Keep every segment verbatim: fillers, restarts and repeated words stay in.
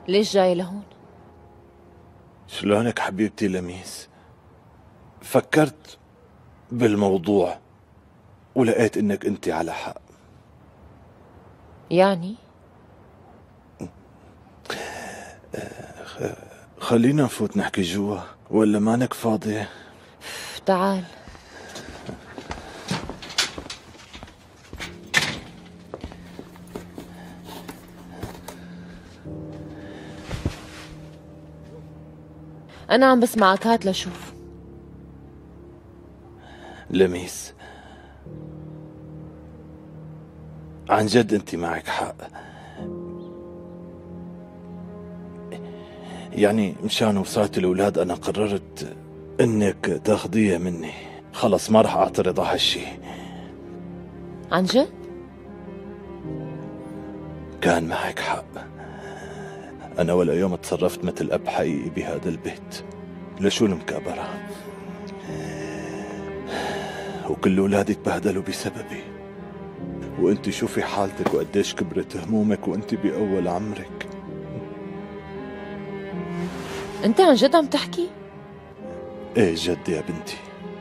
ليش جاي لهون؟ شلونك حبيبتي لميس؟ فكرت بالموضوع ولقيت انك انت على حق. يعني؟ خلينا نفوت نحكي جوا ولا مانك فاضية؟ تعال. أنا عم بسمعك، هات لشوف. لميس، عن جد انت معك حق. يعني مشان وصاية الأولاد أنا قررت إنك تاخديها مني. خلص ما رح أعترض على هالشي. عن جد؟ كان معك حق. أنا ولا يوم تصرفت مثل أب حقيقي بهذا البيت. لشو المكابرة؟ وكل أولادي تبهدلوا بسببي، وأنت شوفي حالتك وقديش كبرت همومك وأنت بأول عمرك. أنت عن جد عم تحكي؟ إيه جد يا بنتي.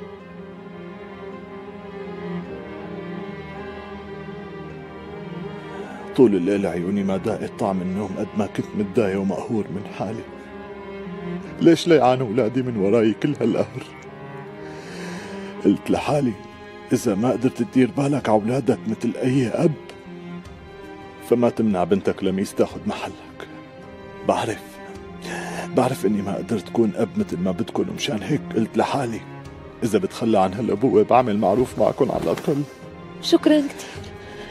طول الليل عيوني ما داقت طعم النوم قد ما كنت متضايق ومقهور من حالي. ليش ليعان أولادي من وراي كل هالقهر؟ قلت لحالي إذا ما قدرت تدير بالك على أولادك مثل أي أب فما تمنع بنتك لميس تاخد محلك. بعرف بعرف إني ما قدرت كون أب مثل ما بدكن، ومشان هيك قلت لحالي إذا بتخلى عن هالأبوة بعمل معروف معكن على الأقل. شكرا كتير.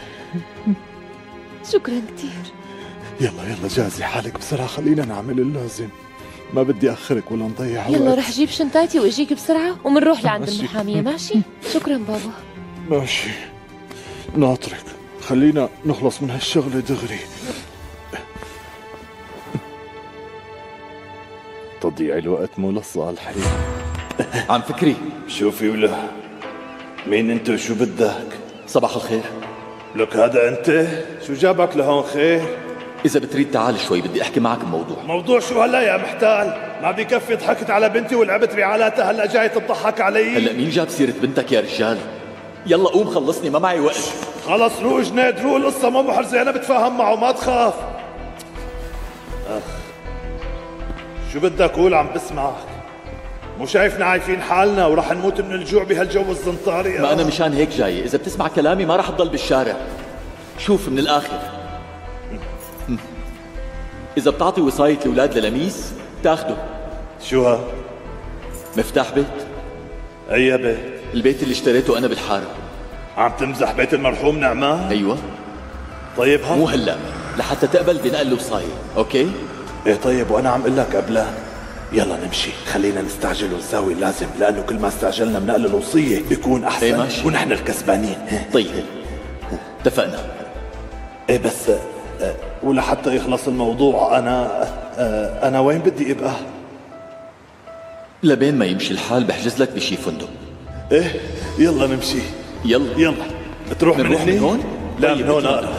شكرا كتير. يلا يلا جازي حالك بسرعة، خلينا نعمل اللازم. ما بدي أخرك ولا نضيع وقت. يلا رح جيب شنطتي واجيك بسرعة ومنروح لعند المحامية. ماشي؟ شكرا بابا. ماشي ناطرك، خلينا نخلص من هالشغلة دغري. تضييع الوقت مو للصالحين. عم فكري. شوفي ولا مين انت وشو بدك؟ صباح الخير. لك هذا انت؟ شو جابك لهون خير؟ إذا بتريد تعال شوي، بدي أحكي معك بموضوع. موضوع شو هلا يا محتال؟ ما بكفي ضحكت على بنتي ولعبت بعالاتها، هلا جاي تضحك علي؟ هلا مين جاب سيرة بنتك يا رجال؟ يلا قوم خلصني، ما معي وقت. خلص روق جنيد، روق، القصة مو محرزة، أنا بتفاهم معه ما تخاف. أخ شو بدك قول، عم بسمعك. مو شايفنا عايفين حالنا ورح نموت من الجوع بهالجو الزنطاري؟ ما أنا مشان هيك جاي، إذا بتسمع كلامي ما رح تضل بالشارع. شوف من الآخر، إذا بتعطي وصاية الأولاد للميس تاخده. شو ها؟ مفتاح بيت. أي بيت؟ البيت اللي اشتريته أنا بالحارة. عم تمزح؟ بيت المرحوم نعمان؟ أيوة. طيب ها؟ مو هلا، لحتى تقبل بنقل الوصاية، أوكي؟ إيه طيب، وأنا عم قل لك قبلان. يلا نمشي، خلينا نستعجل ونساوي اللازم، لأنه كل ما استعجلنا بنقل الوصية بيكون أحسن. إيه ماشي. ونحن الكسبانين. طيب اتفقنا. إيه بس أه ولحتى يخلص الموضوع أنا أه أنا وين بدي أبقى؟ لبين ما يمشي الحال بحجز لك بشي فندق. إيه يلا نمشي. يلا يلا. تروح من, من هون؟ لا من هون أقرب.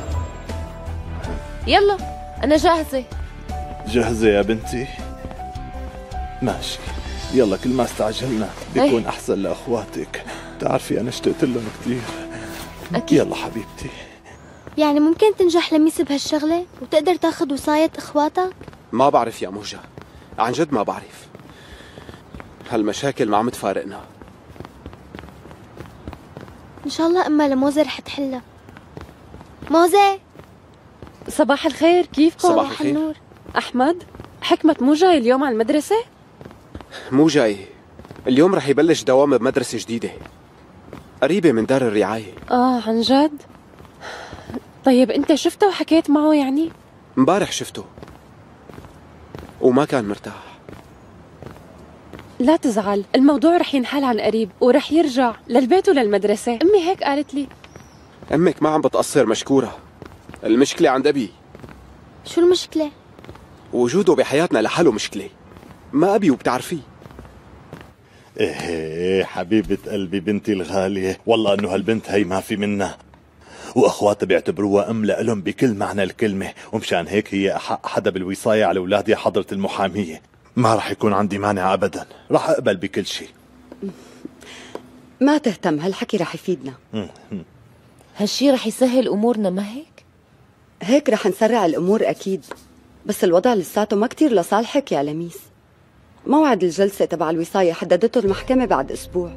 يلا أنا جاهزة. جاهزة يا بنتي؟ ماشي يلا، كل ما استعجلنا بيكون ايه؟ أحسن لأخواتك، تعرفي أنا اشتقت لهم كثير. أكيد. يلا حبيبتي. يعني ممكن تنجح لميس بهالشغلة وتقدر تاخد وصاية إخواتك؟ ما بعرف يا موجة، عن جد ما بعرف. هالمشاكل ما عم تفارقنا. إن شاء الله أما لموزة رح تحلها. موزة. صباح الخير، كيفكم؟ صباح الخير. النور. أحمد، حكمة مو جاي اليوم على المدرسة؟ مو جاي اليوم، رح يبلش دوام بمدرسة جديدة قريبة من دار الرعاية. آه عن جد؟ طيب أنت شفته وحكيت معه يعني؟ مبارح شفته وما كان مرتاح. لا تزعل، الموضوع رح ينحل عن قريب ورح يرجع للبيت وللمدرسة. أمي هيك قالت لي. أمك ما عم بتقصر مشكورة، المشكلة عند أبي. شو المشكلة؟ وجوده بحياتنا لحاله مشكلة، ما أبي وبتعرفيه. ايه حبيبة قلبي بنتي الغالية، والله انه هالبنت هي ما في منها، واخواتها بيعتبروها ام لإلهم بكل معنى الكلمة، ومشان هيك هي احق حدا بالوصاية على اولادي يا حضرة المحامية. ما رح يكون عندي مانع ابدا، رح اقبل بكل شيء. ما تهتم، هالحكي رح يفيدنا. هالشي رح يسهل امورنا، ما هيك؟ هيك رح نسرع الامور اكيد، بس الوضع لساته ما كتير لصالحك يا لميس. موعد الجلسة تبع الوصاية حددته المحكمة بعد اسبوع.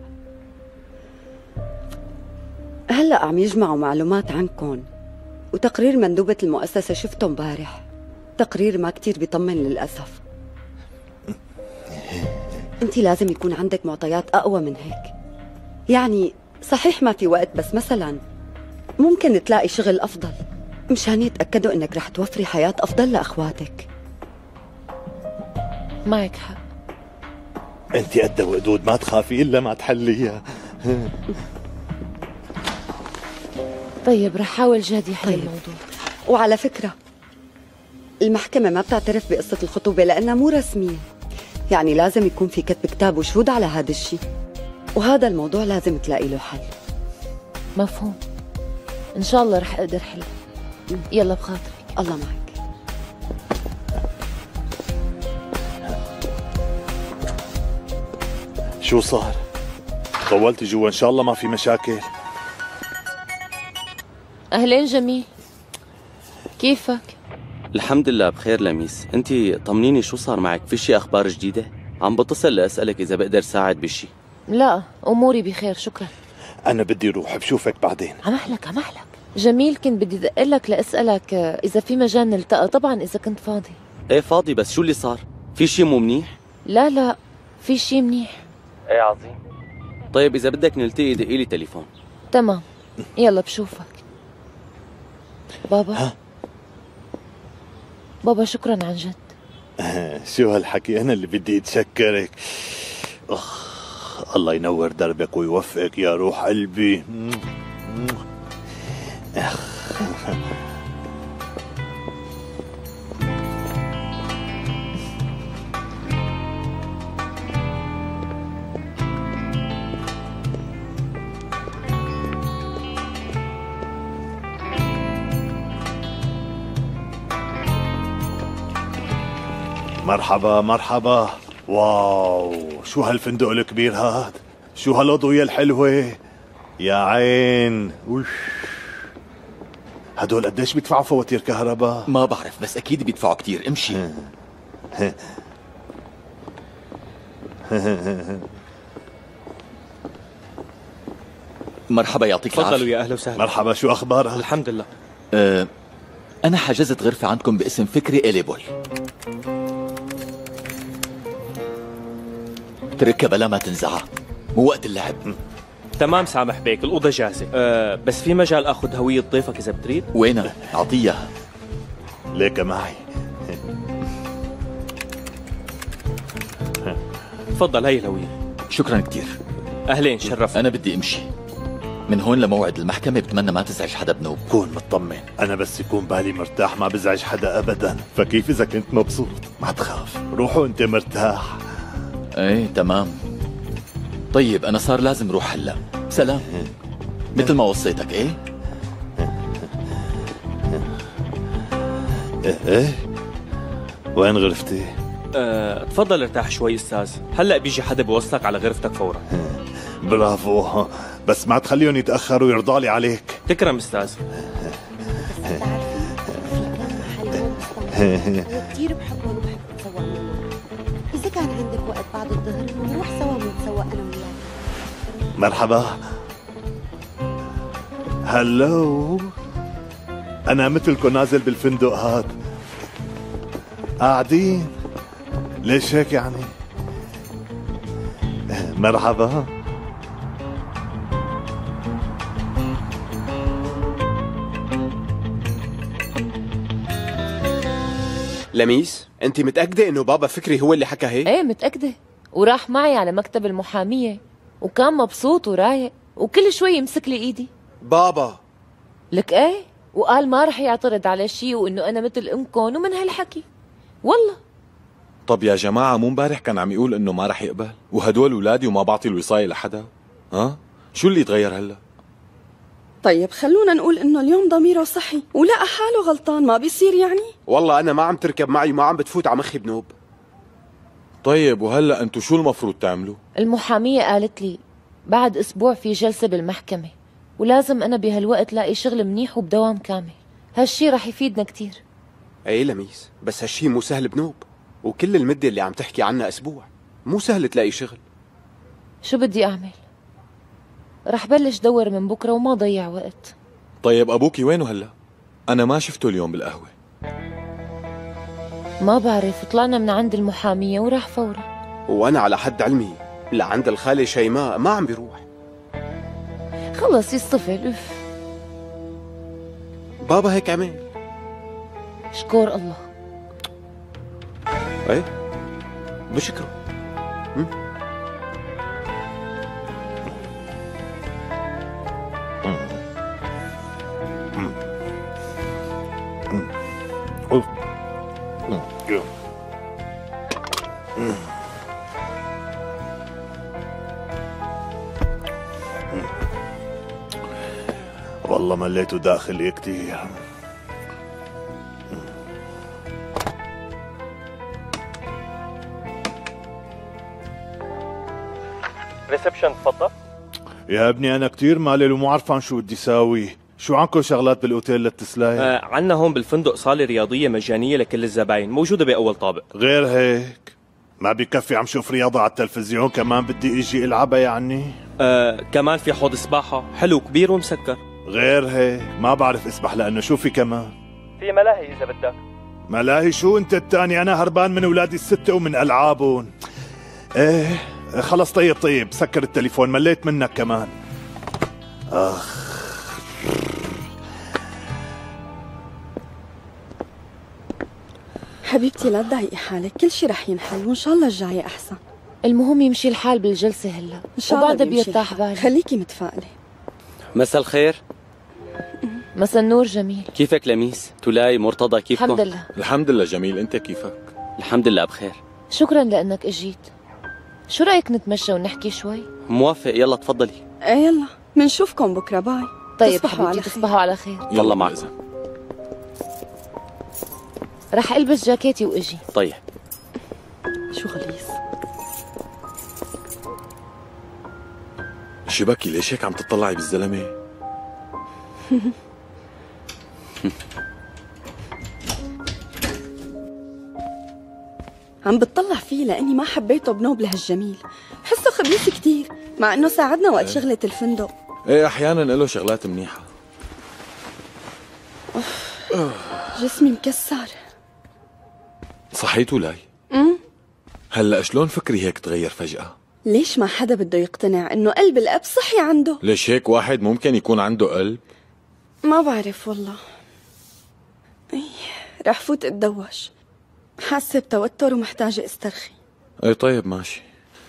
هلا عم يجمعوا معلومات عنكم، وتقرير مندوبة المؤسسة شفته مبارح. تقرير ما كتير بيطمن للأسف. انت لازم يكون عندك معطيات أقوى من هيك. يعني صحيح ما في وقت، بس مثلا ممكن تلاقي شغل أفضل مشان يتأكدوا انك رح توفري حياة أفضل لأخواتك. معك حق. انت قد وقدود، ما تخافي الا ما تحليها. طيب رح حاول جاد يحل طيب. الموضوع. وعلى فكرة المحكمة ما بتعترف بقصة الخطوبة لأنها مو رسمية، يعني لازم يكون في كتب كتاب وشهود على هذا الشيء، وهذا الموضوع لازم تلاقي له حل. مفهوم. ان شاء الله رح اقدر حل. يلا بخاطرك. الله معك. شو صار؟ طولتي جوا؟ ان شاء الله ما في مشاكل. اهلين جميل، كيفك؟ الحمد لله بخير لميس. انت طمنيني شو صار معك؟ في شي اخبار جديدة؟ عم بتصل لاسألك اذا بقدر ساعد بشي. لا اموري بخير شكرا. انا بدي روح، بشوفك بعدين. عمحلك عمحلك جميل، كنت بدي دقلك لاسألك اذا في مجال نلتقى، طبعا اذا كنت فاضي. ايه فاضي، بس شو اللي صار؟ في شي مو منيح؟ لا لا في شي منيح. ايه عظيم. طيب اذا بدك نلتقي دقيلي تليفون. تمام يلا بشوفك. بابا ها؟ بابا شكرا عن جد. شو هالحكي؟ انا اللي بدي اتشكرك. اخ الله ينور دربك ويوفقك يا روح قلبي. مرحبا مرحبا. واو شو هالفندق الكبير هاد، شو هالأضوية الحلوة يا عين. وش هدول قديش بيدفعوا فواتير كهرباء؟ ما بعرف، بس اكيد بيدفعوا كتير. امشي. مرحبا يعطيك العافية. تفضلوا يا اهلا وسهلا. مرحبا، شو اخبارك؟ الحمد لله. أه انا حجزت غرفة عندكم باسم فكري إليبول. تركها بلا ما تنزعها، مو وقت اللعب. تمام سامح بيك، الأوضة جاهزة. أه بس في مجال اخذ هوية ضيفك اذا بتريد. وينها؟ اعطيها. ليك معي. تفضل هي الهوية. شكرا كتير. اهلين شرفت. انا بدي امشي من هون لموعد المحكمة، بتمنى ما تزعج حدا بنوب. كون مطمن، انا بس يكون بالي مرتاح ما بزعج حدا ابدا، فكيف اذا كنت مبسوط؟ ما تخاف، روح وانت مرتاح. ايه تمام. طيب انا صار لازم روح هلا. سلام. مثل ما وصيتك. ايه ايه ايه. وين غرفتي؟ أه تفضل ارتاح شوي استاذ، هلا بيجي حدا بيوصلك على غرفتك فورا. برافو، بس ما تخليهم يتاخروا يرضالي عليك. تكرم استاذ. كثير بحبهم وبحب اتسوق منهم. إذا كان عندك وقت بعد الظهر نروح سوا ونتسوق أنا وياك. مرحبا. هلو، أنا مثلكم نازل بالفندق هاد. قاعدين؟ ليش هيك يعني؟ مرحبا. لميس، انت متأكدة انه بابا فكري هو اللي حكى هيك؟ ايه متأكدة، وراح معي على مكتب المحامية وكان مبسوط ورايق وكل شوي يمسك لي ايدي. بابا لك ايه، وقال ما رح يعترض على شيء وانه انا مثل امكم ومن هالحكي. والله طب يا جماعة، مو امبارح كان عم يقول انه ما رح يقبل وهدول اولادي وما بعطي الوصاية لحدا؟ ها؟ شو اللي تغير هلا؟ طيب خلونا نقول انه اليوم ضميره صحي ولقى حاله غلطان، ما بيصير يعني؟ والله انا ما عم تركب معي وما عم بتفوت على مخي بنوب. طيب وهلا انتو شو المفروض تعملوا؟ المحامية قالت لي بعد أسبوع في جلسة بالمحكمة، ولازم أنا بهالوقت لاقي شغل منيح وبدوام كامل. هالشي رح يفيدنا كتير. ايه لميس، بس هالشي مو سهل بنوب، وكل المدة اللي عم تحكي عنها أسبوع، مو سهل تلاقي شغل. شو بدي أعمل؟ رح بلش دور من بكرة وما ضيع وقت. طيب أبوكي وينه هلا؟ أنا ما شفته اليوم بالقهوة. ما بعرف، طلعنا من عند المحامية وراح فورا. وأنا على حد علمي لعند الخالة شيماء ما عم بيروح. خلص يصطفل. اف بابا هيك عمل. شكور الله. ايه بشكره. والله مليته داخلي كتير. ريسبشن تفضل. يا ابني انا كتير مالل ومو عرفان شو بدي ساوي. شو عندكم شغلات بالاوتيل للتسلاي؟ آه عنا هون بالفندق صالة رياضية مجانية لكل الزباين، موجودة بأول طابق. غير هيك ما بكفي عم شوف رياضة على التلفزيون، كمان بدي اجي العبها يعني. آه كمان في حوض سباحة حلو كبير ومسكر. غير هيك ما بعرف اسبح لانه شو في كمان؟ في ملاهي اذا بدك. ملاهي شو انت التاني؟ انا هربان من اولادي الستة ومن العابهم. ايه خلص طيب طيب سكر التليفون، مليت منك كمان. اخ حبيبتي لا تضايقي حالك، كل شي رح ينحل وان شاء الله الجاي احسن. المهم يمشي الحال بالجلسة هلا ان شاء الله وبعدها بيرتاح بالي. خليكي متفائلة. مساء الخير. مساء النور جميل. كيفك لميس؟ تولاي مرتضى كيفكم؟ الحمد لله. الحمد لله جميل، انت كيفك؟ الحمد لله بخير. شكرا لانك اجيت. شو رايك نتمشى ونحكي شوي؟ موافق، يلا تفضلي. ايه يلا منشوفكم بكره. باي. طيب تصبحوا حبيبتي تصبحوا على خير. يلا معك. رح البس جاكيتي واجي. طيب. شو غليظ. شبكي ليش هيك عم تطلعي بالزلمه؟ عم بتطلع فيه لاني ما حبيته بنوب لهالجميل، حسه خبيث كتير مع انه ساعدنا وقت شغلة الفندق. ايه احيانا له شغلات منيحه. جسمي مكسر. صحيت ولاي؟ امم هلا شلون فكري هيك تغير فجأة؟ ليش ما حدا بده يقتنع انه قلب الاب صحي عنده؟ ليش هيك واحد ممكن يكون عنده قلب؟ ما بعرف والله. اي رح فوت اتدوش، حاسة بتوتر ومحتاجة استرخي. ايه طيب ماشي.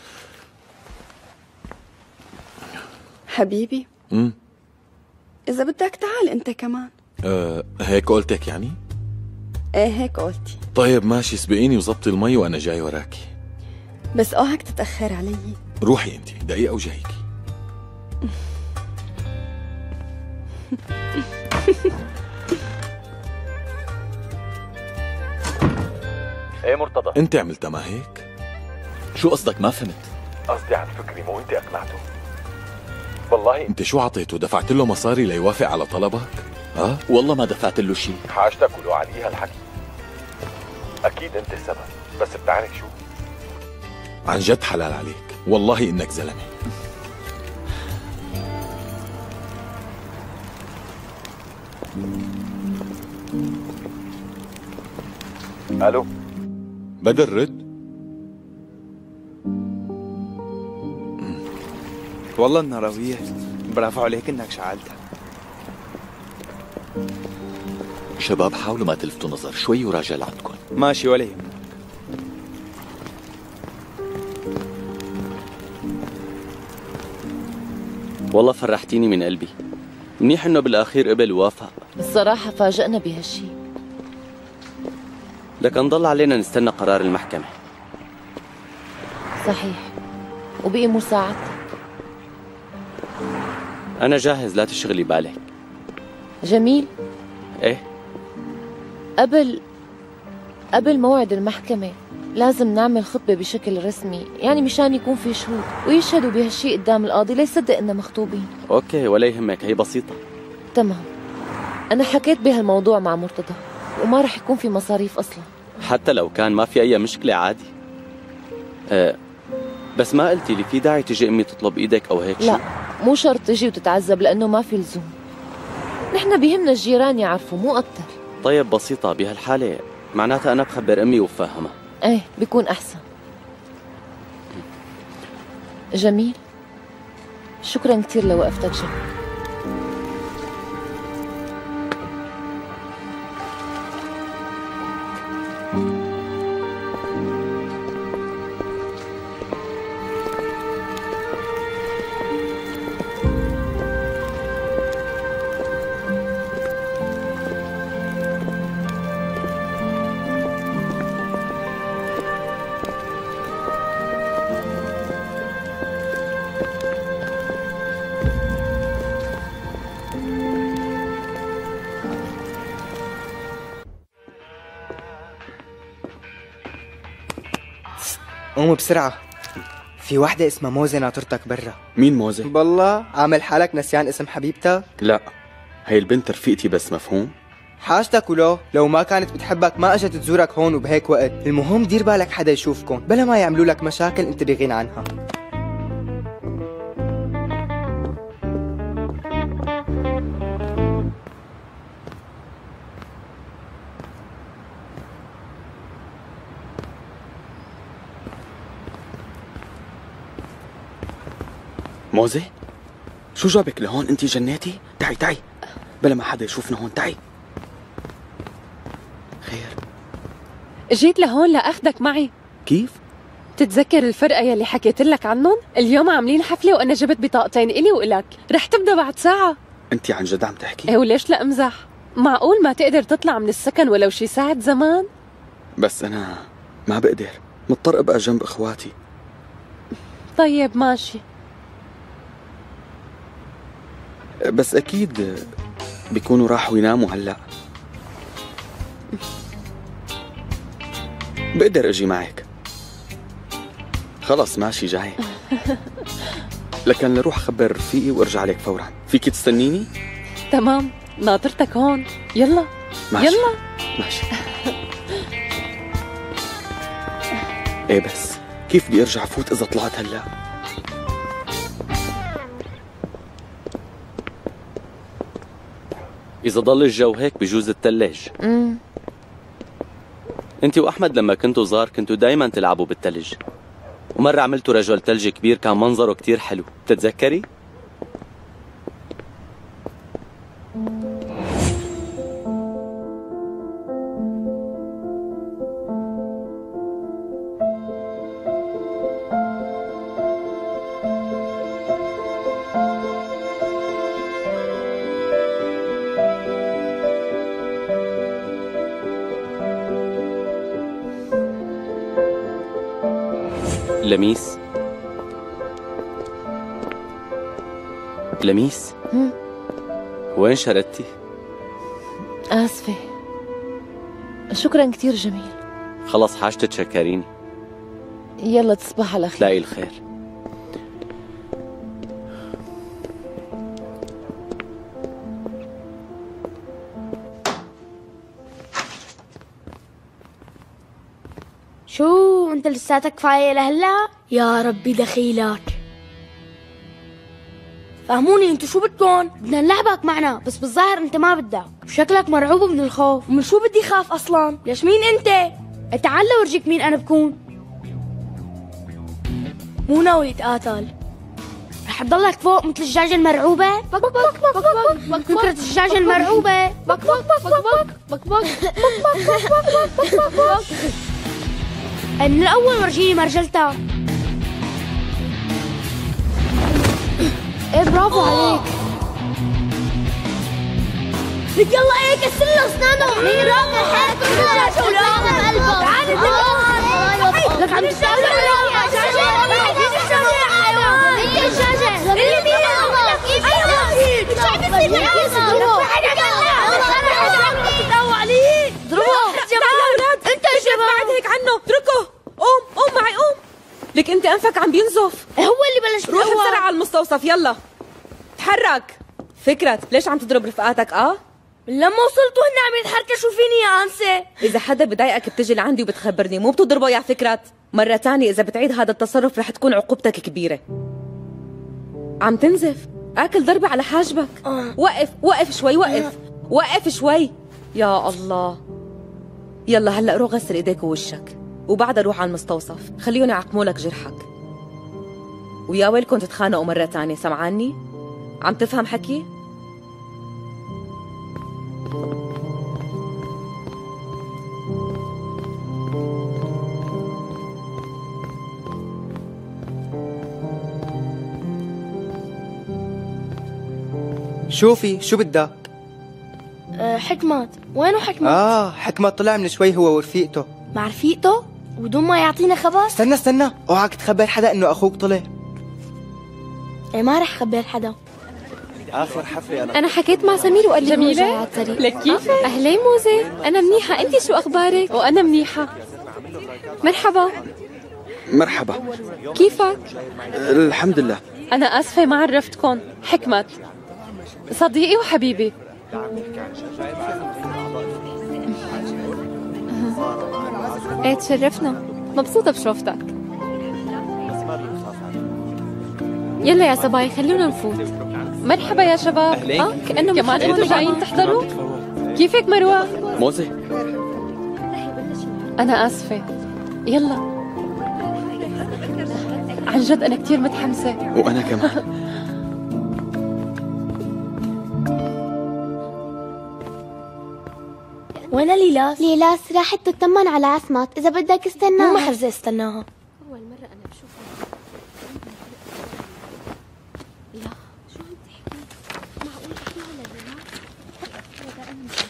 حبيبي امم اذا بدك تعال انت كمان. أه هيك قلتك يعني؟ ايه هيك قلتي. طيب ماشي، سبقيني وزبطي المي وانا جاي وراكي. بس اوعك تتأخر علي. روحي انت دقيقة وجايكي. ايه مرتضى، انت عملتها ما هيك؟ شو قصدك؟ ما فهمت. قصدي عن فكري، مو انت اقنعته؟ والله انت شو عطيته؟ دفعت له مصاري ليوافق على طلبك؟ ها؟ والله ما دفعت له شيء. حاجتك ولو عليها الحكي. اكيد انت السبب، بس بتعرف شو؟ عن جد حلال عليك، والله انك زلمه. الو بدر رد. والله النراوية برافو عليك انك شعلتها. شباب حاولوا ما تلفتوا نظر شوي وراجع لعندكم. ماشي ولا يهمك. والله فرحتيني من قلبي، منيح انه بالاخير قبل ووافق. الصراحة فاجأنا بهالشي. لكن نضل علينا نستنى قرار المحكمة. صحيح، وبقي مساعدتك. أنا جاهز، لا تشغلي بالك. جميل. ايه؟ قبل قبل موعد المحكمة لازم نعمل خطبة بشكل رسمي، يعني مشان يكون في شهود ويشهدوا بهالشيء قدام القاضي ليصدق إننا مخطوبين. اوكي ولا يهمك، هي بسيطة. تمام. أنا حكيت بهالموضوع مع مرتضى وما رح يكون في مصاريف أصلا. حتى لو كان ما في أي مشكلة عادي. أه بس ما قلتي لي في داعي تجي أمي تطلب إيدك أو هيك شيء؟ لا مو شرط تجي وتتعذب لأنه ما في لزوم. نحن بيهمنا الجيران يعرفوا مو أكتر. طيب بسيطة، بهالحالة معناتها أنا بخبر أمي وبفهمها. ايه بيكون أحسن. جميل، شكرا كثير لوقفتك جميل. قوم بسرعة، في وحدة اسمها موزة ناطرتك برا. مين موزة؟ بالله عامل حالك نسيان اسم حبيبتك؟ لا، هي البنت رفيقتي بس، مفهوم؟ حاجتك ولو لو ما كانت بتحبك ما اجت تزورك هون وبهيك وقت. المهم دير بالك حدا يشوفكن بلا ما يعملوا لك مشاكل انت بغنى عنها. موزة؟ شو جابك لهون؟ انتي جنيتي؟ تعي تعي بلا ما حدا يشوفنا هون، تعي. خير؟ جيت لهون لأخدك معي. كيف؟ تتذكر الفرقة يلي حكيت لك عنهم؟ اليوم عاملين حفلة وأنا جبت بطاقتين إلي وإلك، رح تبدأ بعد ساعة. انتي عن جد عم تحكي؟ ايه وليش لا امزح؟ معقول ما تقدر تطلع من السكن ولو شي ساعة زمان؟ بس أنا ما بقدر، مضطر أبقى جنب إخواتي. طيب ماشي. بس أكيد بيكونوا راحوا يناموا هلأ. بقدر أجي معك. خلص ماشي جاي. لكن لروح أخبر رفيقي وأرجع لك فورا. فيكي تستنيني؟ تمام، ناطرتك هون. يلا ماشي. يلا ماشي. ايه بس كيف بدي ارجع فوت اذا طلعت هلا؟ اذا ضل الجو هيك بجوز الثلج. امم انت واحمد لما كنتوا صغار كنتوا دايما تلعبوا بالثلج، ومره عملتوا رجل ثلج كبير كان منظره كتير حلو، بتتذكري؟ لميس لميس هم؟ وين شردتي؟ آسفة. شكرا كتير جميل. خلص حاج تتشكريني. يلا تصبح على خير. تلاقي الخير. شو انت لساتك فايق لهلا؟ يا ربي دخيلك. فهموني انتو شو بدكن؟ بدنا نلعبك معنا بس بالظاهر انت ما بدك، وشكلك مرعوب من الخوف. ومن شو بدي خاف اصلا؟ ليش مين انت؟ تعال لورجيك مين انا بكون. مو ناوي يتقاتل، رح تضلك فوق مثل الدجاجة المرعوبة. بك بك بك بك بك فكرة الدجاجة المرعوبة. بك بك بك بك بك بك بك بك بك. من الأول ورجيني مرجلتها. ايه برافو عليك. لك يلا ايه كسر له اسنانه. مين راقع حالك بالدجاجة ولا بقلبه. تعالي تعالي. لك عم تشتغل ولا دجاجة؟ اللي بيها لك ايش عم بيصير معك؟ لك انت انفك عم بينزف. هو اللي بلش روح بالأول. بسرعه على المستوصف يلا. تحرك. فكرت ليش عم تضرب رفقاتك؟ اه لما وصلت وهن عم يتحركشوا فيني يا انسه. اذا حدا بضايقك بتجي لعندي وبتخبرني، مو بتضربه يا فكرت. مره تانية اذا بتعيد هذا التصرف رح تكون عقوبتك كبيره. عم تنزف، اكل ضربه على حاجبك. آه. وقف وقف شوي، وقف وقف شوي. يا الله. يلا هلا روح غسل ايديك ووشك، وبعدها روح على المستوصف، خليهم يعقموا لك جرحك. ويا ويلكم تتخانقوا مره تانية، سمعاني؟ عم تفهم حكي؟ شوفي شو بدك؟ أه حكمت، وينه حكمت؟ اه حكمت طلع من شوي هو ورفيقته. مع رفيقته؟ وبدون ما يعطينا خبر؟ استنى استنى، اوعك تخبر حدا انه اخوك طلع. ايه ما رح خبر حدا. اخر حفله انا انا حكيت مع سمير وقال لي جميلة. لك كيفك؟ اهلين موزة، انا منيحة، انت شو اخبارك؟ وانا منيحة. مرحبا. مرحبا. كيفك؟ الحمد لله. انا اسفة ما عرفتكم، حكمت صديقي وحبيبي. ايه تشرفنا، مبسوطة بشوفتك. يلا يا صباي خلونا نفوت. مرحبا يا شباب. اه كأنه كمان انتوا جايين تحضروا. كيفك مروة؟ موزة انا اسفة. يلا عن جد انا كثير متحمسة. وانا كمان. وين ليلاس؟ ليلاس راحت تطمن على عصمت، إذا بدك استناها. مو محرزة استناها. أول مرة أنا بشوفها. لا شو عم تحكي؟ معقول أحكيها لليلاس؟ هذا أنا مش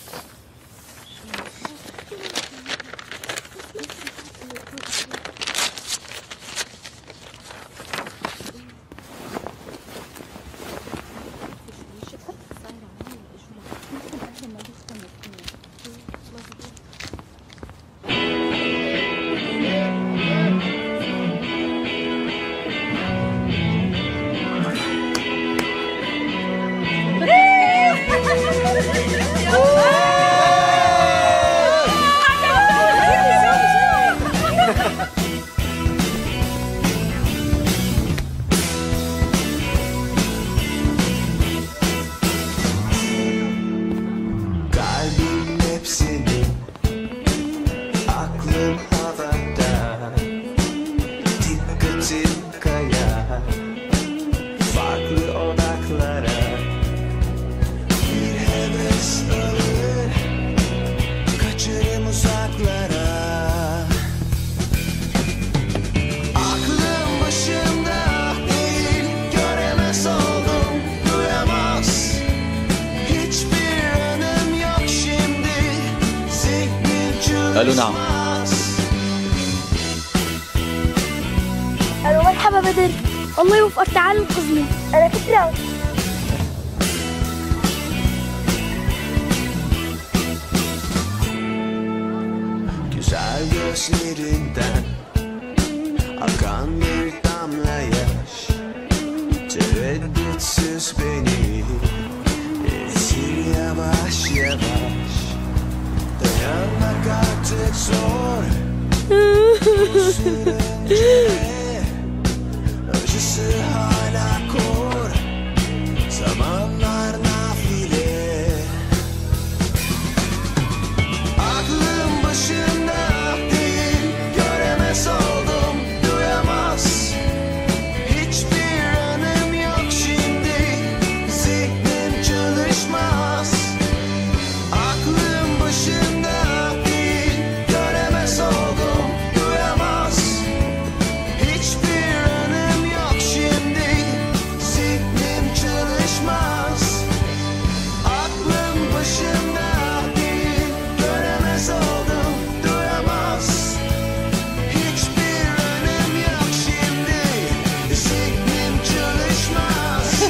الو نعم. الو مرحبا بدر، الله يوفقك، تعال انقذني، انا فكرة. Güzel gözlerinden akan bir damla yaş, tereddütsüz beni esir yavaş yavaş. Dayanmak artık zor, sürünce acısı hala kor, zamanlar nafile. Aklım başımda değil, göremez oldum, duyamaz. Hiçbir anım yok şimdi, zihnim çalışmaz. Aklım başımda değil, göremez oldum, duyamaz. Hiçbir anım yok şimdi, zihnim çalışmaz. Aklım başımda değil, göremez oldum, duyamaz. Hiçbir anım yok şimdi, zihnim çalışmaz.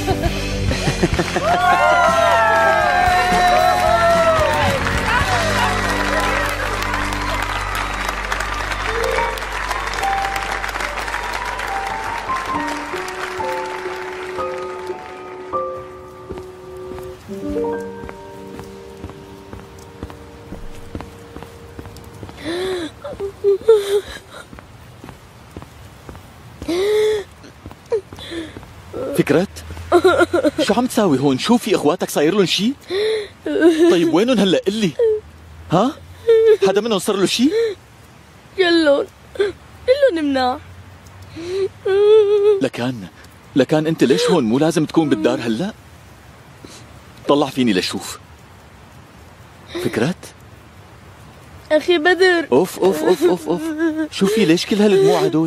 فكرت؟ شو عم تساوي هون؟ شوفي اخواتك صاير لهم شيء؟ طيب وينهم هلا؟ قلي ها؟ حدا منهم صار له شيء؟ كلهم كلهم مناح. لكان لكان انت ليش هون؟ مو لازم تكون بالدار هلا؟ طلع فيني لشوف. فكرت؟ اخي بدر. اوف اوف اوف اوف اوف شوفي ليش كل هالدموع هدول؟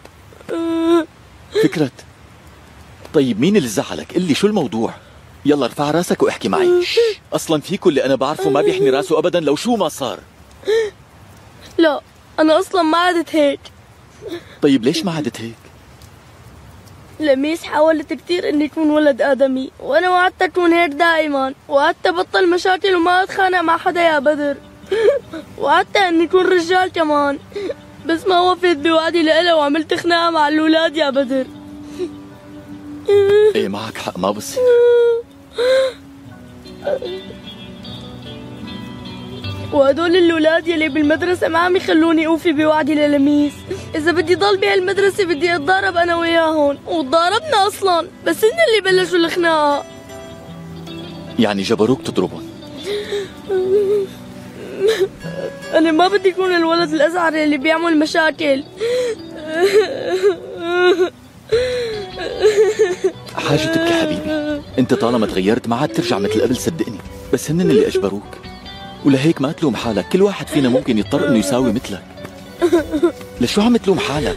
فكرت؟ طيب مين اللي زعلك؟ قلي شو الموضوع؟ يلا ارفع راسك واحكي معي. شش. اصلا فيكو اللي انا بعرفه ما بيحمي راسه ابدا لو شو ما صار. لا انا اصلا ما عدت هيك. طيب ليش ما عدت هيك؟ لميس حاولت كثير اني اكون ولد ادمي، وانا وعدت اكون هيك دائما، وعدت ابطل مشاكل وما اتخانق مع حدا يا بدر. وعدت اني اكون رجال كمان، بس ما وفيت بوعدي لإلها وعملت خناقه مع الاولاد يا بدر. ايه معك حق، ما بصير. وهدول الولاد يلي بالمدرسة ما عم يخلوني أوفي بوعدي للميس. إذا بدي ضل بهالمدرسة بدي أتضارب أنا وياهم، وتضاربنا أصلا، بس هن اللي بلشوا الخناقة. يعني جبروك تضربهم؟ أنا ما بدي أكون الولد الأزعر اللي بيعمل مشاكل. حاجة تبكي حبيبي، انت طالما تغيرت ما عاد ترجع مثل قبل صدقني، بس هن اللي اجبروك، ولهيك ما تلوم حالك، كل واحد فينا ممكن يضطر انه يساوي مثلك. لشو عم تلوم حالك؟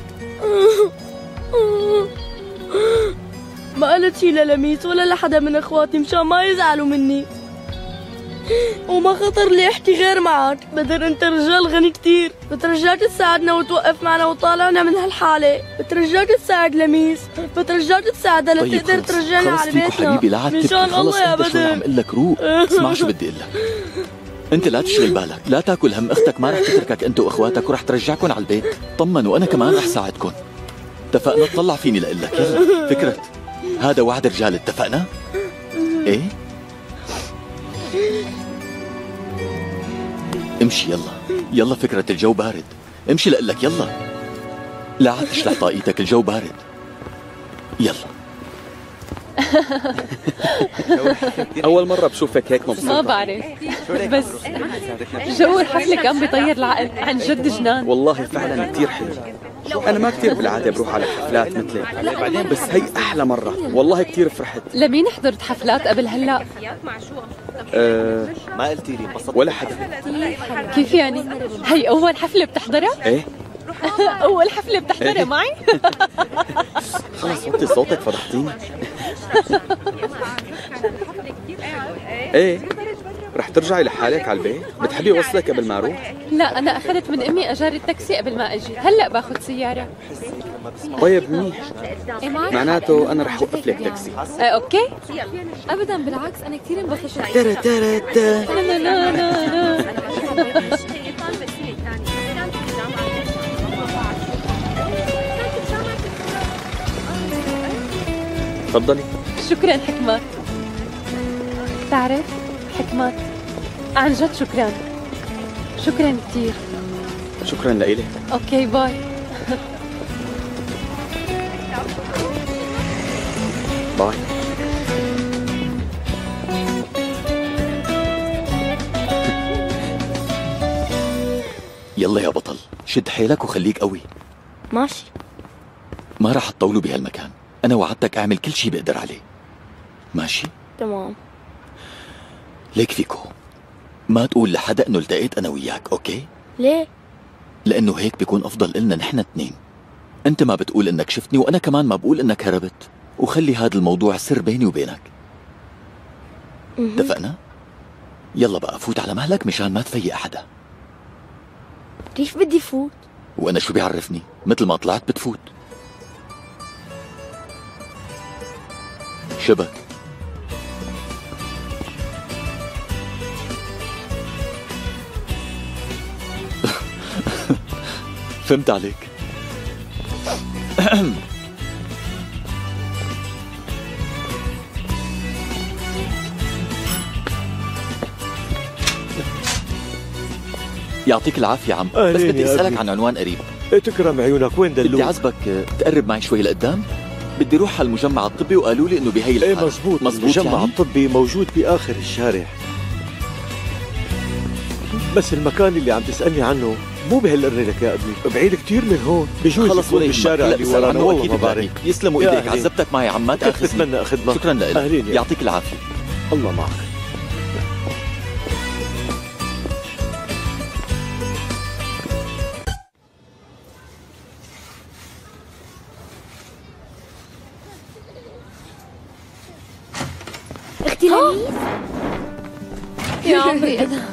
ما قلت شي للميس ولا لحدا من اخواتي مشان ما يزعلوا مني، وما خطر لي احكي غير معك. بدر انت رجال غني كتير، بترجاك تساعدنا وتوقف معنا وطالعنا من هالحالة، بترجاك تساعد لميس، بترجاك تساعدها لتقدر ترجعنا على بيتنا. خلص فيكو حبيبي، لا عاد تبكي. خلص انت شوي عم اقول لك روق. اسمع شو بدي اقول لك، انت لا تشغل بالك، لا تاكل هم، اختك ما رح تتركك انت واخواتك ورح ترجعكم على البيت. طمن، وانا كمان رح ساعدكم. اتفقنا؟ تطلع فيني لاقول لك. يلا فكرت، هذا وعد رجال، اتفقنا؟ ايه؟ امشي يلا يلا فكرة، الجو بارد. امشي لاقول لك يلا، لا عاد تشلح طاقيتك، الجو بارد. يلا. أول مرة بشوفك هيك مبسوطة. ما بعرف، بس جو الحفلة كان بيطير العقل، عن جد جنان. والله فعلا كتير حلو. أنا ما كتير بالعادة بروح على حفلات مثلك، بس هي أحلى مرة، والله كتير فرحت. لمين حضرت حفلات قبل هلا؟ أه ما قلتي لي ولا حدا. كيف يعني؟ هي أول حفلة بتحضرها؟ إيه؟ أول حفلة بتحضرها معي؟ خلص وطي صوتك، فضحتيني. ايه رح ترجعي لحالك على البيت؟ بتحبي اوصلك قبل ما اروح؟ لا انا اخذت من امي اجار التاكسي قبل ما اجي، هلا باخذ سياره. طيب منيح، إيه معناته انا رح اوقف لك تاكسي. آه اوكي؟ ابدا بالعكس، انا كثير انبسطت. ترى ترى ترى لا لا لا لا تفضلي. شكرا حكمات. تعرف حكمات، عن جد شكرا، شكرا كثير. شكرا لإلك. اوكي باي. باي. يلا يا بطل، شد حيلك وخليك قوي. ماشي. ما راح تطولوا بهالمكان، أنا وعدتك أعمل كل شي بقدر عليه. ماشي؟ تمام. ليك فيكو ما تقول لحدا إنه التقيت أنا وياك، أوكي؟ ليه؟ لأنه هيك بيكون أفضل إلنا نحن اتنين. أنت ما بتقول إنك شفتني وأنا كمان ما بقول إنك هربت، وخلي هذا الموضوع سر بيني وبينك. اتفقنا؟ يلا بقى فوت على مهلك مشان ما تفيق حدا. كيف بدي فوت؟ وأنا شو بيعرفني؟ مثل ما طلعت بتفوت. شبك. فهمت عليك. يعطيك العافية عم، بس أهلين بدي يا أسألك أبي. عن عنوان قريب. تكرم عيونك، وين دلوك؟ بدي عزبك تقرب معي شوي لقدام. بدي روح على المجمع الطبي وقالوا لي انه بهي الحالة. ايه مزبوط، مزبوط المجمع يعني؟ الطبي موجود بآخر الشارع، بس المكان اللي عم تسألني عنه مو بهالقرنة لك يا أبي، بعيد كتير من هون، بجوز خلص يكون ولا بالشارع يهمك. اللي هلا ورانا، بسأل عنه والله أكيد ما بعرف. بلاقيك. يسلموا يا ايديك، أهلين. عذبتك معي عم، ما كنت تاخذني. بتمنى أخدمك. شكرا لك. أهلين يا يعطيك العافية. الله معك. اختي لميس يا عمري انا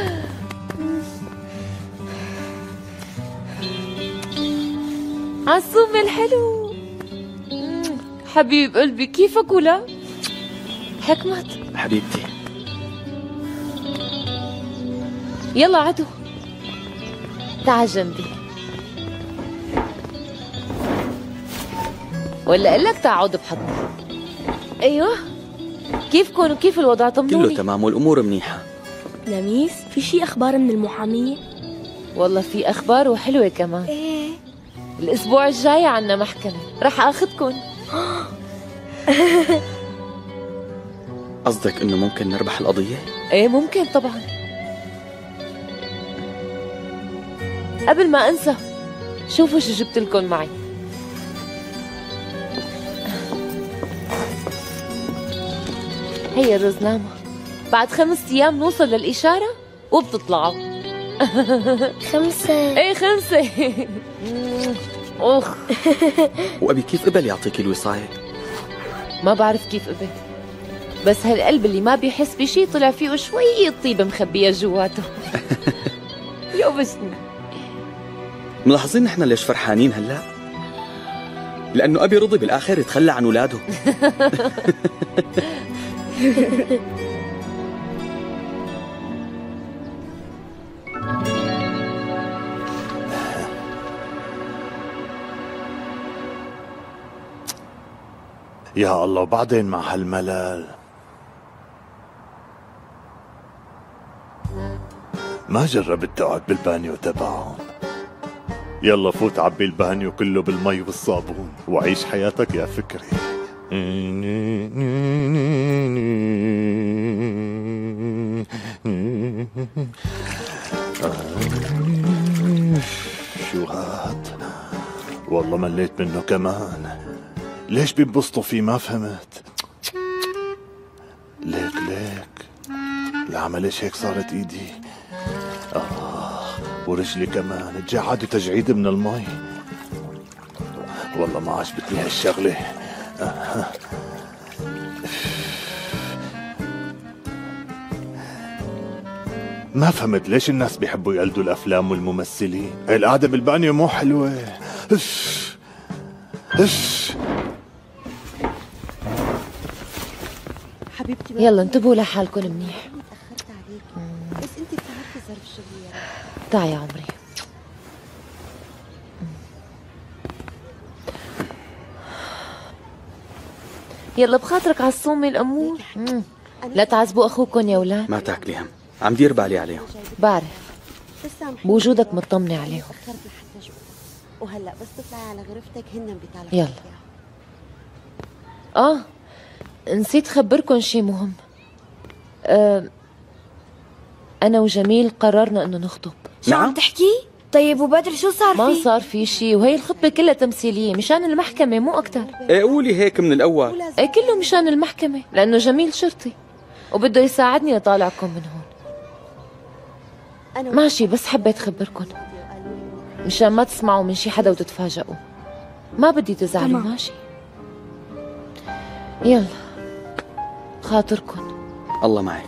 عالصوم الحلو. حبيب قلبي كيفك ولا حكمت حبيبتي؟ يلا عدو تعال جنبي، ولا اقول لك تعال بحضني. ايوه كيفكن وكيف الوضع؟ طمنوني. كله تمام والامور منيحه. لميس في شي اخبار من المحاميه؟ والله في اخبار وحلوه كمان. ايه الاسبوع الجاي عنا محكمه، رح اخذكن. قصدك انه ممكن نربح القضيه؟ ايه ممكن طبعا. قبل ما انسى، شوفوا شو جبت لكم معي. هي الرزنامة، بعد خمس ايام نوصل للاشارة وبتطلعوا. خمسة؟ ايه خمسة. اخ. وابي كيف قبل يعطيك الوصاية؟ ما بعرف كيف قبل، بس هالقلب اللي ما بيحس بشي طلع فيه شوية طيبة مخبية جواته. يوبسني. ملاحظين نحن ليش فرحانين هلا؟ لأنه أبي رضي بالآخر يتخلى عن أولاده. يا الله، وبعدين مع هالملل ما جربت تقعد بالبانيو تبعهم. يلا فوت عبي البانيو كله بالمي والصابون وعيش حياتك يا فكري. شو هاد؟ والله مليت منه كمان. ليش بينبسطوا فيه؟ ما فهمت. ليك ليك العمل ايش هيك صارت ايدي؟ آه ورجلي كمان تجعد وتجعيد من المي. والله ما عجبتني هالشغلة. آه. ما فهمت ليش الناس بيحبوا يقلدوا الأفلام والممثلين. هاي القعدة بالبانيو مو حلوة. اف اف. حبيبتي يلا انتبهوا لحالكم منيح. تأخرت عليك، بس انت بتعرفي ظرف شغلي يا رب. تعي يا عمري. يلا بخاطرك عالصومي الأمور. مم. لا تعذبوا أخوكم يا أولاد. ما تاكلي هم، عم دير بالي عليهم. بعرف بوجودك مطمنة عليهم. تأخرت لحتى اشوفك، وهلا بس تطلعي على غرفتك هن بيطلعوا. يلا. آه نسيت خبركن شي مهم. آه أنا وجميل قررنا إنه نخطب. شو عم تحكي؟ طيب وبدر شو صار فيه؟ ما صار في شي، وهي الخطبة كلها تمثيلية مشان المحكمة مو أكتر. ايه قولي هيك من الأول. ايه كله مشان المحكمة، لأنه جميل شرطي وبده يساعدني لطالعكم من هون. ماشي، بس حبيت خبركن مشان ما تسمعوا من شي حدا وتتفاجئوا. ما بدي تزعلوا. ماشي يلا خاطركن. الله معك.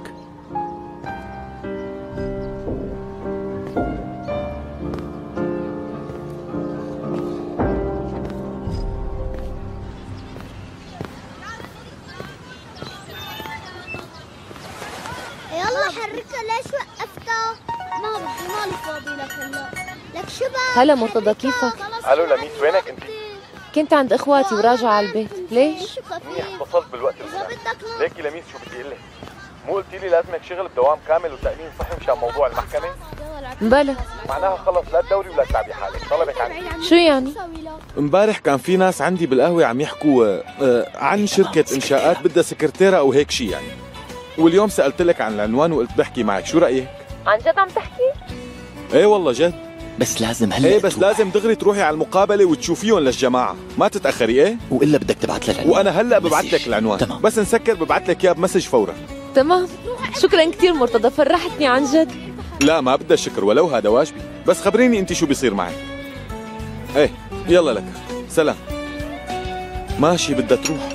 يلا حركها، ليش وقفتها؟ ما بدي، مالي فاضي لك هلا. لك شباب. هلا مرتضى كيفك؟ الو لميس، وينك انت؟ كنت عند اخواتي وراجعة على البيت. ليش؟ منيح، اتصلت بالوقت المناسب. ليكي لميس شو بدي اقول لك؟ مو قلتي لي لازمك شغل بدوام كامل وتأمين صحي مشان موضوع المحكمة؟ بلا معناها خلص لا تدوري ولا تلعبي حالك، طلبك عندي. شو يعني؟ امبارح كان في ناس عندي بالقهوة عم يحكوا آه عن شركة إنشاءات بدها سكرتيرة أو هيك شي يعني. واليوم سألت لك عن العنوان وقلت بحكي معك، شو رأيك؟ عن جد عم تحكي؟ ايه والله جد. بس لازم هلا ايه بس لازم دغري تروحي على المقابلة وتشوفيهم للجماعة، ما تتأخري ايه؟ وإلا بدك تبعت لي العنوان. وأنا هلا ببعت لك العنوان. تمام. بس نسكر ببعت لك إياه بمسج فورا. تمام، شكرا كثير مرتضى، فرحتني عن جد. لا ما بدها شكر ولو هذا واجبي، بس خبريني انت شو بيصير معك. ايه يلا لك سلام. ماشي بدها تروح،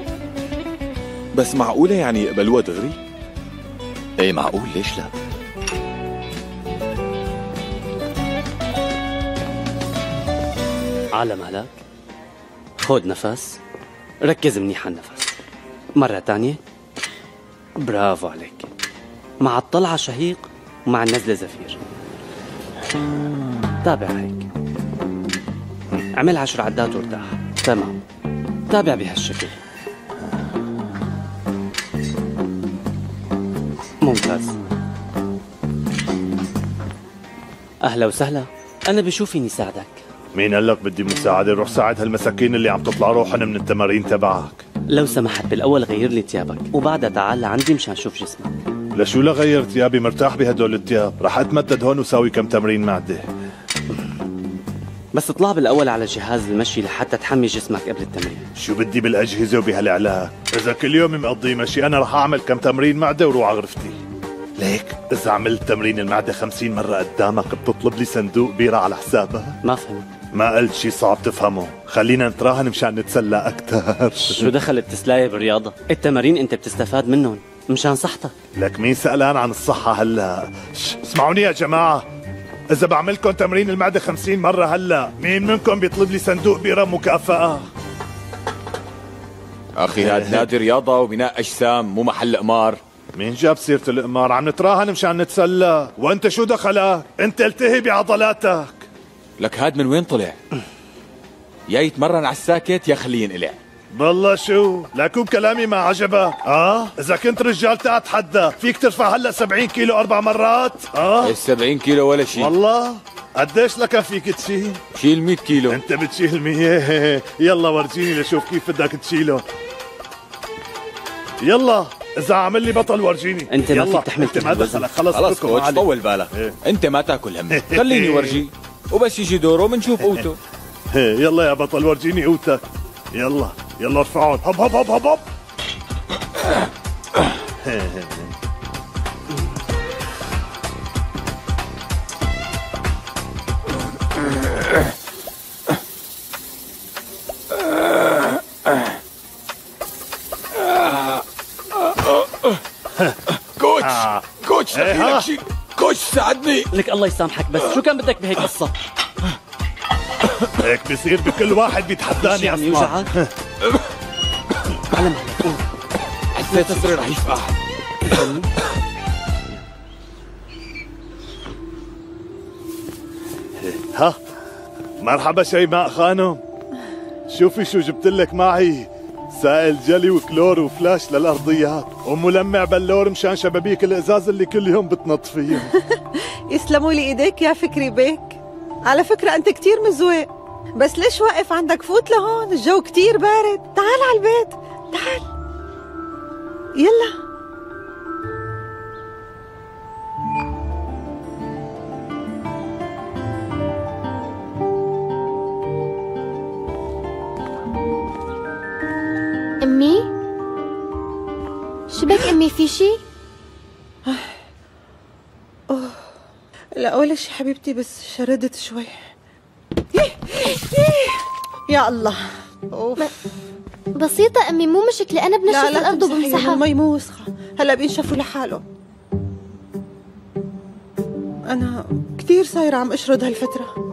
بس معقولة يعني يقبلوها دغري؟ ايه معقول، ليش لا؟ على مهلك، خد نفس، ركز منيح على النفس. مرة تانية، برافو عليك. مع الطلعة شهيق ومع النزلة زفير. تابع هيك، اعمل عشر عدات وارتاح. تمام، تابع بهالشكل. ممتاز. أهلا وسهلا، أنا بشوف فيني ساعدك. مين قال لك بدي مساعدة؟ روح ساعد هالمساكين اللي عم تطلع روحن من التمارين تبعك. لو سمحت بالأول غير لي ثيابك وبعدها تعال لعندي مشان شوف جسمك. لشو لا غير ثيابي؟ مرتاح بهدول الثياب، رح اتمدد هون وساوي كم تمرين معدة. بس اطلع بالأول على جهاز المشي لحتى تحمي جسمك قبل التمرين. شو بدي بالأجهزة وبهالعلاج؟ إذا كل يوم مقضي مشي أنا رح أعمل كم تمرين معدة وروح على غرفتي. ليك إذا عملت تمرين المعدة خمسين مرة قدامك بتطلب لي صندوق بيرة على حسابها؟ ما فهمت. ما قلت شي صعب تفهمه، خلينا نتراهن مشان نتسلى أكتر. شو دخل التسلاية بالرياضة؟ التمارين أنت بتستفاد منهم مشان صحتك. لك مين سألان عن الصحة هلا؟ اسمعوني يا جماعة، إذا بعملكم تمرين المعدة خمسين مرة هلا، مين منكم بيطلب لي صندوق بيرة مكافأة؟ أخي هاد نادي رياضة وبناء أجسام مو محل قمار. مين جاب سيرة القمار؟ عم نتراهن مشان نتسلى، وأنت شو دخلك؟ أنت التهي بعضلاتك. لك هاد من وين طلع؟ يا يتمرن على الساكت يا خليه ينقلع. بالله شو؟ لكوب كلامي ما عجبك؟ اه؟ إذا كنت رجال تتحدى، فيك ترفع هلا سبعين كيلو أربع مرات؟ اه؟ ال سبعين كيلو ولا شيء. والله؟ قديش لك فيك تشيل؟ شيل مية كيلو. أنت بتشيل مية؟ يلا ورجيني لشوف كيف بدك تشيله. يلا إذا عامل لي بطل ورجيني. أنت ما فيك تحمل أنت ما دخلك. خلص خلص كوتش طول بالك. إيه؟ أنت ما تاكل هم، خليني ورجيه وبس يجي دوره بنشوف قوته. يلا يا بطل ورجيني قوتك. يلا يلا ارفعهم. هب هب هب هب هب. كوتش كوتش دخيلك شيء. كوتش ساعدني. لك الله يسامحك، بس شو كان بدك بهيك قصة؟ هيك بصير بكل واحد بيتحداني. عم يوجعك؟ على مهلك قوم. حسيت صدري رح يفقع. ها مرحبا شيماء خانم، شوفي شو جبت لك معي. سائل جلي وكلور وفلاش للارضيات وملمع بلور مشان شبابيك الازاز اللي كل يوم بتنط فيهم. يسلموا لي ايديك يا فكري بيك، على فكرة انت كتير مزوق، بس ليش واقف عندك؟ فوت لهون، الجو كتير بارد، تعال على البيت، تعال يلا. أمي؟ شو بك أمي، في شي؟ أوه لا ولا شي حبيبتي، بس شردت شوي. يا الله. أوف. بسيطة أمي، مو مشكلة، أنا بنشف الأرض وبمسحها. المي مو وسخة، هلا بينشفوا لحاله. أنا كثير صايرة عم أشرد هالفترة.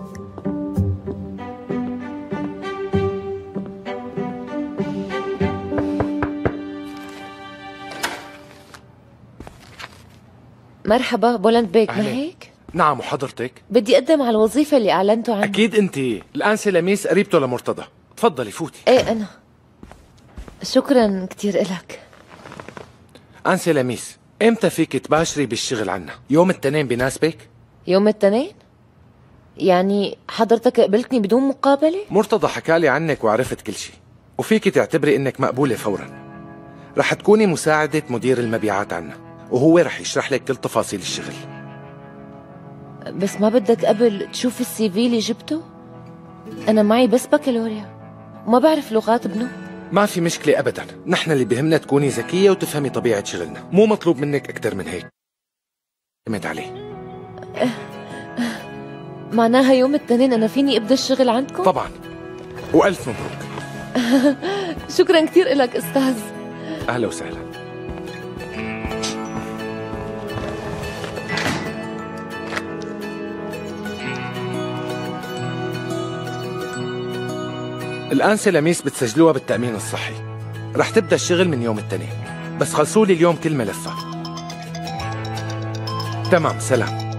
مرحبا بولند بيك، ما هيك؟ نعم، وحضرتك؟ بدي أقدم على الوظيفة اللي أعلنتوا عنها. أكيد أنت الآنسة لميس قريبته لمرتضى. تفضلي فوتي. إيه أنا. شكرا كتير إلك. أنسة لميس، إمتى فيك تباشري بالشغل عنا؟ يوم التنين بناسبك؟ يوم التنين؟ يعني حضرتك قبلتني بدون مقابلة؟ مرتضى حكالي عنك وعرفت كل شيء، وفيك تعتبري انك مقبولة فورا. رح تكوني مساعدة مدير المبيعات عنا، وهو رح يشرح لك كل تفاصيل الشغل. بس ما بدك قبل تشوف السي في اللي جبته؟ أنا معي بس بكالوريا وما بعرف لغات ابنه. ما في مشكلة أبدا، نحن اللي بهمنا تكوني ذكية وتفهمي طبيعة شغلنا، مو مطلوب منك أكتر من هيك. اعتمد عليه. معناها يوم التنين أنا فيني أبدأ الشغل عندكم؟ طبعا، وألف مبروك. شكرا كثير لك أستاذ. أهلا وسهلا. الآن سلاميس بتسجلوها بالتأمين الصحي. رح تبدأ الشغل من يوم التنين، بس خلصوا لي اليوم كل ملفها. تمام، سلام.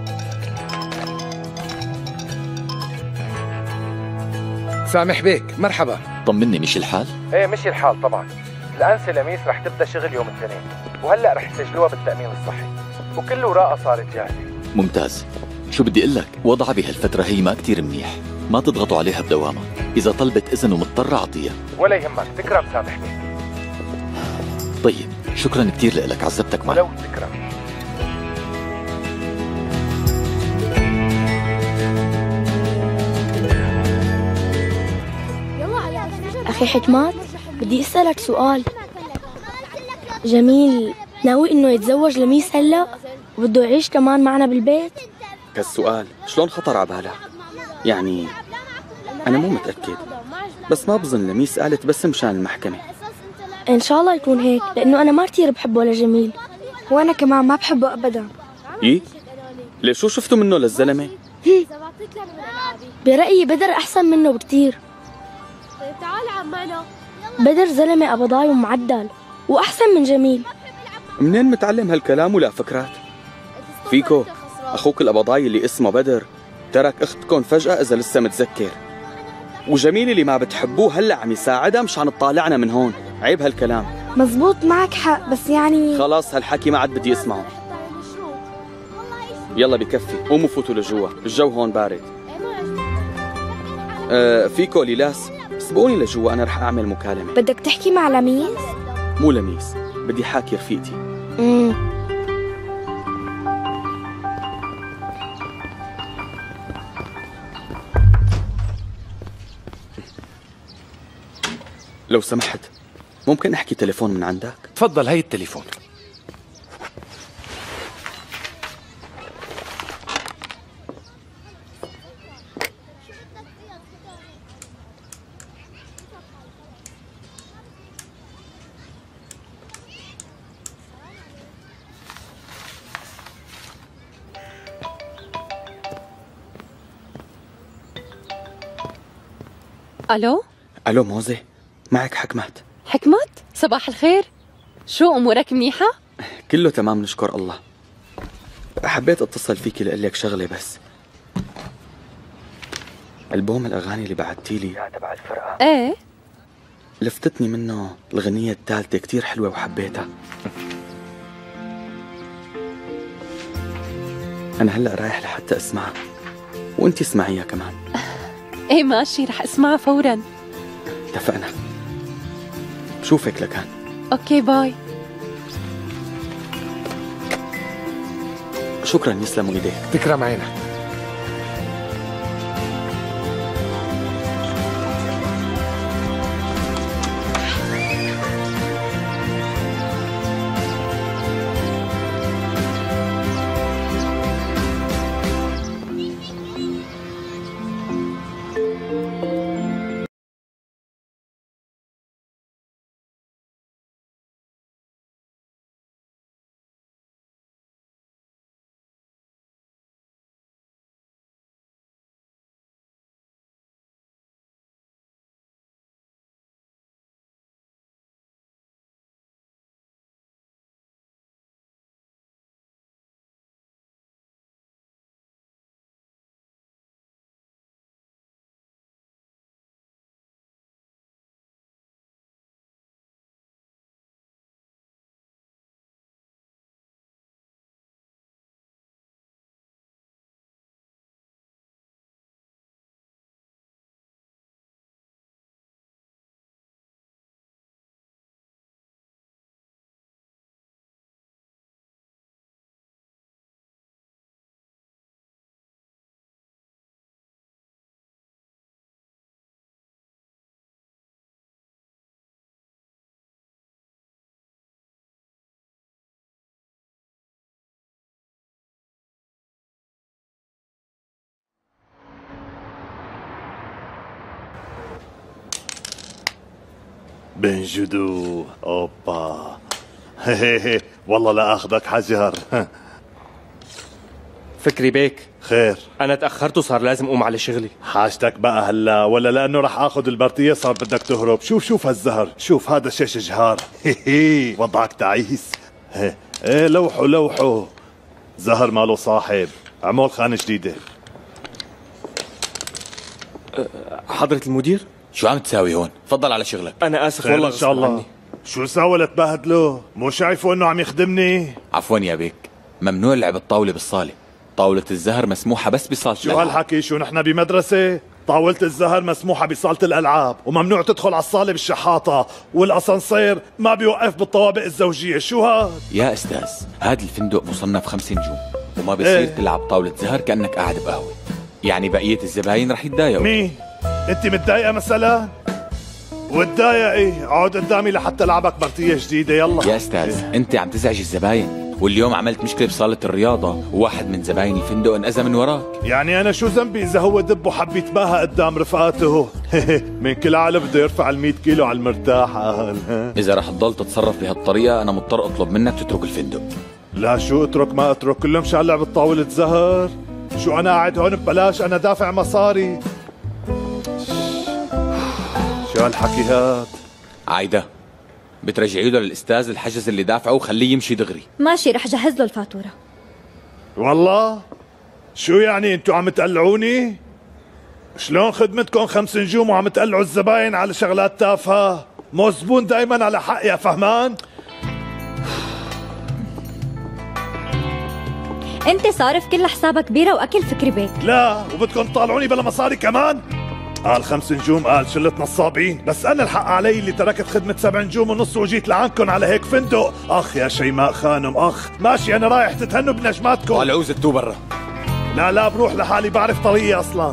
سامح بيك، مرحبا. طمني، مشي الحال؟ ايه مشي الحال طبعا. الآن سلاميس رح تبدأ شغل يوم التنين، وهلأ رح يسجلوها بالتأمين الصحي، وكل الأوراقها صارت جاهزة. ممتاز. شو بدي اقول لك، وضعها بهالفترة هي ما كتير منيح، ما تضغطوا عليها بدوامة. إذا طلبت إذن ومضطرة أعطيها. ولا يهمك، تكرم سامح بيك. طيب، شكرا كتير لك، عذبتك معي. ولو تكرم. أخي حكمات، بدي أسألك سؤال. جميل ناوي إنه يتزوج لميس هلأ وبده يعيش كمان معنا بالبيت؟ كالسؤال شلون خطر على بالك؟ يعني أنا مو متأكد، بس ما بظن لميس قالت بس مشان المحكمة. إن شاء الله يكون هيك، لأنه أنا ما كتير بحبه لجميل، وأنا كمان ما بحبه أبدا. إيه؟ ليش شو شفتوا منه للزلمة؟ برأيي بدر أحسن منه بكتير. طيب تعال عمنا. بدر زلمة أبضاي ومعدل وأحسن من جميل. منين متعلم هالكلام ولا فكرات؟ فيكو أخوك الأبضاي اللي اسمه بدر ترك أختكم فجأة إذا لسه متذكر، وجميل اللي ما بتحبوه هلأ عم يساعدها مشان تطالعنا من هون. عيب هالكلام. مزبوط، معك حق، بس يعني خلاص هالحكي ما عاد بدي اسمعه. يلا بكفي، قوموا فوتوا لجوا، الجو هون بارد. آه فيكو ليلاس، سبقوني لجوا، أنا رح أعمل مكالمة. بدك تحكي مع لميس؟ مو لميس، بدي حاكي رفيقتي. امم لو سمحت، ممكن احكي تليفون من عندك؟ تفضل، هي التليفون. الو الو موزة، معك حكمات. حكمت، صباح الخير. شو امورك منيحة؟ كله تمام نشكر الله. حبيت اتصل فيكي لأقول لك شغلة بس. ألبوم الأغاني اللي بعتي لي تبع الفرقة، ايه لفتتني منه الغنية الثالثة كتير حلوة وحبيتها. أنا هلأ رايح لحتى أسمعها، وأنتي اسمعيها كمان. ايه ماشي، رح اسمعها فورا. اتفقنا. بشوفك لكان. اوكي باي. شكرا، يسلموا ايديك. تكرم عينك. بنجدو اوبا. هي والله لا اخذك حجر. فكري بيك. خير. انا تاخرت وصار لازم اقوم على شغلي. حاجتك بقى هلا ولا لانه رح اخذ البرتيه صار بدك تهرب؟ شوف شوف هالزهر، شوف هذا شيش جهار. هي وضعك تعيس. هي ايه لوحه لوحه زهر ماله صاحب. عمول خانه جديده. حضرة المدير، شو عم تساوي هون؟ تفضل على شغلك. انا اسف والله ان شاء الله عني. شو سوى لتبهدله؟ مو شايفه انه عم يخدمني؟ عفوا يا بيك، ممنوع لعب الطاولة بالصالة. طاولة الزهر مسموحة بس بصالة شو هالحكي؟ شو نحن بمدرسة؟ طاولة الزهر مسموحة بصالة الألعاب وممنوع تدخل على الصالة بالشحاطة، والأسانسير ما بيوقف بالطوابق الزوجية. شو هاد؟ يا أستاذ، هذا الفندق مصنف خمس نجوم وما بصير ايه؟ تلعب طاولة زهر كأنك قاعد بقهوة، يعني بقية الزباين رح يتضايقوا. مين؟ أنت متضايقة مثلا؟ وتضايقي اقعد قدامي لحتى ألعبك برتية جديدة. يلا يا أستاذ، أنت عم تزعج الزباين، واليوم عملت مشكلة بصالة الرياضة وواحد من زباين الفندق انأذى من وراك. يعني أنا شو ذنبي إذا هو دب وحب يتباهى قدام رفقاته؟ من كل عالم بده يرفع المية كيلو على المرتاح. إذا رح تضل تتصرف بهالطريقة أنا مضطر أطلب منك تترك الفندق. لا شو اترك ما اترك، كله مشان لعبة طاولة زهر. شو أنا قاعد هون ببلاش؟ أنا دافع مصاري. شو هالحكي هاد؟ عايدة، بترجعي له للأستاذ الحجز اللي دافعه وخليه يمشي دغري. ماشي، رح جهز له الفاتورة. والله؟ شو يعني انتو عم تقلعوني؟ شلون خدمتكم خمس نجوم وعم تقلعوا الزباين على شغلات تافهة؟ مو زبون دايما على حق يا فهمان؟ انت صارف كل حسابك بيرة واكل فكري بيك. لا وبدكم تطالعوني بلا مصاري كمان؟ قال خمس نجوم، قال شلة نصابين، بس أنا الحق علي اللي تركت خدمة سبع نجوم ونص وجيت لعندكم على هيك فندق. أخ يا شيماء خانم، أخ ماشي أنا رايح تتهنوا بنجماتكم. على عوزة تو برا. لا لا بروح لحالي، بعرف طريقي أصلا.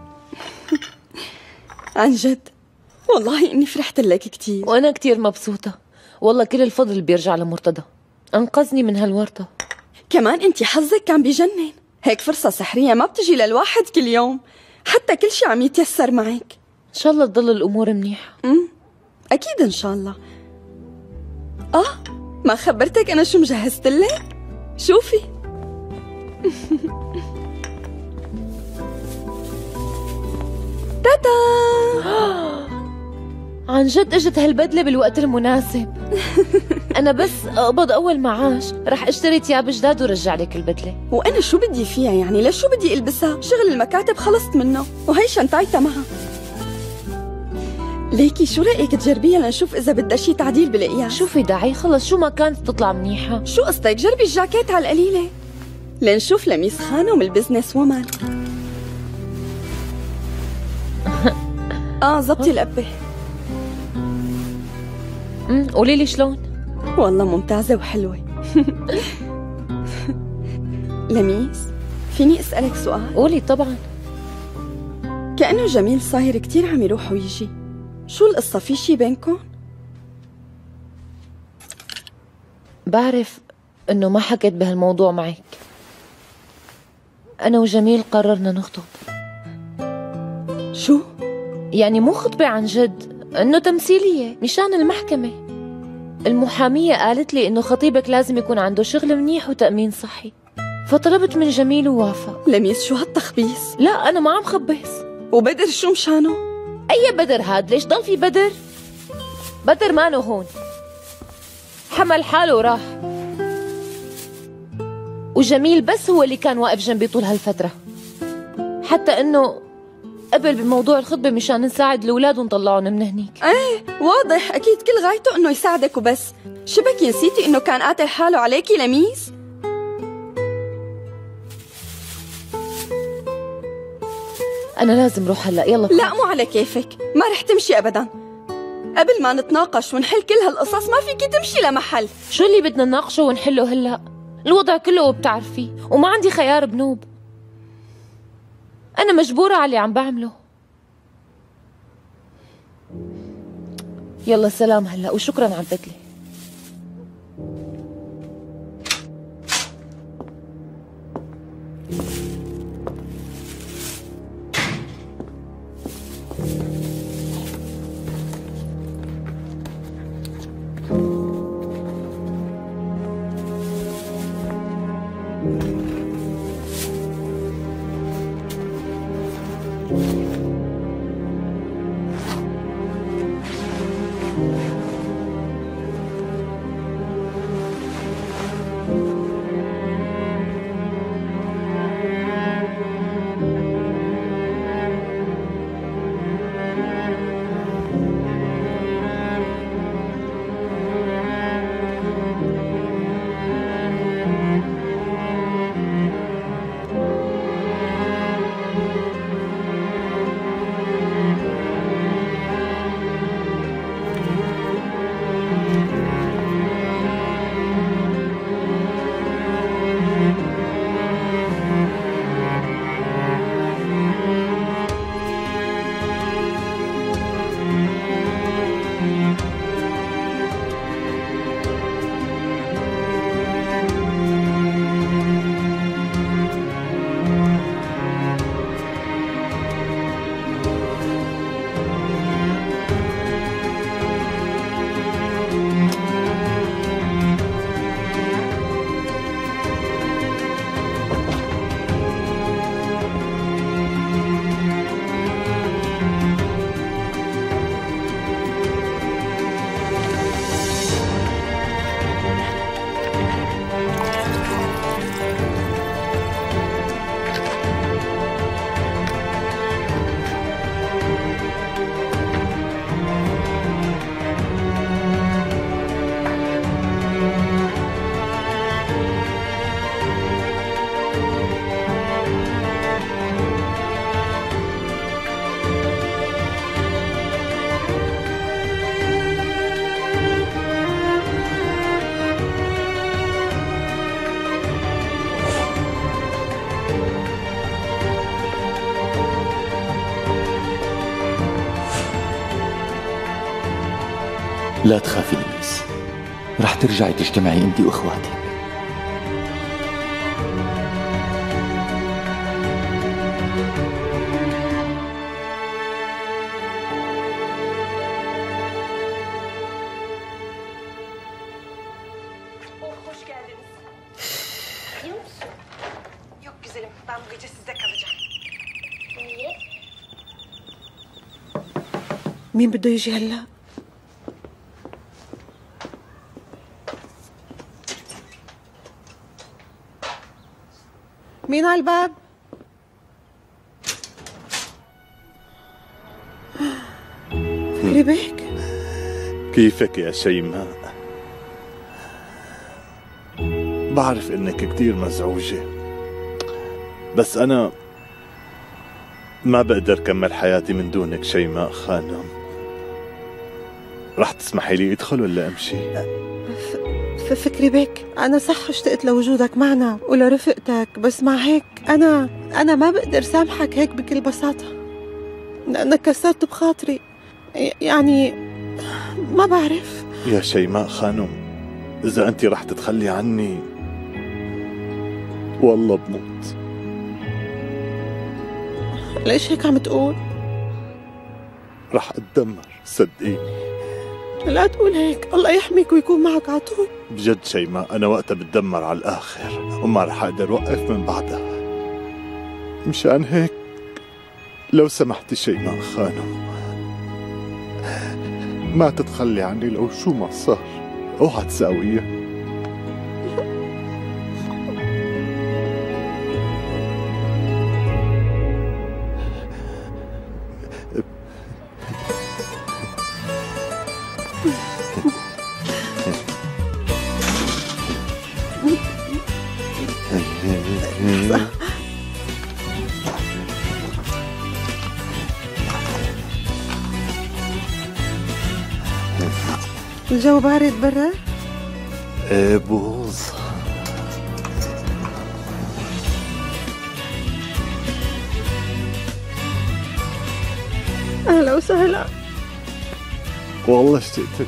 عن جد والله إني فرحت لك كتير. وأنا كتير مبسوطة، والله كل الفضل بيرجع لمرتضى، أنقذني من هالورطة. كمان أنت حظك كان بجنن، هيك فرصة سحرية ما بتجي للواحد كل يوم، حتى كل شي عم يتيسر معك. إن شاء الله تضل الأمور منيحة. امم أكيد إن شاء الله. آه ما خبرتك أنا شو مجهزت لك؟ شوفي. تاتا. عن جد اجت هالبدلة بالوقت المناسب. أنا بس أقبض أول معاش رح أشتري تياب جداد ورجع لك البدلة. وأنا شو بدي فيها يعني؟ ليش شو بدي ألبسها؟ شغل المكاتب خلصت منه، وهي شنطايتها معها. ليكي شو رأيك تجربيها لنشوف إذا بدها شي تعديل بالقياس؟ شو في داعي؟ خلص شو ما كانت تطلع منيحة. شو قصدك؟ جربي الجاكيت على القليلة لنشوف لميس خانم البزنس وومن. آه زبطي القبة. امم قولي لي شلون؟ والله ممتازة وحلوة. لميس فيني أسألك سؤال؟ قولي طبعا. كأنه جميل صاير كتير عم يروح ويجي، شو القصة؟ في شي بينكم؟ بعرف إنه ما حكيت بهالموضوع معك. أنا وجميل قررنا نخطب. شو؟ يعني مو خطبة عن جد، إنه تمثيلية مشان المحكمة. المحامية قالت لي إنه خطيبك لازم يكون عنده شغل منيح وتأمين صحي، فطلبت من جميل ووافق. لميس شو هالتخبيص؟ لا أنا ما عم خبص. وبدر شو مشانه؟ أي بدر هاد؟ ليش ضل في بدر؟ بدر مانو هون، حمل حاله وراح. وجميل بس هو اللي كان واقف جنبي طول هالفترة، حتى إنه قبل بموضوع الخطبة مشان نساعد الأولاد ونطلعهم من هنيك. ايه واضح، أكيد كل غايته إنه يساعدك وبس. شبكي نسيتي إنه كان قاتل حاله عليكي لميس؟ أنا لازم روح هلأ. يلا لا مو على كيفك، ما رح تمشي أبدا. قبل ما نتناقش ونحل كل هالقصص ما فيكي تمشي لمحل. شو اللي بدنا نناقشه ونحله هلأ؟ الوضع كله بتعرفيه وما عندي خيار بنوب. أنا مجبورة على اللي عم بعمله. يلا سلام هلأ وشكرا على البدلة. لا تخافي لميس، رح ترجعي تجتمعي انت واخواتك. Hoş geldiniz. İyi misin? Yok güzelim, ben bu gece sizde kalacağım. Niye? مين بده يجي هلا؟ مين على الباب؟ فكري بيك؟ كيفك يا شيماء؟ بعرف انك كتير مزعوجة، بس انا ما بقدر كمل حياتي من دونك شيماء خانم. رح تسمحي لي ادخل ولا امشي؟ فكري بيك، أنا صح اشتقت لوجودك معنا ولرفقتك، بس مع هيك أنا أنا ما بقدر سامحك هيك بكل بساطة، لأنك كسرت بخاطري. يعني ما بعرف يا شيماء خانم، إذا أنت رح تتخلي عني والله بموت. ليش هيك عم تقول؟ رح أتدمر صدقيني. لا تقول هيك، الله يحميك ويكون معك على طول. بجد شيماء أنا وقتها بتدمر على الآخر وما رح أقدر وقف من بعدها. مشان هيك لو سمحتي شيماء خانم ما تتخلي عني لو شو ما صار، اوعى تساويها. الجو بارد برا؟ ايه بوظ. اهلا وسهلا. والله اشتقت لك.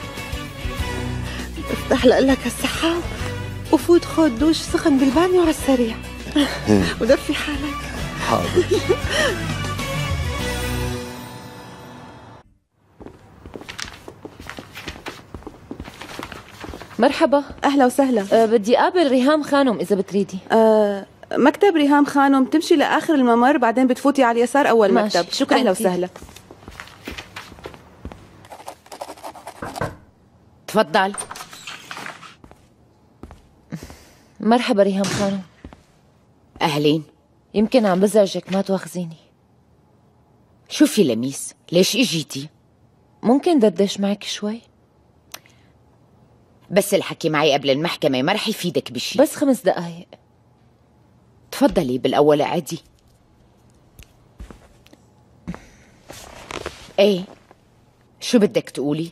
افتح لك السحاب وفوت خد دوش سخن بالبانيو على السريع ودفي حالك. حاضر. مرحبا. أهلا وسهلا. أه بدي أقابل ريهام خانم إذا بتريدي. أه مكتب ريهام خانم، بتمشي لاخر الممر بعدين بتفوتي على اليسار اول ماشي. مكتب. شكرا اهلا كثير. وسهلا. تفضل. مرحبا ريهام خانم. أهلين. يمكن عم بزعجك، ما تواخذيني. شوفي لميس، ليش اجيتي؟ ممكن دردش معك شوي؟ بس الحكي معي قبل المحكمة ما رح يفيدك بشي. بس خمس دقايق. تفضلي، بالأول عادي. ايه، شو بدك تقولي؟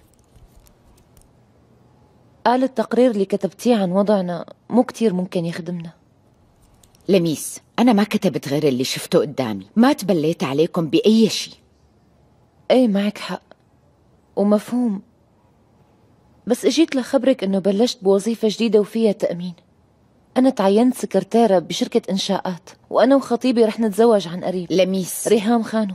قال التقرير اللي كتبتيه عن وضعنا مو كتير ممكن يخدمنا. لميس، أنا ما كتبت غير اللي شفته قدامي، ما تبليت عليكم بأي شيء. ايه معك حق ومفهوم، بس اجيت لخبرك انه بلشت بوظيفة جديدة وفيها تأمين. أنا تعينت سكرتيرة بشركة إنشاءات، وأنا وخطيبي رح نتزوج عن قريب. لميس. ريهام خانم.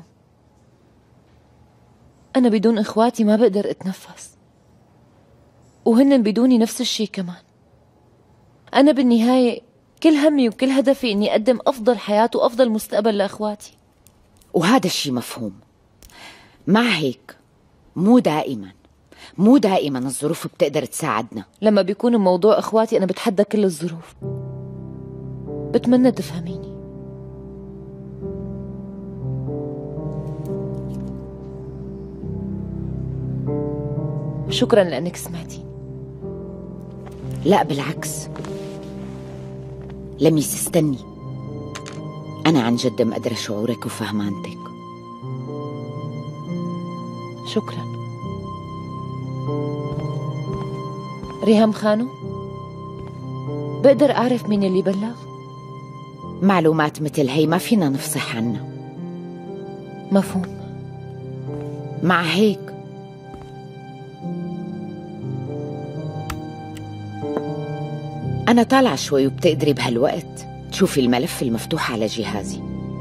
أنا بدون إخواتي ما بقدر أتنفس، وهن بدوني نفس الشي كمان. أنا بالنهاية كل همي وكل هدفي إني أقدم أفضل حياة وأفضل مستقبل لأخواتي. وهذا الشي مفهوم. مع هيك مو دائما مو دائما الظروف بتقدر تساعدنا. لما بيكون موضوع إخواتي أنا بتحدى كل الظروف. بتمنى تفهميني. شكرا لأنك سمعتي. لا بالعكس. لميس استني، أنا عن جد مقدرة شعورك وفهمانتك. شكرا. ريهام خانو، بقدر أعرف مين اللي بلغ؟ معلومات مثل هي ما فينا نفصح عنها. مفهوم. مع هيك أنا طالعة شوي وبتقدري بهالوقت تشوفي الملف المفتوح على جهازي.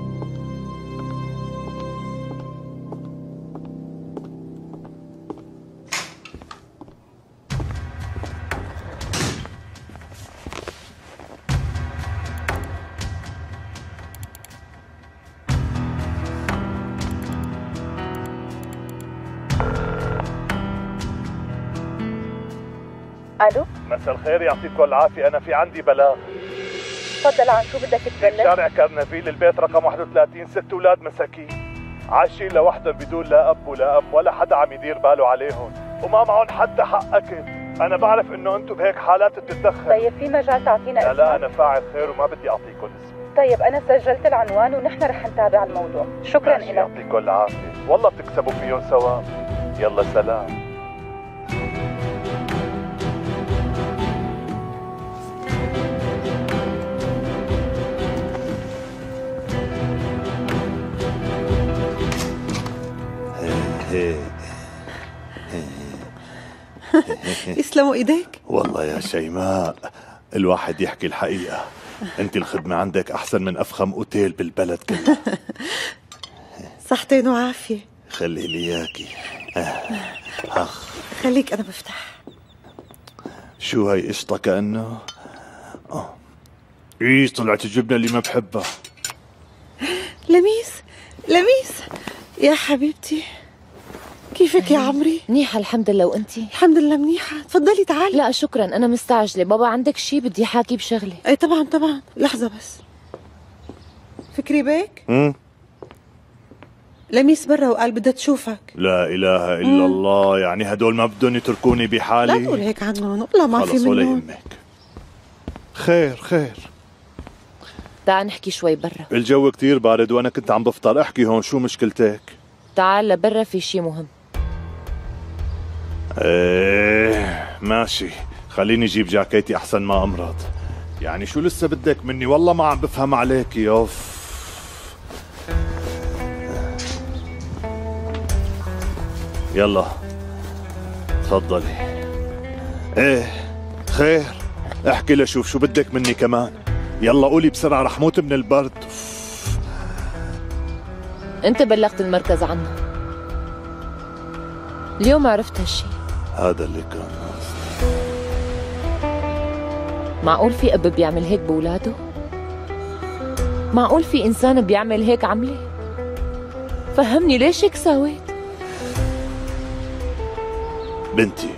الو، مساء الخير، يعطيكم العافية. أنا في عندي بلاغ. تفضل. عن شو بدك تبلغ؟ شارع كرنفيل، البيت رقم واحد وثلاثين، ست أولاد مساكين عايشين لوحدهم بدون لا أب ولا أم، ولا حدا عم يدير باله عليهم، وما معهم حتى حق أكل. أنا بعرف إنه أنتم بهيك حالات بتتدخل. طيب في مجال تعطينا لا اسمك؟ لا، أنا فاعل خير وما بدي أعطيكم اسمي. طيب أنا سجلت العنوان ونحن رح نتابع الموضوع. شكرا لك. يعطيكم العافية، والله بتكسبوا فيهم سوا. يلا سلام. يسلموا ايديك. والله يا شيماء الواحد يحكي الحقيقة، انت الخدمة عندك احسن من افخم اوتيل بالبلد كله. صحتين وعافية. خلي لي اياكي. اخ خليك انا بفتح. شو هاي قشطة كأنه؟ اه ايش طلعت الجبنة اللي ما بحبها. لميس لميس يا حبيبتي، كيفك يا عمري؟ منيحة الحمد لله، وانتي؟ الحمد لله منيحة. تفضلي تعالي. لا شكرا، أنا مستعجلة. بابا عندك شي بدي حاكي بشغلة. اي طبعا طبعا، لحظة بس. فكري بيك؟ امم لميس برا وقال بدها تشوفك. لا إله إلا مم. الله، يعني هدول ما بدهم يتركوني بحالي؟ لا تقول هيك عنهم، والله ما في خلص ولا منهم. يهمك. خير خير. تعال نحكي شوي برا. الجو كتير بارد وأنا كنت عم بفطر. احكي هون، شو مشكلتك؟ تعال لبرا، في شي مهم. ايه ماشي، خليني اجيب جاكيتي احسن ما امرض. يعني شو لسه بدك مني؟ والله ما عم بفهم عليك. يوف. يلا تفضلي. ايه خير، احكي لشوف شو بدك مني كمان. يلا قولي بسرعة، رح موت من البرد. انت بلغت المركز عنه. اليوم عرفت هالشي. هذا اللي كان قصدي. معقول في اب بيعمل هيك بولاده؟ معقول في إنسان بيعمل هيك عملة؟ فهمني ليش هيك سويت؟ بنتي،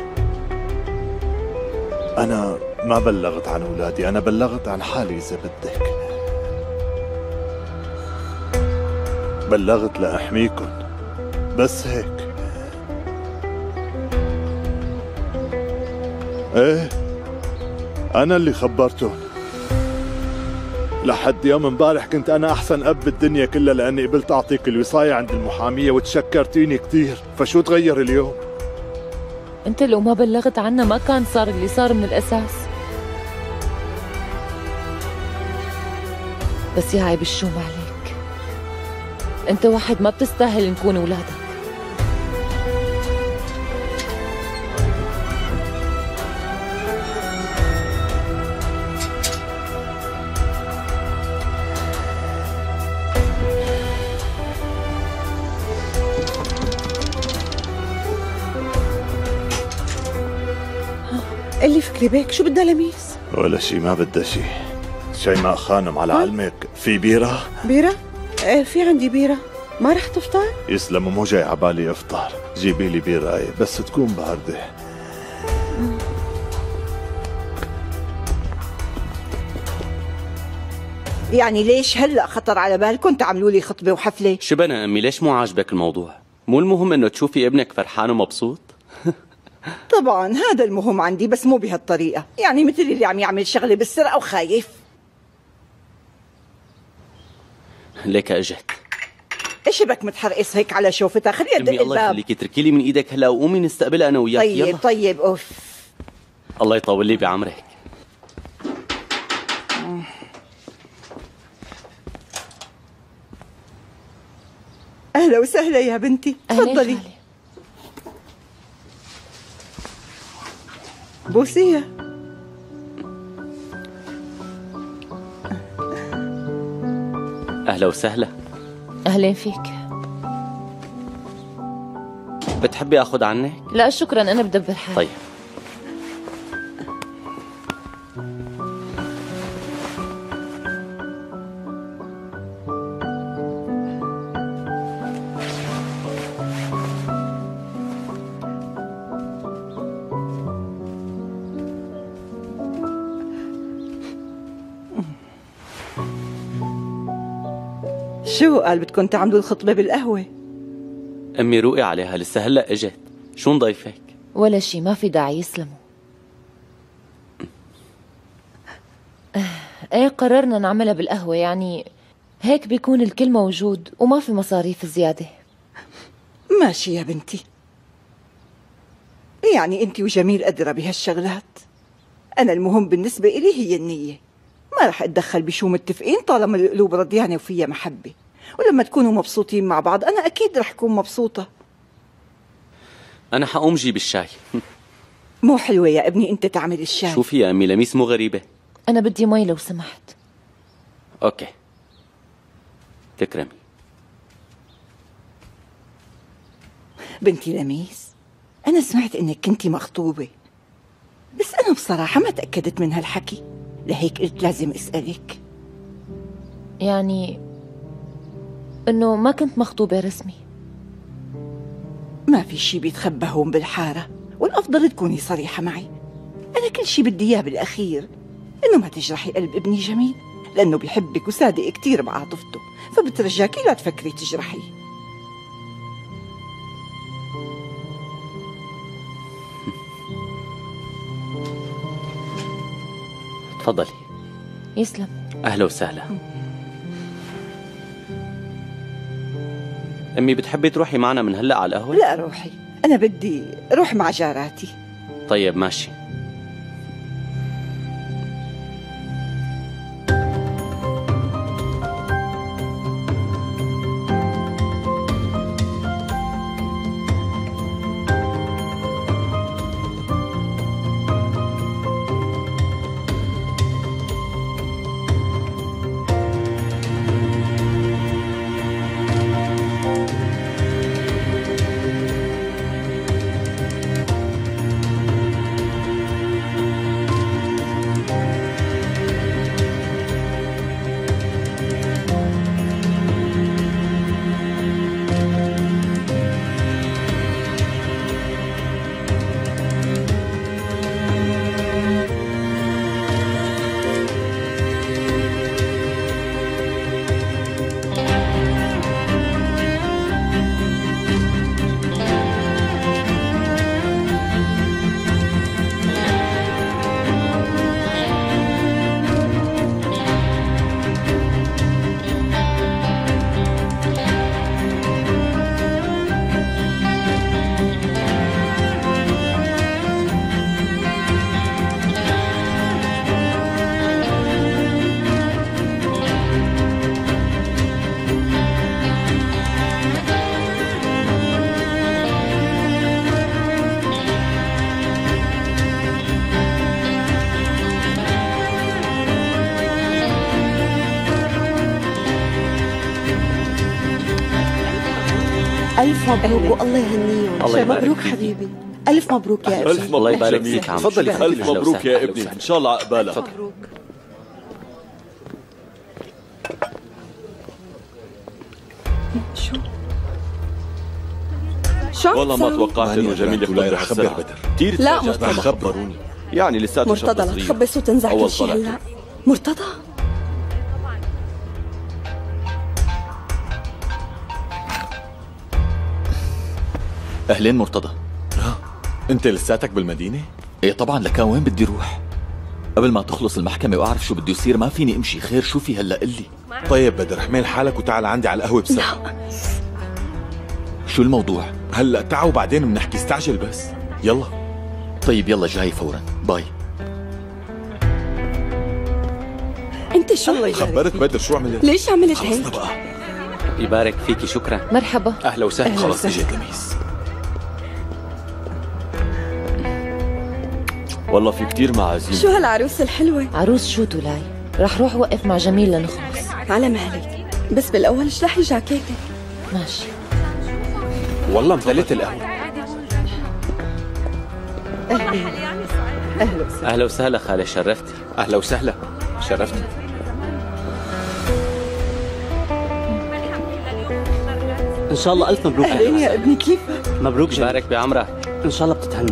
أنا ما بلغت عن أولادي، أنا بلغت عن حالي إذا بدك. بلغت لأحميكن، بس هيك. ايه أنا اللي خبرتهم. لحد يوم امبارح كنت أنا أحسن أب بالدنيا كلها لأني قبلت أعطيك الوصاية عند المحامية وتشكرتيني كتير، فشو تغير اليوم؟ أنت لو ما بلغت عنا ما كان صار اللي صار من الأساس. بس يا عيب الشوم عليك، أنت واحد ما بتستاهل نكون أولادك. اللي فكري بيك شو بدها لميس؟ ولا شي، ما بدها شي. شيماء خانم على علمك، في بيرة؟ بيرة؟ ايه في عندي بيرة. ما رح تفطر؟ يسلموا، مو جاي عبالي افطر. جيبي لي بيرة بس تكون باردة. يعني ليش هلا خطر على بالكم تعملوا لي خطبة وحفلة؟ شبنا أمي، ليش مو عاجبك الموضوع؟ مو المهم إنه تشوفي ابنك فرحان ومبسوط؟ طبعا هذا المهم عندي، بس مو بهالطريقة، يعني مثل اللي عم يعمل شغلة بالسرقة وخايف. ليك اجت. ايش بك متحرقص هيك على شوفتها؟ خليها تدق أمي الله الباب. يخليكي اتركي لي من ايدك هلا وقومي نستقبلها انا وياك. طيب يلا. طيب اوف. الله يطول لي بعمرك. اهلا وسهلا يا بنتي، تفضلي. بوسيها. اهلا وسهلا. أهلين فيك. بتحبي اخذ عنك؟ لا شكرا، أنا بدبر حالي. طيب. شو قال بدكم تعملوا الخطبة بالقهوة؟ امي روقي عليها، لسه هلا اجت. شو نضيفك؟ ولا شي، ما في داعي، يسلموا. ايه قررنا نعملها بالقهوة، يعني هيك بيكون الكل موجود وما في مصاريف زيادة. ماشي يا بنتي، يعني انت وجميل أدرى بهالشغلات. أنا المهم بالنسبة إلي هي النية، ما رح أتدخل بشو متفقين طالما القلوب رضيانة وفيها محبة، ولما تكونوا مبسوطين مع بعض أنا أكيد رح أكون مبسوطة. انا حقوم جيب الشاي. مو حلوة يا ابني أنت تعمل الشاي؟ شوفي يا امي، لميس مو غريبة. أنا بدي مي لو سمحت. اوكي تكرمي. بنتي لميس، أنا سمعت إنك كنتي مخطوبة، بس أنا بصراحة ما تأكدت من هالحكي، لهيك قلت لازم أسألك. يعني إنه ما كنت مخطوبة رسمي. ما في شي بيتخبى هون بالحارة، والأفضل تكوني صريحة معي. أنا كل شي بدي إياه بالأخير إنه ما تجرحي قلب ابني جميل، لأنه بيحبك وصادق كتير بعاطفته، فبترجاكي لا تفكري تجرحيه. تفضلي. يسلم. اهلا وسهلا. امي بتحبي تروحي معنا من هلا على القهوة؟ لا روحي، أنا بدي روح مع جاراتي. طيب ماشي. ألف مبروك والله يهنيهم. الله يبارك مبروك فيك. حبيبي. ألف مبروك يا ابني. ألف الله مبروك يبارك جميل. فيك عم. تفضلي أهلا ألف وسهلا. مبروك يا أهلا ابني، وسهلا. إن شاء الله عقبالك. مبروك. شو؟ شو عم والله ما تساوي؟ توقعت انه جميل يخبر رح خبر بدر. كثير لا، تفاجأت مرتضى. لما خبروني. يعني لساته شاب مرتضى لا صغير. تخبص وتنزع أول كل شيء طلعت. هلا. مرتضى اهلين مرتضى. انت لساتك بالمدينة؟ ايه طبعا، لكان وين بدي روح؟ قبل ما تخلص المحكمة واعرف شو بده يصير ما فيني امشي. خير شو في هلا قلي؟ طيب بدر، احمل حالك وتعال عندي على القهوة بسرعة. شو الموضوع؟ هلا تعا وبعدين بنحكي، استعجل بس. يلا. طيب يلا جاي فورا، باي. انت شو؟ خبرت بدر شو عملت؟ ليش عملت هيك؟ خلصنا بقى. يبارك فيكي، شكرا. مرحبا. اهلا وسهلا. أهلا خلص وسهلا. اجت لميس. والله في كتير معازيم. شو هالعروس الحلوة؟ عروس شو تولاي؟ رح روح وقف مع جميل لنخلص. على مهلك، بس بالأول اشرحي جاكيتك. ماشي. والله امتليت القهوة. أهلا أهلا وسهلا. اهلا وسهلا خالي، شرفتي. أهلا وسهلا، شرفتي. ان شاء الله الف مبروك. أهلين يا ابني، كيفك؟ مبروك جميل. يبارك بعمرك. ان شاء الله بتتهنى.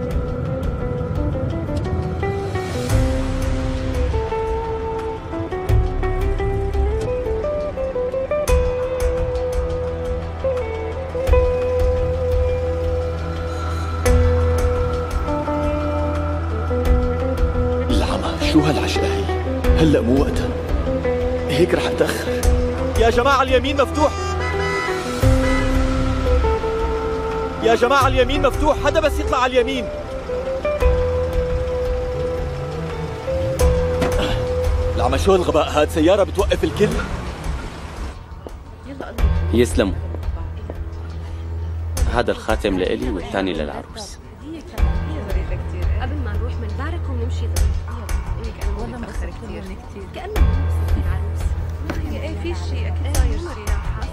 العمى شو هالعشقة هي؟ هلا مو وقتها، هيك رح اتأخر. يا جماعة اليمين مفتوح. يا جماعة اليمين مفتوح، حدا بس يطلع على اليمين. العمى شو هالغباء هاد؟ سيارة بتوقف الكل. يسلموا. هذا الخاتم لإلي والثاني للعروس. قبل ما نروح بنبارك ونمشي. والله متأخر كثير كثير كأنه العروس. ايه في شيء اكيد صاير شيء.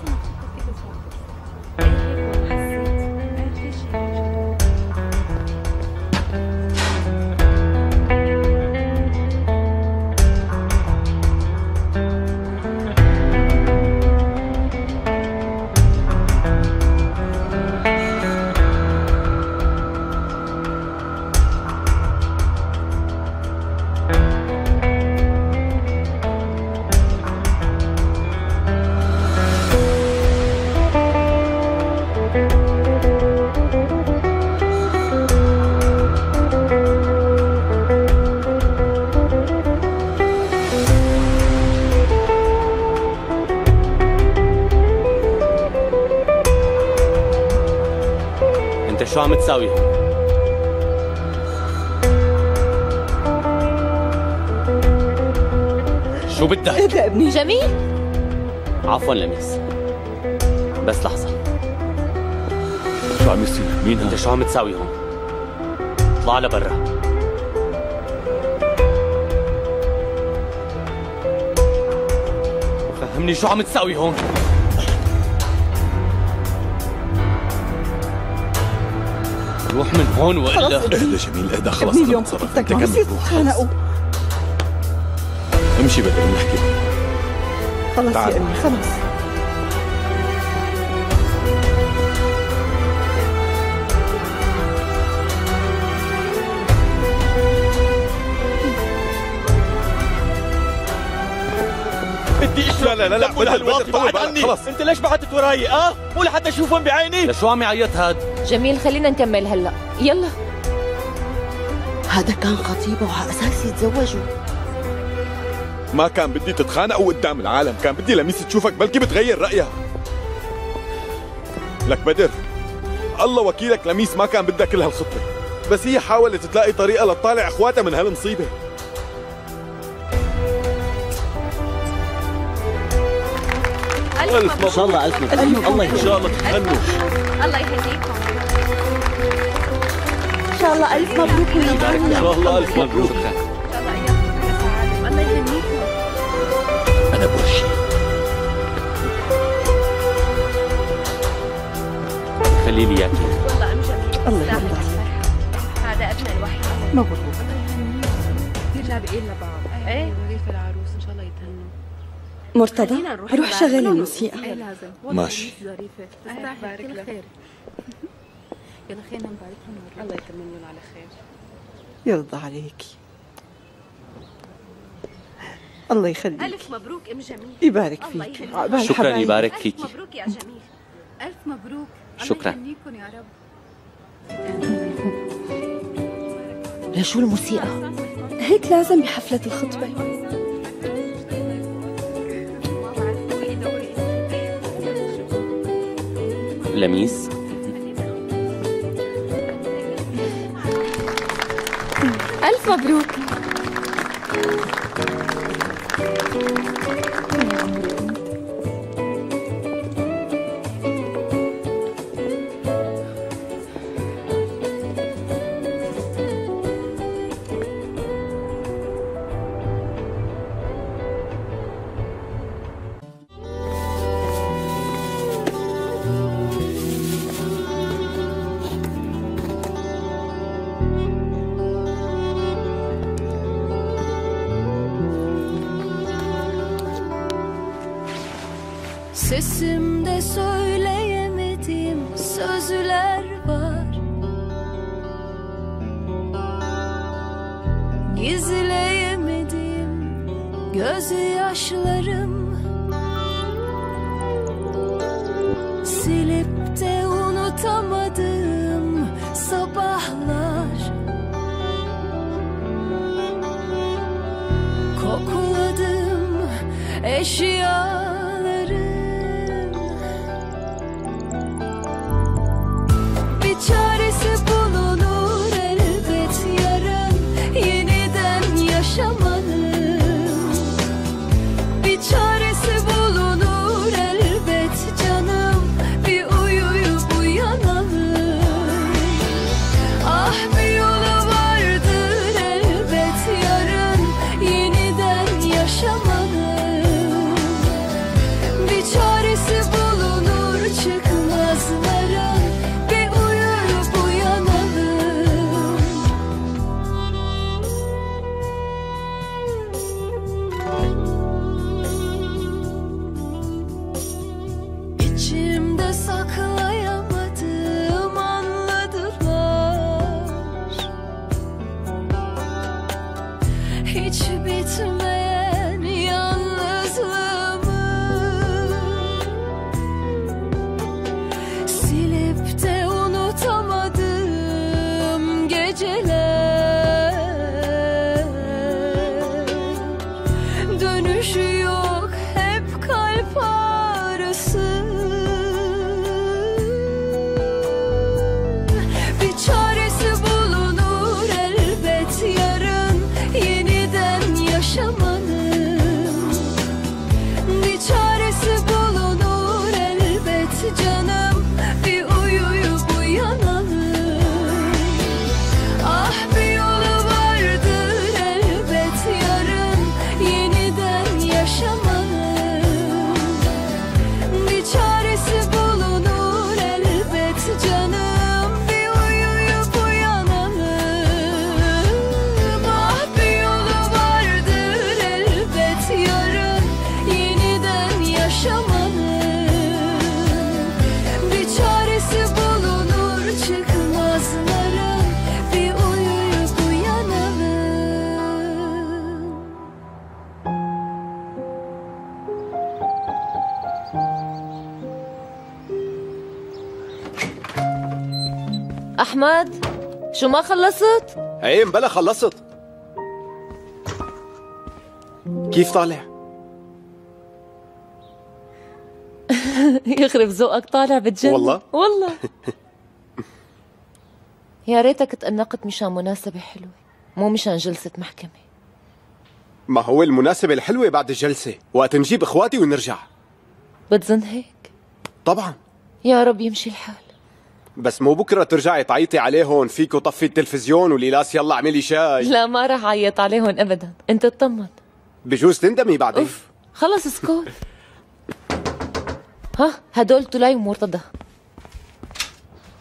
انت شو عم تساوي هون؟ شو بدك؟ اهدى ابني. جميل. عفوا لميس، بس لحظة. شو عم يصير؟ مين انت هذا؟ شو عم تساوي هون؟ اطلع لبرا. فهمني شو عم تساوي هون؟ روح من هون والا. اهدى جميل، اهدى خلص. ابني انا اليوم بتصرف. خطتك انت ما بصير كمل روح. تتخانقوا. امشي بدر نحكي. خلص تعال. يا ابني خلص. بدي اشرب. لا لا لا لا دم الهلوات بدر، بعد طول عني. بالك، خلص. انت ليش بعدت وراي؟ اه مو لحتى اشوفهم بعيني. لشو عم يعيط هاد؟ جميل خلينا نكمل هلا، يلا. هذا كان خطيبه وعلى أساس يتزوجوا. ما كان بدي تتخانقوا قدام العالم، كان بدي لميس تشوفك بلكي بتغير رأيها. لك بدر، الله وكيلك لميس ما كان بدها كل هالخطة، بس هي حاولت تلاقي طريقة لتطالع اخواتها من هالمصيبة. ألف مبروك. إن شاء الله ألف مبروك. الله يهنيك. إن شاء الله تتهنوا. الله يهنيكم. ان شاء الله الف مبروك ويبارك. إن شاء الله ألف مبروك. الله يهنيكم. أنا بوشي. خلي لي اياكي. والله ام جميل. الله يرضى هذا ابننا الوحيد. مبروك. نرجع باقيين لبعض. ايه وريف العروس ان شاء الله يتهنوا. مرتضى روح شغل الموسيقى. ماشي. بارك لك. خير. يلا خلينا نباركهم. الله يتمنون على خير. يرضى عليكي. الله يخليك. ألف مبروك ام جميل. يبارك فيك. شكرا يبارك فيكي. ألف مبروك يا جميل. ألف مبروك. شكرا. الله يهنيكم يا رب. لشو الموسيقى؟ هيك لازم بحفلة الخطبة. لميس ألف مبروك. Sesimde söyleyemediğim sözler var. Gizleyemediğim gözyaşlarım. Silip de unutamadığım sabahlar. Kokladım eşya. Çaresi bulunur elbet yarın yeniden yaşamanın. Bir çaresi bulunur elbet canım, bir uyuyup uyanalım. Ah bir yolu vardır elbet yarın yeniden yaşamanın. Bir çaresi bulunur çıkmazların. Saklayamadığım anladılar. Hiç bitmeyen yalnızlığımı. Silip de unutamadığım geceler. Dönüşü yok hep kalp ağrısı. Canım bir uyuyup uyanalım. Ah bir yolu vardır elbet yarın yeniden yaşamanın. Bir çaresi bulunur elbet canım, bir uyuyup uyanalım. Ah bir yolu vardır elbet yarın yeniden yaşamanın. Çıkmazların bir uyuyup uyanalım. أحمد شو ما خلصت؟ ايه مبلا خلصت. كيف طالع؟ يخرب ذوقك طالع بتجنن. والله؟ والله. يا ريتك تأنقت مشان مناسبة حلوة مو مشان جلسة محكمة. ما هو المناسبة الحلوة بعد الجلسة، وقت نجيب اخواتي ونرجع. بتظن هيك؟ طبعا. يا رب يمشي الحال. بس مو بكرة ترجعي تعيطي عليهم فيكو طفي التلفزيون وليلاس يلا اعملي شاي. لا ما راح اعيط عليهم ابدا، انت اطمن. بجوز تندمي بعدين. اوف خلص اسكت. ها هدول تولاي ومرتضى.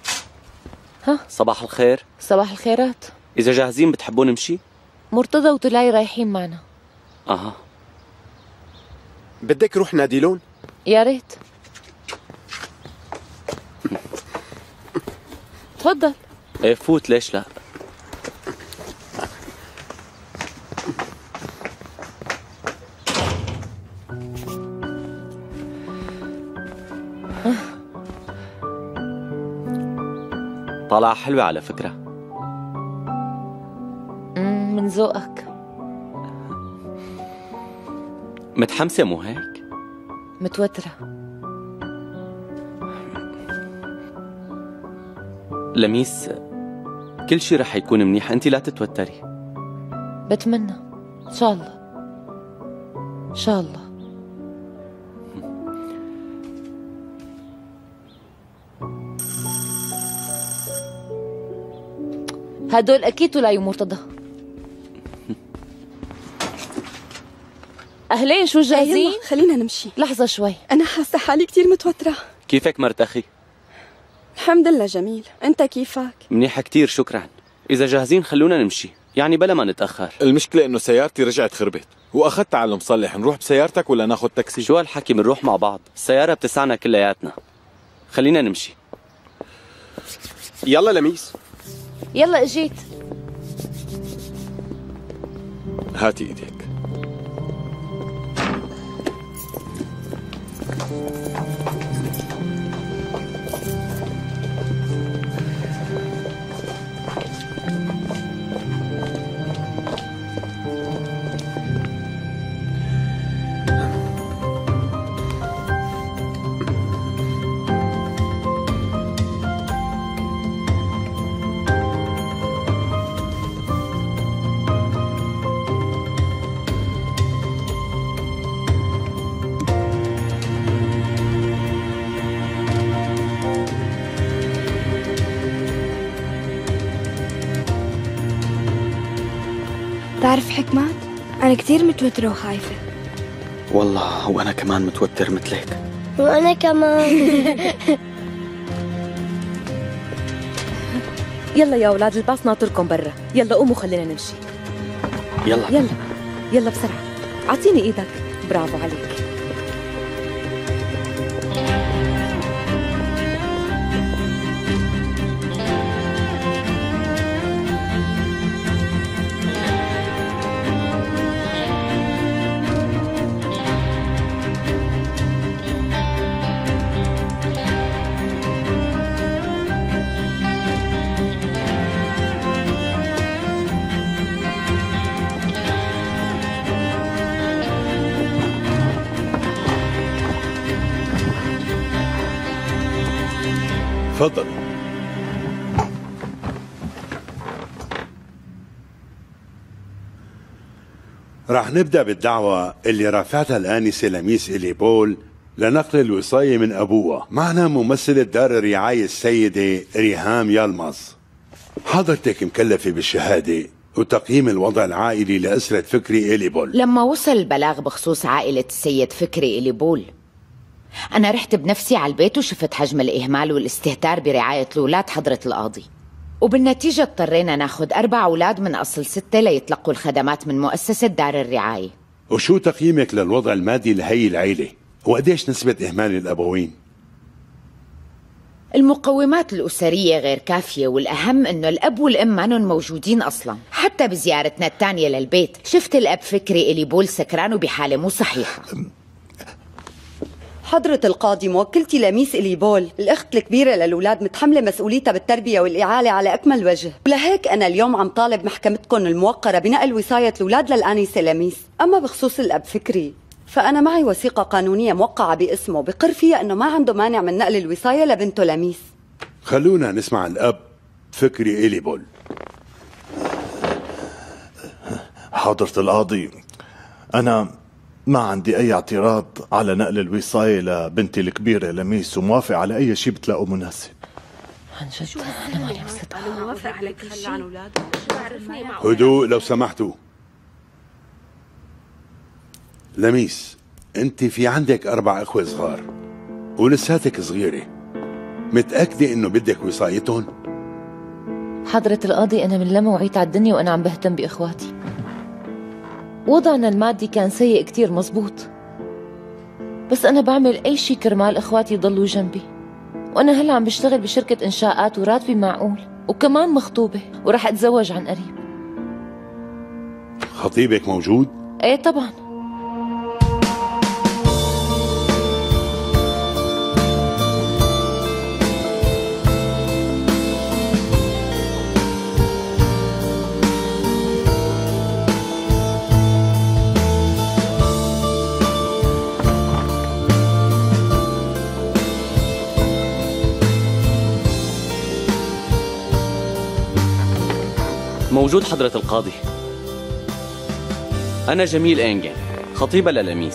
ها صباح الخير. صباح الخيرات. إذا جاهزين بتحبون نمشي؟ مرتضى وتلاي رايحين معنا. أها. بدك روح ناديلون؟ يا ريت. تفضل. ايه فوت، ليش لا؟ طالعة حلوة على فكرة. امم من ذوقك. متحمسة مو هيك؟ متوترة. لميس، كل شي رح يكون منيح، انت لا تتوتري. بتمنى ان شاء الله ان شاء الله. هدول اكيد تلاقي مرتضى. اهلين، شو جاهزين؟ خلينا نمشي. لحظة شوي، انا حاسة حالي كتير متوترة. كيفك مرت اخي؟ الحمد لله جميل، انت كيفك؟ منيحة كتير شكرا. اذا جاهزين خلونا نمشي، يعني بلا ما نتأخر. المشكلة انه سيارتي رجعت خربت واخذتها على المصلح. نروح بسيارتك ولا ناخذ تاكسي؟ شو هالحكي، بنروح مع بعض، السيارة بتسعنا كلياتنا. خلينا نمشي. يلا لميس. يلا اجيت. هاتي ايديك. بتعرف حكمت؟ أنا كتير متوترة وخايفة. والله وأنا كمان متوتر مثلك. وأنا كمان. يلا يا أولاد، الباص ناطركم برا، يلا قوموا خلينا نمشي. يلا يلا يلا بسرعة، أعطيني إيدك. برافو عليك. تفضل. رح نبدأ بالدعوة اللي رافعتها الآنسة لميس إليبول لنقل الوصاية من أبوها. معنا ممثلة دار الرعاية السيدة ريهام يلمز. حضرتك مكلفة بالشهادة وتقييم الوضع العائلي لأسرة فكري إليبول. لما وصل البلاغ بخصوص عائلة السيد فكري إليبول، أنا رحت بنفسي على البيت وشفت حجم الإهمال والاستهتار برعاية الأولاد حضرة القاضي، وبالنتيجة اضطرينا ناخد أربع أولاد من أصل ستة ليتلقوا الخدمات من مؤسسة دار الرعاية. وشو تقييمك للوضع المادي لهي العيلة؟ وقديش نسبة إهمال الأبوين؟ المقومات الأسرية غير كافية، والأهم أنه الأب والأم مانن موجودين أصلا. حتى بزيارتنا الثانية للبيت شفت الأب فكري إليبول سكران وبحالة مو صحيحة. حضرة القاضي، موكلتي لميس إليبول الأخت الكبيرة للأولاد متحملة مسؤوليتها بالتربية والإعالة على أكمل وجه، ولهيك أنا اليوم عم طالب محكمتكم الموقرة بنقل وصاية الأولاد للآنسة لميس. أما بخصوص الأب فكري فأنا معي وثيقة قانونية موقعة باسمه بقر فيها أنه ما عنده مانع من نقل الوصاية لبنته لميس. خلونا نسمع الأب فكري إليبول. حضرة القاضي، أنا ما عندي أي اعتراض على نقل الوصاية لبنتي الكبيرة لميس، وموافق على أي شيء بتلاقوه مناسب. عن جد أنا ماني مصدقة. أنا موافق على كل شيء عن أولاده. هدوء لو سمحتوا. لميس، أنت في عندك أربع أخوة صغار ولساتك صغيرة، متأكدة إنه بدك وصايتهم؟ حضرة القاضي، أنا من لما وعيت على الدنيا وأنا عم بهتم بإخواتي. وضعنا المادي كان سيء كتير مزبوط، بس أنا بعمل أي شي كرمال إخواتي يضلوا جنبي. وأنا هلا عم بشتغل بشركة إنشاءات وراتبي معقول، وكمان مخطوبة ورح أتزوج عن قريب. خطيبك موجود؟ إيه طبعا. موجود حضرة القاضي. أنا جميل أنجن، خطيبة للميس.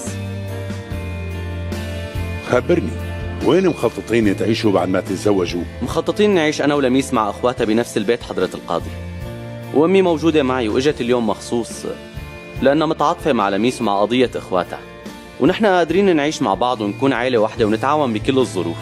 خبرني، وين مخططين تعيشوا بعد ما تتزوجوا؟ مخططين نعيش أنا ولميس مع أخواتها بنفس البيت حضرة القاضي. وأمي موجودة معي وإجت اليوم مخصوص لأنها متعاطفة مع لميس ومع قضية إخواتها، ونحن قادرين نعيش مع بعض ونكون عائلة واحدة ونتعاون بكل الظروف.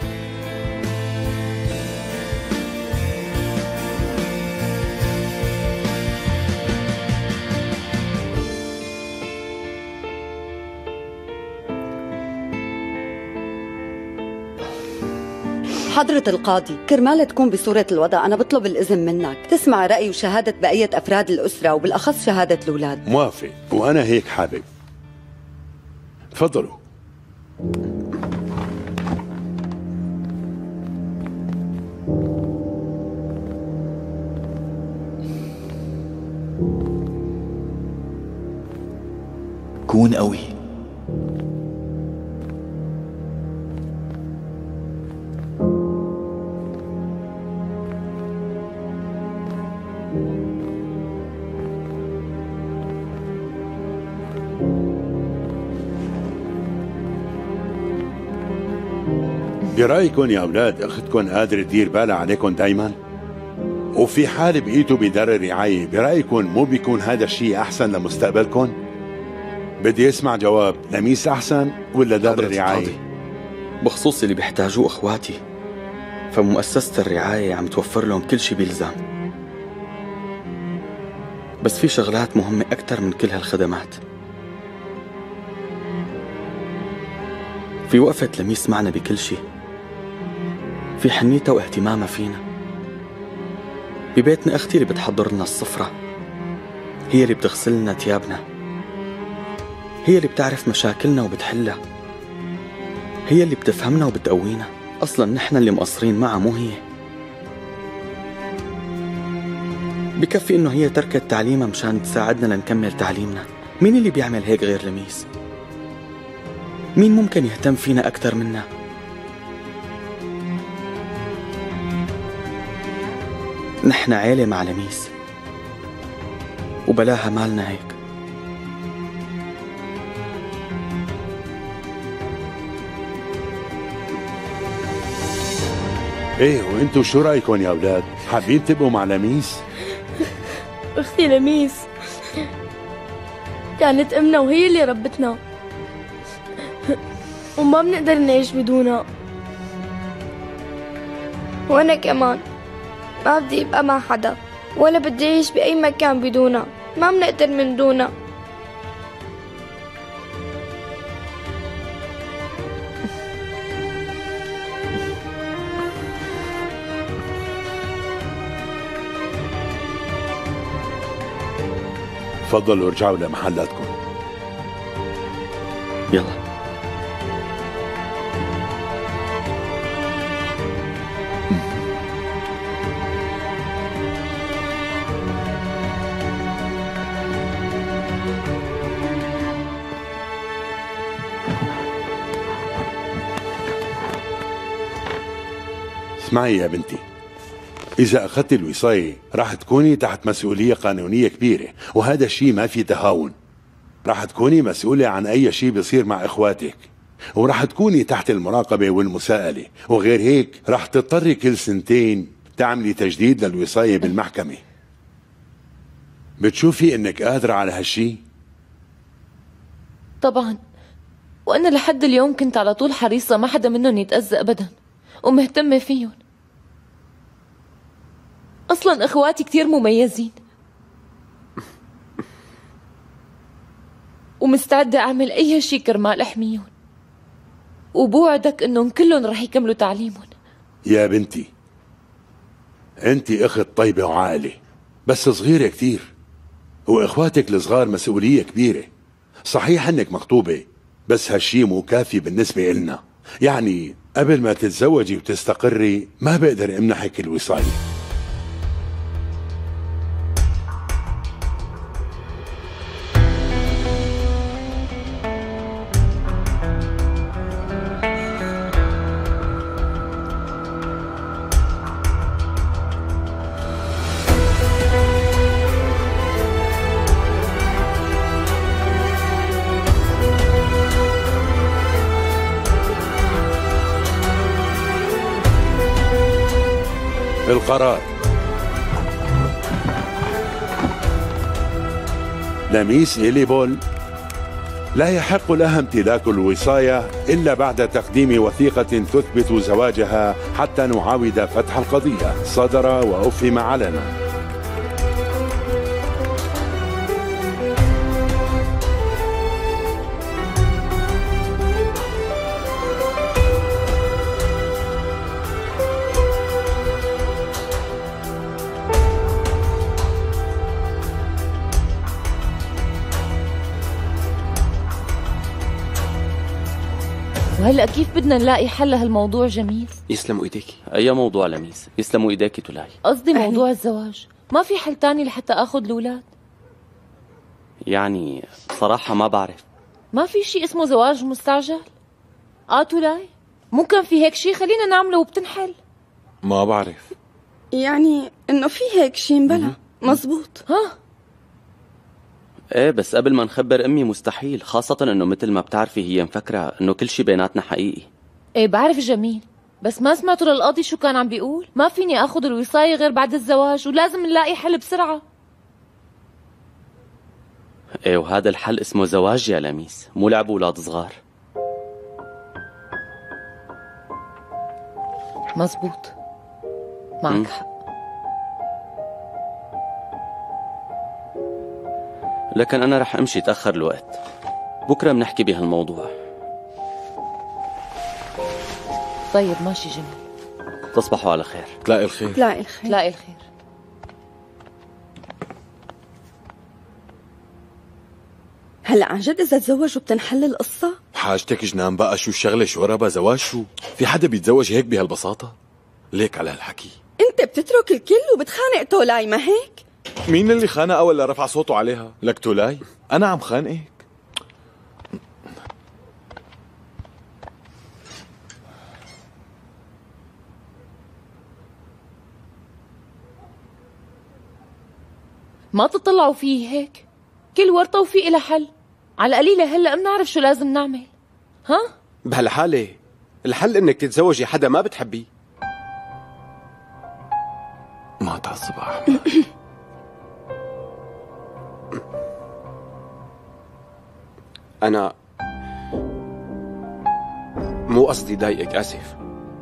حضرة القاضي، كرمال تكون بصورة الوضع أنا بطلب الإذن منك تسمع رأي وشهادة بقية أفراد الأسرة وبالأخص شهادة الأولاد. موافق، وأنا هيك حابب. تفضلوا. كون قوي. برأيكم يا أولاد أختكم قادرة تدير بالها عليكم دايما؟ وفي حال بقيتوا بدار الرعاية برأيكم مو بيكون هذا الشيء أحسن لمستقبلكم؟ بدي أسمع جواب، لميس أحسن ولا دار الرعاية؟ بخصوص اللي بيحتاجوه أخواتي فمؤسسة الرعاية عم توفر لهم كل شيء بيلزم، بس في شغلات مهمة أكثر من كل هالخدمات. في وقفة لميس معنا بكل شيء، في حنيتها واهتمامها فينا. ببيتنا أختي اللي بتحضر لنا السفرة، هي اللي بتغسل لنا ثيابنا، هي اللي بتعرف مشاكلنا وبتحلها، هي اللي بتفهمنا وبتقوينا. أصلا نحن اللي مقصرين معها مو هي. بكفي إنه هي تركت تعليمها مشان تساعدنا لنكمل تعليمنا. مين اللي بيعمل هيك غير لميس؟ مين ممكن يهتم فينا أكثر منا؟ نحن عيلة مع لميس وبلاها مالنا هيك. ايه، وانتوا شو رأيكم يا أولاد؟ حابين تبقوا مع لميس؟ أختي لميس كانت أمنا وهي اللي ربتنا، وما بنقدر نعيش بدونها. وأنا كمان ما بدي أبقى مع حدا ولا بدي أعيش بأي مكان بدونها، ما بنقدر من دونها. تفضلوا ارجعوا لمحلاتكم. يلا. اسمعي يا بنتي، إذا أخذت الوصاية راح تكوني تحت مسؤولية قانونية كبيرة، وهذا الشيء ما في تهاون. راح تكوني مسؤولة عن أي شيء بيصير مع إخواتك، وراح تكوني تحت المراقبة والمساءلة، وغير هيك راح تضطري كل سنتين تعملي تجديد للوصاية بالمحكمة. بتشوفي إنك قادرة على هالشيء؟ طبعا، وأنا لحد اليوم كنت على طول حريصة ما حدا منهم يتأذى أبدا، ومهتمة فيهم. أصلا إخواتي كتير مميزين، ومستعدة أعمل أي شي كرمال أحميهم، وبوعدك إنهم كلهم رح يكملوا تعليمهم. يا بنتي انت اخت طيبة وعاقلة، بس صغيرة كتير، واخواتك الصغار مسؤولية كبيرة. صحيح انك مخطوبة، بس هالشي مو كافي بالنسبة إلنا. يعني قبل ما تتزوجي وتستقري ما بقدر امنحك الوصاية. القرار: لميس إليبول لا يحق لها امتلاك الوصاية إلا بعد تقديم وثيقة تثبت زواجها حتى نعاود فتح القضية. صدر وأفهم علنا. وهلأ كيف بدنا نلاقي حل لهالموضوع جميل؟ يسلموا ايديك. اي موضوع لميس؟ يسلموا ايديك تولاي. قصدي موضوع الزواج، ما في حل تاني لحتى اخذ الاولاد؟ يعني بصراحة ما بعرف. ما في شيء اسمه زواج مستعجل؟ اه تولاي، ممكن في هيك شيء خلينا نعمله وبتنحل. ما بعرف. يعني انه في هيك شيء مبلا. مزبوط. ها ايه، بس قبل ما نخبر امي مستحيل، خاصة انه مثل ما بتعرفي هي مفكرة انه كل شيء بيناتنا حقيقي. ايه بعرف جميل، بس ما سمعتوا للقاضي شو كان عم بيقول؟ ما فيني اخذ الوصاية غير بعد الزواج، ولازم نلاقي حل بسرعة. ايه، وهذا الحل اسمه زواج يا لميس، مو لعب اولاد صغار. مزبوط، معك حق. لكن أنا رح أمشي، تأخر الوقت. بكرة بنحكي بهالموضوع. طيب ماشي جميل. تصبحوا على خير. تلاقي الخير. تلاقي الخير. تلاقي الخير. هلا عن جد إذا تزوجوا بتنحل القصة؟ حاجتك جنان بقى، شو الشغلة؟ شو ربا زواج؟ شو في حدا بيتزوج هيك بهالبساطة؟ ليك على هالحكي. أنت بتترك الكل وبتخانق تولاي، ما هيك؟ مين اللي خانقها ولا رفع صوته عليها؟ لك تولاي، أنا عم خانقك؟ ما تطلعوا فيه هيك، كل ورطة وفي إلها حل. على قليلة هلأ بنعرف شو لازم نعمل. ها؟ بهالحالة الحل إنك تتزوجي حدا ما بتحبيه. ما تعصب أحمد. أنا مو قصدي ضايقك، آسف.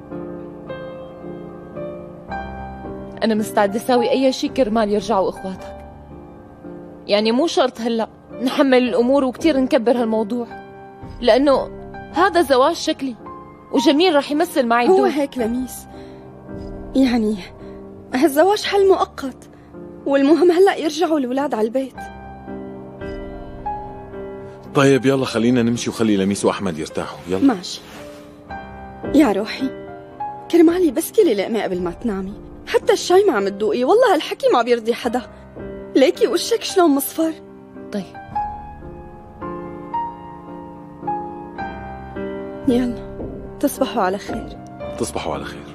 أنا مستعدة أساوي أي شيء كرمال يرجعوا إخواتك. يعني مو شرط هلأ نحمل الأمور وكتير نكبر هالموضوع، لأنه هذا زواج شكلي وجميل رح يمثل معي هو الدور. هيك لميس، يعني هالزواج حل مؤقت، والمهم هلأ يرجعوا الولاد على البيت. طيب يلا خلينا نمشي وخلي لميس وأحمد يرتاحوا. يلا ماشي يا روحي، كرمالي بس كلي لقمة قبل ما تنامي. حتى الشاي ما عم تذوقي، والله هالحكي ما بيرضي حدا. ليكي وشك شلون مصفر. طيب يلا تصبحوا على خير. تصبحوا على خير.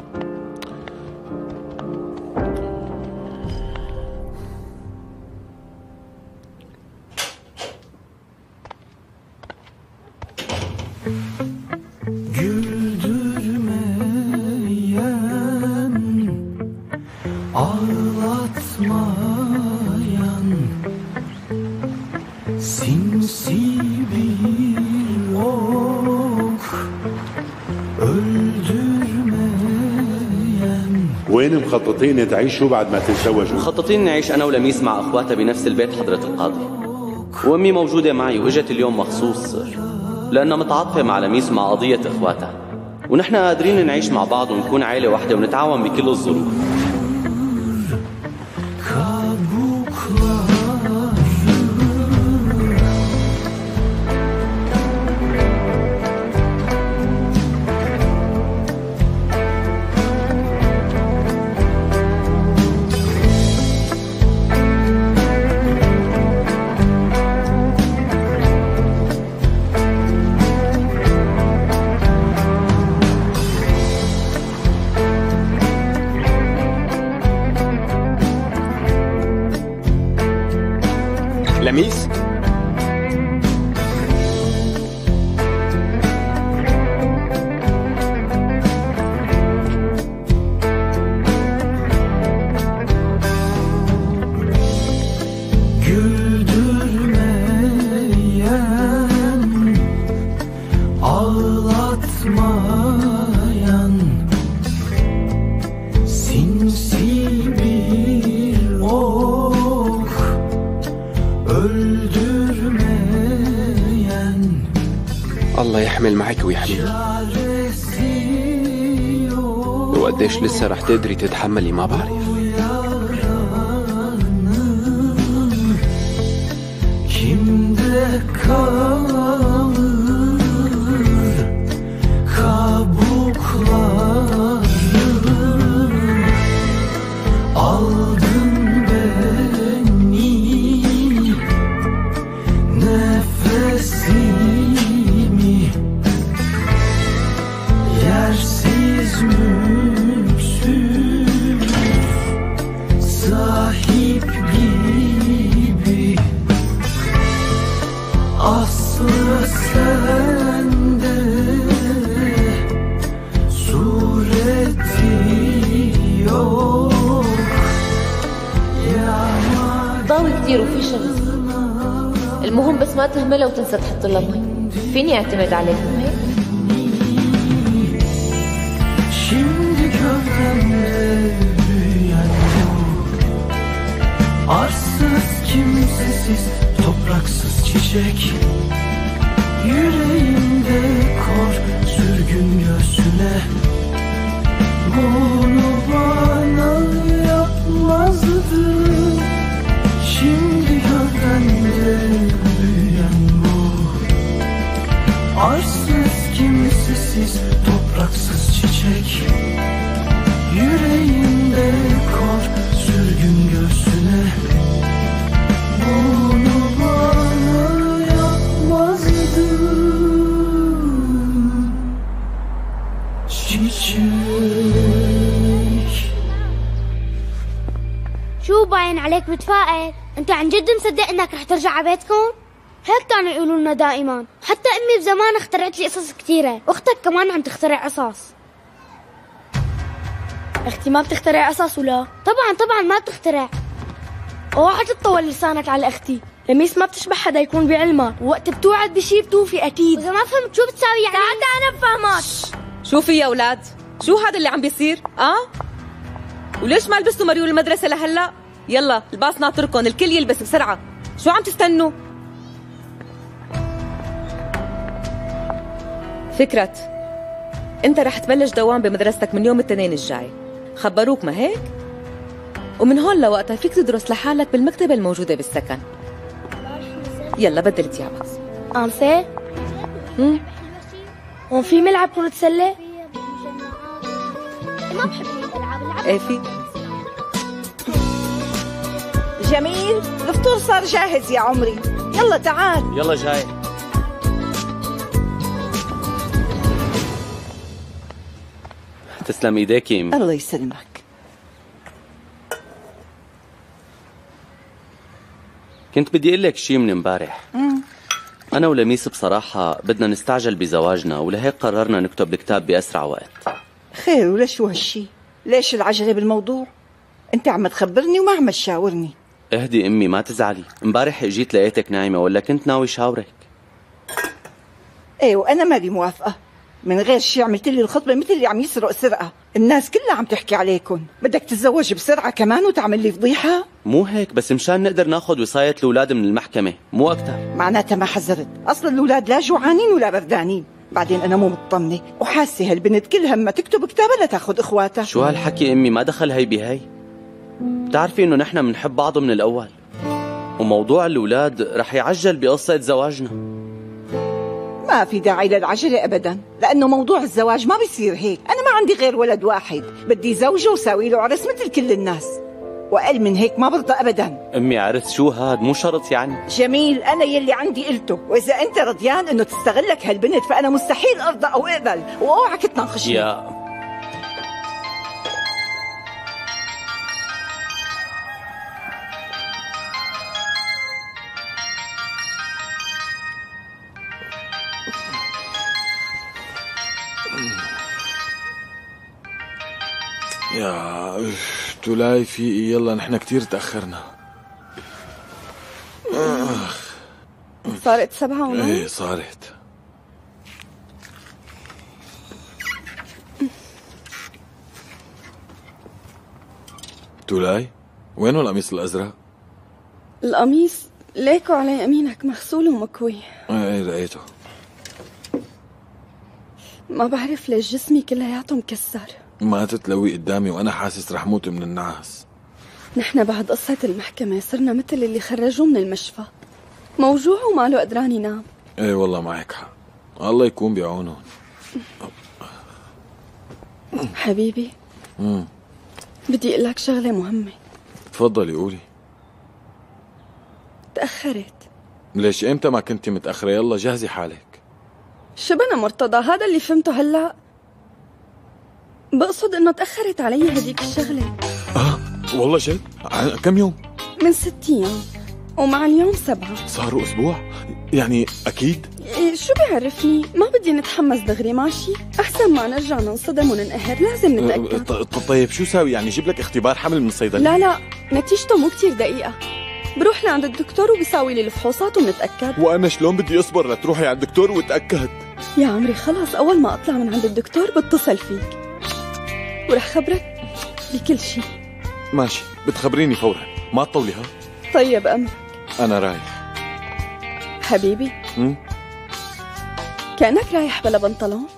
وين مخططين تعيشوا بعد ما تتزوجوا؟ مخططين نعيش أنا ولميس مع أخواتها بنفس البيت حضرة القاضي. وأمي موجودة معي وإجت اليوم مخصوص لأنها متعاطفة مع لميس ومع قضية إخواتها، ونحن قادرين نعيش مع بعض ونكون عائلة واحدة ونتعاون بكل الظروف. لميس؟ Güldürmeyen, ağlatmayan, sinsi bir ok, öldürmeyen. الله يحمل معك ويحميك. وقديش لسه رح تقدري تتحملي ما بعرف. Kimde kalır kabukları, aldın beni nefesimi, yersiz mülksüz sahip gibi. Aslı sende, sureti yok. ضاوي كتير وفي شمس. المهم بس ما تهملها وتنسى تحط لها مي. فيني اعتمد عليكم هيك؟ Şimdi gövdemde büyüyen bu, arsız kimsesiz topraksız çiçek, yüreğimde kor sürgün göğsüne. Bunu bana yapmazdı. Şimdi gövdemde büyüyen bu, arsız kimsesiz topraksız çiçek, yüreğimde kor sürgün göğsüne. Bunu bana yapmazdı çiçek. شو باين عليك متفائل؟ انت عن جد مصدق انك رح ترجع على بيتكم؟ هيك كانوا يقولوا لنا دائما، حتى امي بزمان اخترعت لي قصص كثيره، واختك كمان عم تخترع قصص. اختي ما بتخترع قصص ولا؟ طبعا طبعا ما بتخترع. اوعى تطول لسانك على اختي، لميس ما بتشبه حدا يكون بعلمها، ووقت بتوعد بشي بتوفي اكيد. اذا ما فهمت شو بتساوي يعني؟ تعال انا بفهمك. شوفي يا اولاد، شو هذا اللي عم بيصير؟ اه؟ وليش ما لبستوا مريول المدرسة لهلا؟ يلا الباص ناطركم، الكل يلبس بسرعة. شو عم تستنوا؟ فكرة، انت رح تبلش دوام بمدرستك من يوم الاثنين الجاي. خبروك ما هيك؟ ومن هون لوقتها فيك تدرس لحالك بالمكتبة الموجودة بالسكن. يلا بدل ثيابك. انسة؟ امم هون في ملعب كرة سلة؟ ما بحب الالعاب، العب. ايه في. جميل، الفطور صار جاهز يا عمري، يلا تعال. يلا جاي. تسلم ايديك يا امي. الله يسلمك. كنت بدي اقول لك شيء من امبارح. انا ولميس بصراحه بدنا نستعجل بزواجنا، ولهيك قررنا نكتب الكتاب باسرع وقت. خير، وليش هالشي؟ ليش العجله بالموضوع؟ انت عم تخبرني وما عم تشاورني. اهدي امي ما تزعلي، امبارح اجيت لقيتك نايمه ولا كنت ناوي شاورك. ايه وانا مالي موافقه، من غير شي عملت لي الخطبة مثل اللي عم يسرق سرقة. الناس كلها عم تحكي عليكم. بدك تتزوج بسرعة كمان وتعمل لي فضيحة؟ مو هيك، بس مشان نقدر ناخذ وصاية الأولاد من المحكمة، مو أكتر. معناتها ما حذرت. أصلا الأولاد لا جوعانين ولا بردانين. بعدين أنا مو مطمنة وحاسة هالبنت كل همها تكتب كتابها لتاخذ إخواتها. شو هالحكي أمي؟ ما دخل هي بهي. بتعرفي إنه نحن بنحب بعض من الأول، وموضوع الأولاد رح يعجل بقصة زواجنا. ما في داعي للعجلة أبدا، لأنه موضوع الزواج ما بيصير هيك. أنا ما عندي غير ولد واحد، بدي زوجه وساوي له عرس مثل كل الناس، وأقل من هيك ما برضى أبدا. أمي عرس شو هاد؟ مو شرط يعني. جميل، أنا يلي عندي قلته، وإذا أنت رضيان إنه تستغلك هالبنت فأنا مستحيل أرضى أو أقبل، وأوعك تناقشني. يا يا تولاي في إيه؟ يلا نحن كتير تأخرنا. صارت سبعة ونص؟ ايه صارت. تولاي وينه القميص الأزرق؟ القميص ليكو عليه يمينك مغسول ومكوي. ايه لقيته. ما بعرف ليش جسمي كلياته مكسر. ما تتلوي قدامي وأنا حاسس رح موت من النعاس. نحن بعد قصة المحكمة صرنا مثل اللي خرجوه من المشفى، موجوع وماله قدران ينام. ايه والله معك حق، الله يكون بعونهم. حبيبي امم بدي اقول لك شغلة مهمة. تفضلي قولي. تأخرت. ليش امتى ما كنتي متأخرة؟ يلا جهزي حالك. شبنا مرتضى، هذا اللي فهمته هلا. بقصد انه تأخرت علي هديك الشغلة. اه والله جد؟ كم يوم؟ من ست ايام، ومع اليوم سبعة. صاروا اسبوع؟ يعني اكيد؟ إيه شو بيعرفني؟ ما بدي نتحمس دغري، ماشي؟ احسن ما نرجع ننصدم وننقهر، لازم نتأكد. طيب شو ساوي؟ يعني جيب لك اختبار حمل من الصيدلية؟ لا لا، نتيجته مو كتير دقيقة. بروح لعند الدكتور وبيساوي لي الفحوصات وبنتأكد. وانا شلون بدي اصبر لتروحي عند الدكتور وتأكد؟ يا عمري خلاص، اول ما اطلع من عند الدكتور بتصل فيك ورح خبرك بكل شيء. ماشي، بتخبريني فورا، ما تطولي. ها طيب امرك. انا رايح. حبيبي م? كأنك رايح بلا بنطلون.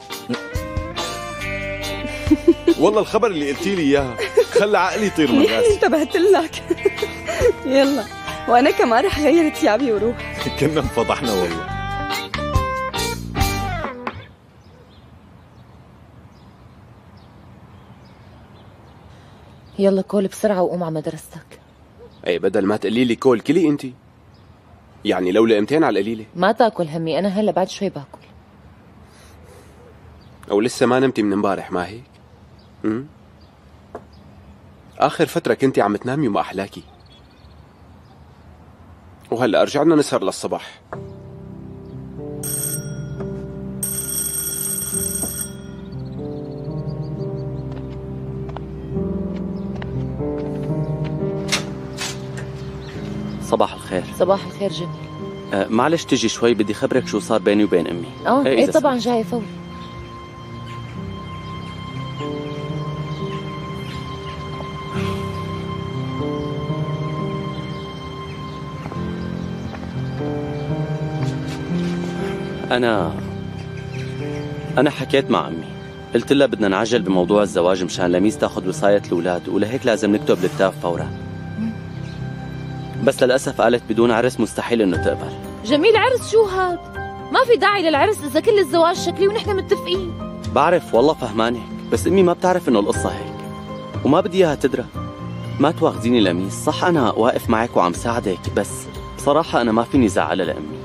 والله الخبر اللي قلتي لي اياه خلى عقلي يطير من منيح راسي. انتبهت لك. يلا وانا كمان رح غير ثيابي وروح. كنا انفضحنا والله. يلا كول بسرعة وقوم على مدرستك. اي بدل ما تقولي لي كول كلي انت. يعني لو لقمتين على القليلة. ما تاكل همي، أنا هلا بعد شوي باكل. أو لسه ما نمتي من امبارح ما هيك؟ امم آخر فترة كنتي عم تنامي وما أحلاكي، وهلا رجعنا نسهر للصباح. صباح الخير. صباح الخير جميل. أه معلش تجي شوي، بدي خبرك شو صار بيني وبين امي. اه ايه, ايه طبعا جاي فوري. انا انا حكيت مع امي، قلت لها بدنا نعجل بموضوع الزواج مشان لميس تاخذ وصاية الاولاد، ولهيك لازم نكتب الكتاب فورا. بس للاسف قالت بدون عرس مستحيل انه تقبل. جميل، عرس شو هاد؟ ما في داعي للعرس اذا كل الزواج شكلي ونحن متفقين. بعرف والله فهمانك، بس امي ما بتعرف انه القصه هيك، وما بدي اياها تدرى. ما تواخذيني لميس، صح انا واقف معك وعم ساعدك، بس بصراحه انا ما فيني زعلها لامي.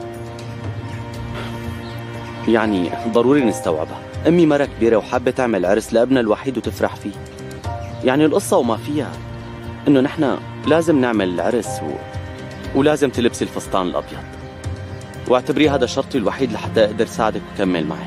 يعني ضروري نستوعبها، امي مرة كبيره وحابه تعمل عرس لابنها الوحيد وتفرح فيه. يعني القصه وما فيها انه نحن لازم نعمل العرس و... ولازم تلبسي الفستان الابيض، واعتبري هذا شرطي الوحيد لحتى اقدر ساعدك وكمل معك.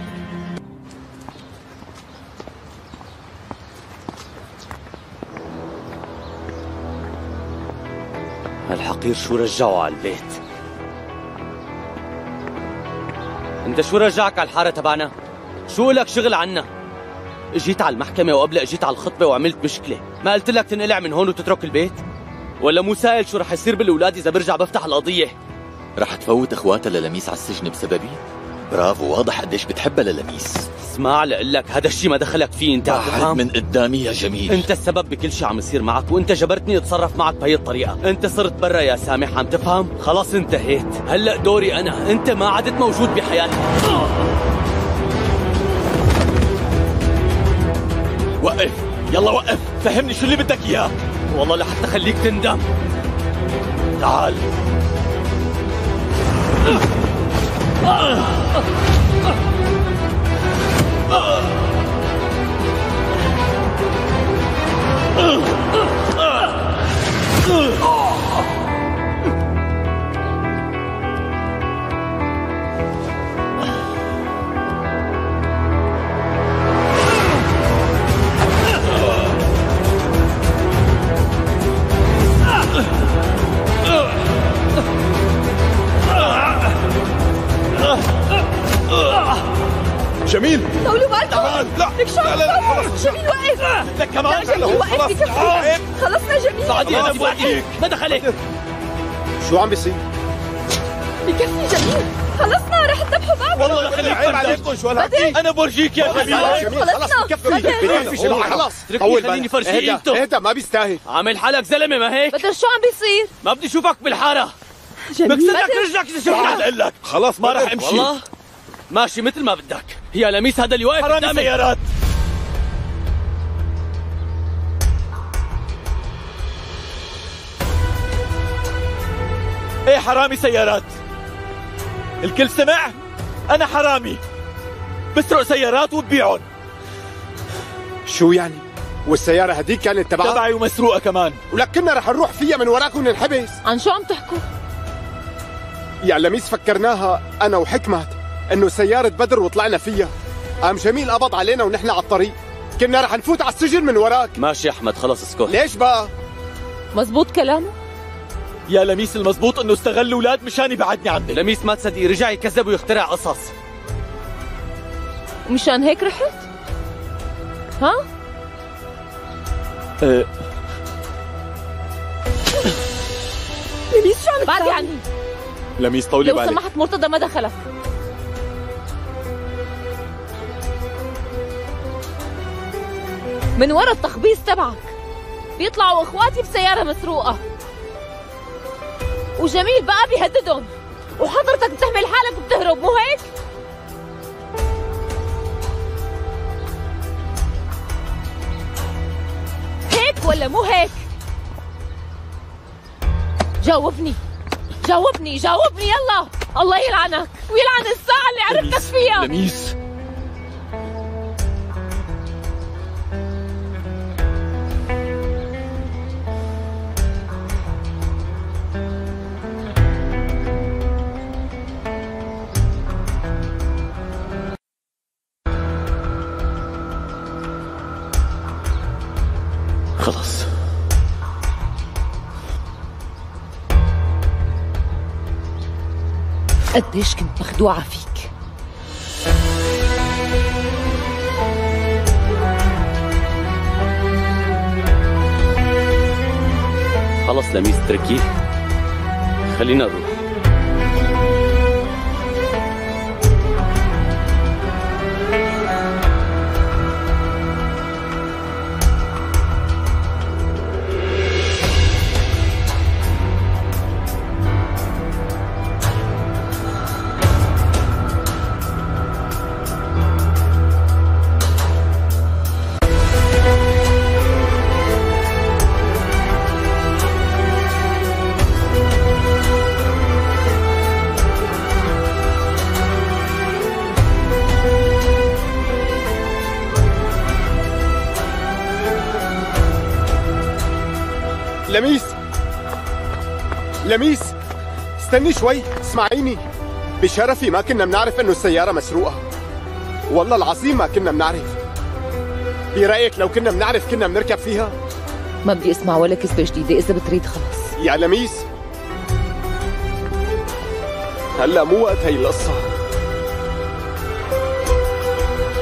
هالحقير شو رجعه على البيت؟ انت شو رجعك على الحاره تبعنا؟ شو لك شغل عنا؟ اجيت على المحكمة وقبل اجيت على الخطبة وعملت مشكلة، ما قلت لك تنقلع من هون وتترك البيت؟ ولا مو سائل شو رح يصير بالاولاد اذا برجع بفتح القضية؟ رح تفوت اخواتها للميس على السجن بسببي؟ برافو، واضح قديش بتحبها للميس. اسمع لقلك، هذا الشيء ما دخلك فيه انت، بعد من قدامي يا جميل. انت السبب بكل شيء عم يصير معك، وانت جبرتني اتصرف معك بهي الطريقة. انت صرت برا يا سامح، عم تفهم؟ خلاص انتهيت، هلا دوري انا، انت ما عدت موجود بحياتي. وقف، يلا وقف، فهمني شو اللي بدك اياه. والله لحتى خليك تندم. تعال. جميل طولوا بالكم. تعال. لا لك شو لا لا خلص. جميل وقف. لك كمان. لا جميل وقف بكفي. خلصنا جميل. صعدي انا بوقفك، ما دخلك. شو عم بيصير؟ بكفي جميل، خلصنا رح تذبحوا بعض. والله خليك عيب عليكم شو هالحكي. انا بورجيك يا جميل. خلص بكفي بكفي جميل خلص. طول خليني فرجيك انتو. اهدى ما بيستاهل. عامل حالك زلمه ما هيك؟ بدر شو عم بيصير؟ ما بدي اشوفك بالحاره. جميل بكسر لك رجلك اذا شفتك. قال لك خلاص ما راح امشي. والله ماشي مثل ما بدك. يا لميس هذا اللي واقف حرامي سيارات. ايه حرامي سيارات. الكل سمع؟ انا حرامي بسرق سيارات وببيعهم. شو يعني؟ والسيارة هديك كانت تبعك؟ تبعي ومسروقة كمان. ولك كنا رح نروح فيها من وراك وننحبس. عن شو عم تحكوا؟ يا لميس فكرناها أنا وحكمت إنه سيارة بدر وطلعنا فيها. قام جميل قبض علينا ونحن على الطريق. كنا رح نفوت على السجن من وراك. ماشي يا أحمد خلص اسكت. ليش بقى؟ مزبوط كلامه؟ يا لميس المزبوط إنه استغل الأولاد مشان يبعدني عنك. لميس ما تصدقي رجع يكذب ويخترع قصص. ومشان هيك رحت؟ ها؟ أه. لميس شو عم بعدي عني. لميس طولي بالك. لو سمحت مرتضى ما دخلك. من ورا التخبيص تبعك بيطلعوا اخواتي بسيارة مسروقة، وجميل بقى بيهددهم، وحضرتك بتحمل حالك وبتهرب، مو هيك؟ هيك ولا مو هيك؟ جاوبني جاوبني جاوبني يلا. الله يلعنك ويلعن الساعة اللي عرفتك فيها. لميس خلص. قديش كنت مخدوعة فيك. خلص لميس اتركيه، خلينا نروح. لميس لميس استني شوي، اسمعيني. بشرفي ما كنا بنعرف انه السيارة مسروقة، والله العظيم ما كنا بنعرف. برأيك لو كنا بنعرف كنا بنركب فيها؟ ما بدي اسمع ولا كذبة جديدة، إذا بتريد خلص. يا لميس هلا مو وقت هي القصة.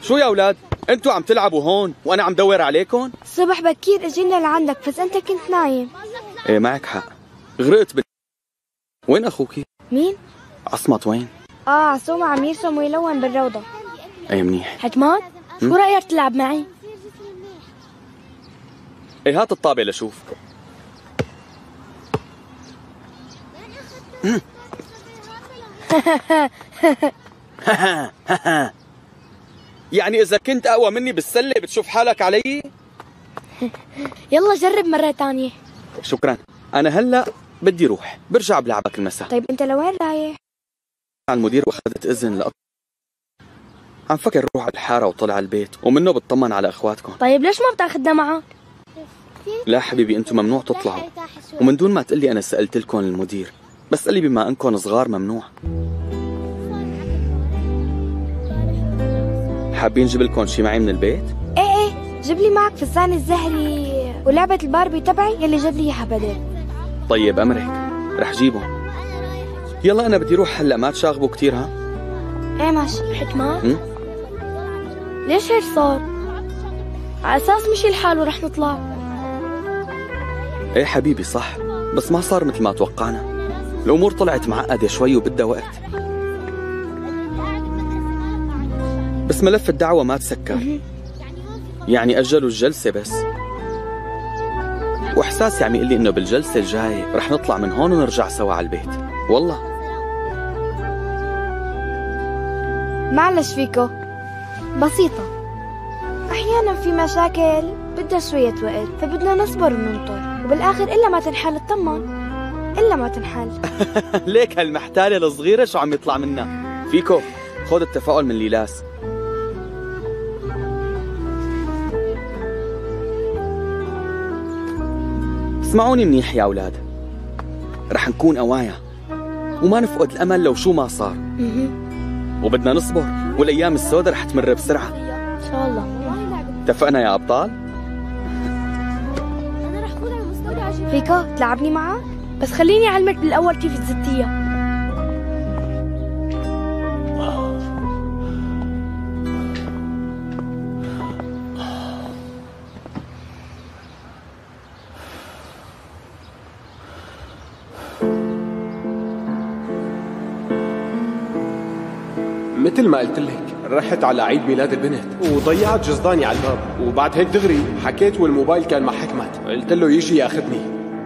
شو يا اولاد؟ انتوا عم تلعبوا هون وانا عم دور عليكم؟ الصبح بكير اجينا لعندك بس انت كنت نايم. ايه معك حق، غرقت بال... وين اخوكي؟ مين؟ عصمت وين؟ اه عصومة عم يرسم ويلون بالروضة. ايه منيح. حكمات شو رأيك تلعب معي؟ ايه هات الطابة لشوف. يعني إذا كنت أقوى مني بالسلة بتشوف حالك علي؟ يلا جرب مرة تانية. شكرا، أنا هلأ بدي روح، برجع بلعبك المساء. طيب أنت لوين رايح؟ على المدير وأخذت إذن لأ. عم فكر روح على الحارة وطلع البيت ومنه بتطمن على أخواتكم. طيب ليش ما بتاخذنا معك؟ لا حبيبي أنتم ممنوع تطلعوا، ومن دون ما تقلي أنا سألت لكم المدير، بس قال لي بما أنكم صغار ممنوع. حابين جيب لكم شي معي من البيت؟ ايه ايه جيب لي معك فستان الزهري ولعبة الباربي تبعي يلي جاب لي اياها بدر. طيب أمرك، رح جيبهم. يلا أنا بدي روح هلا، ما تشاغبوا كتير ها؟ ايه ماشي. حكمات ليش هيك صار؟ على أساس مشي الحال ورح نطلع. ايه حبيبي صح، بس ما صار مثل ما توقعنا. الأمور طلعت معقدة شوي وبدها وقت، بس ملف الدعوة ما تسكر، يعني أجلوا الجلسة بس. وإحساسي عم يقول لي إنه بالجلسة الجاية رح نطلع من هون ونرجع سوا على البيت. والله معلش فيكو، بسيطة. أحيانا في مشاكل بدها شوية وقت، فبدنا نصبر وننطر، وبالآخر إلا ما تنحل اطمن، إلا ما تنحل. ليك هالمحتالة الصغيرة شو عم يطلع منها؟ فيكو خذ التفاؤل من ليلاس. اسمعوني منيح يا أولاد، رح نكون قوايا وما نفقد الأمل لو شو ما صار، وبدنا نصبر، والأيام السوداء رح تمر بسرعة إن شاء الله. اتفقنا يا أبطال؟ فيكو تلعبني معك؟ بس خليني أعلمك بالأول كيف تزتيها. مثل ما قلت لك رحت على عيد ميلاد البنت وضيعت جزداني على الباب، وبعد هيك دغري حكيت والموبايل كان مع حكمت، قلت له يجي ياخذني،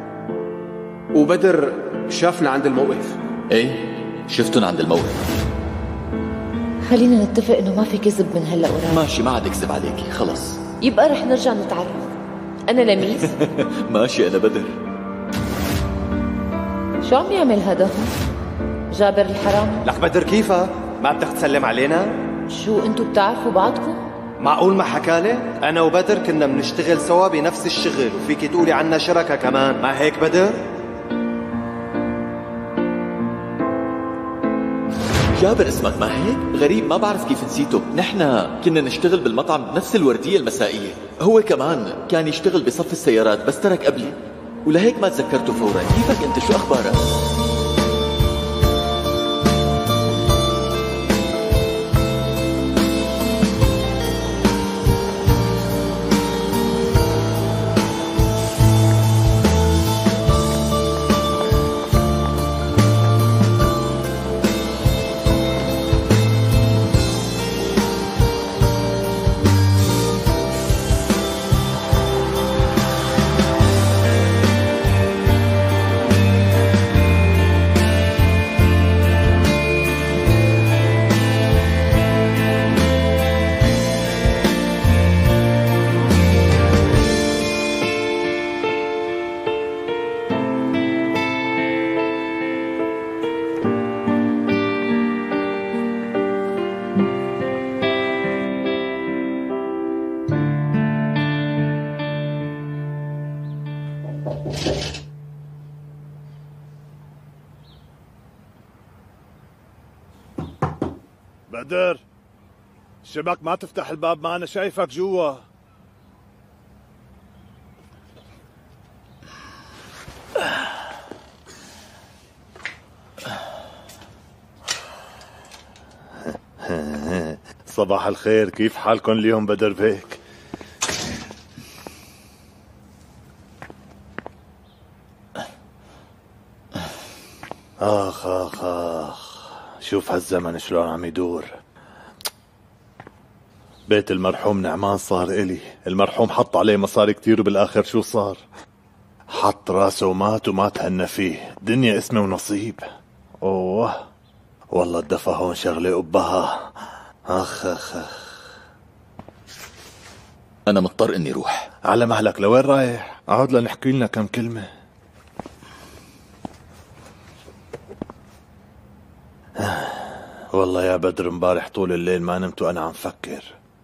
وبدر شافنا عند الموقف. ايه شفتن عند الموقف. خلينا نتفق انه ما في كذب من هلا وراي. ماشي ما عاد اكذب عليكي خلص. يبقى رح نرجع نتعرف. انا لميس. ماشي انا بدر. شو عم يعمل هذا؟ جابر الحرام. لك بدر كيفك؟ ما بدك تسلم علينا؟ شو انتو بتعرفوا بعضكم؟ معقول ما حكالي؟ أنا وبدر كنا بنشتغل سوا بنفس الشغل، وفيك تقولي عنا شركة كمان، ما هيك بدر؟ جابر اسمك ما هيك؟ غريب ما بعرف كيف نسيته. نحن كنا نشتغل بالمطعم بنفس الوردية المسائية. هو كمان كان يشتغل بصف السيارات بس ترك قبلي، ولهيك ما تذكرته فورا. كيفك انت؟ شو اخبارك؟ بدر شبك ما تفتح الباب، ما أنا شايفك جوا. صباح الخير، كيف حالكم اليوم بدر بيك؟ آخ آخ آخ، شوف هالزمن شلون عم يدور. بيت المرحوم نعمان صار إلي، المرحوم حط عليه مصاري كتير وبالآخر شو صار؟ حط راسه ومات وما تهنى فيه، دنيا اسمه ونصيب. أوه والله الدفا هون شغلة قبها. أخ أخ أخ، أنا مضطر إني روح. على مهلك، لوين رايح؟ اقعد لنحكي لنا كم كلمة. والله يا بدر مبارح طول الليل ما نمت وأنا عم فكر،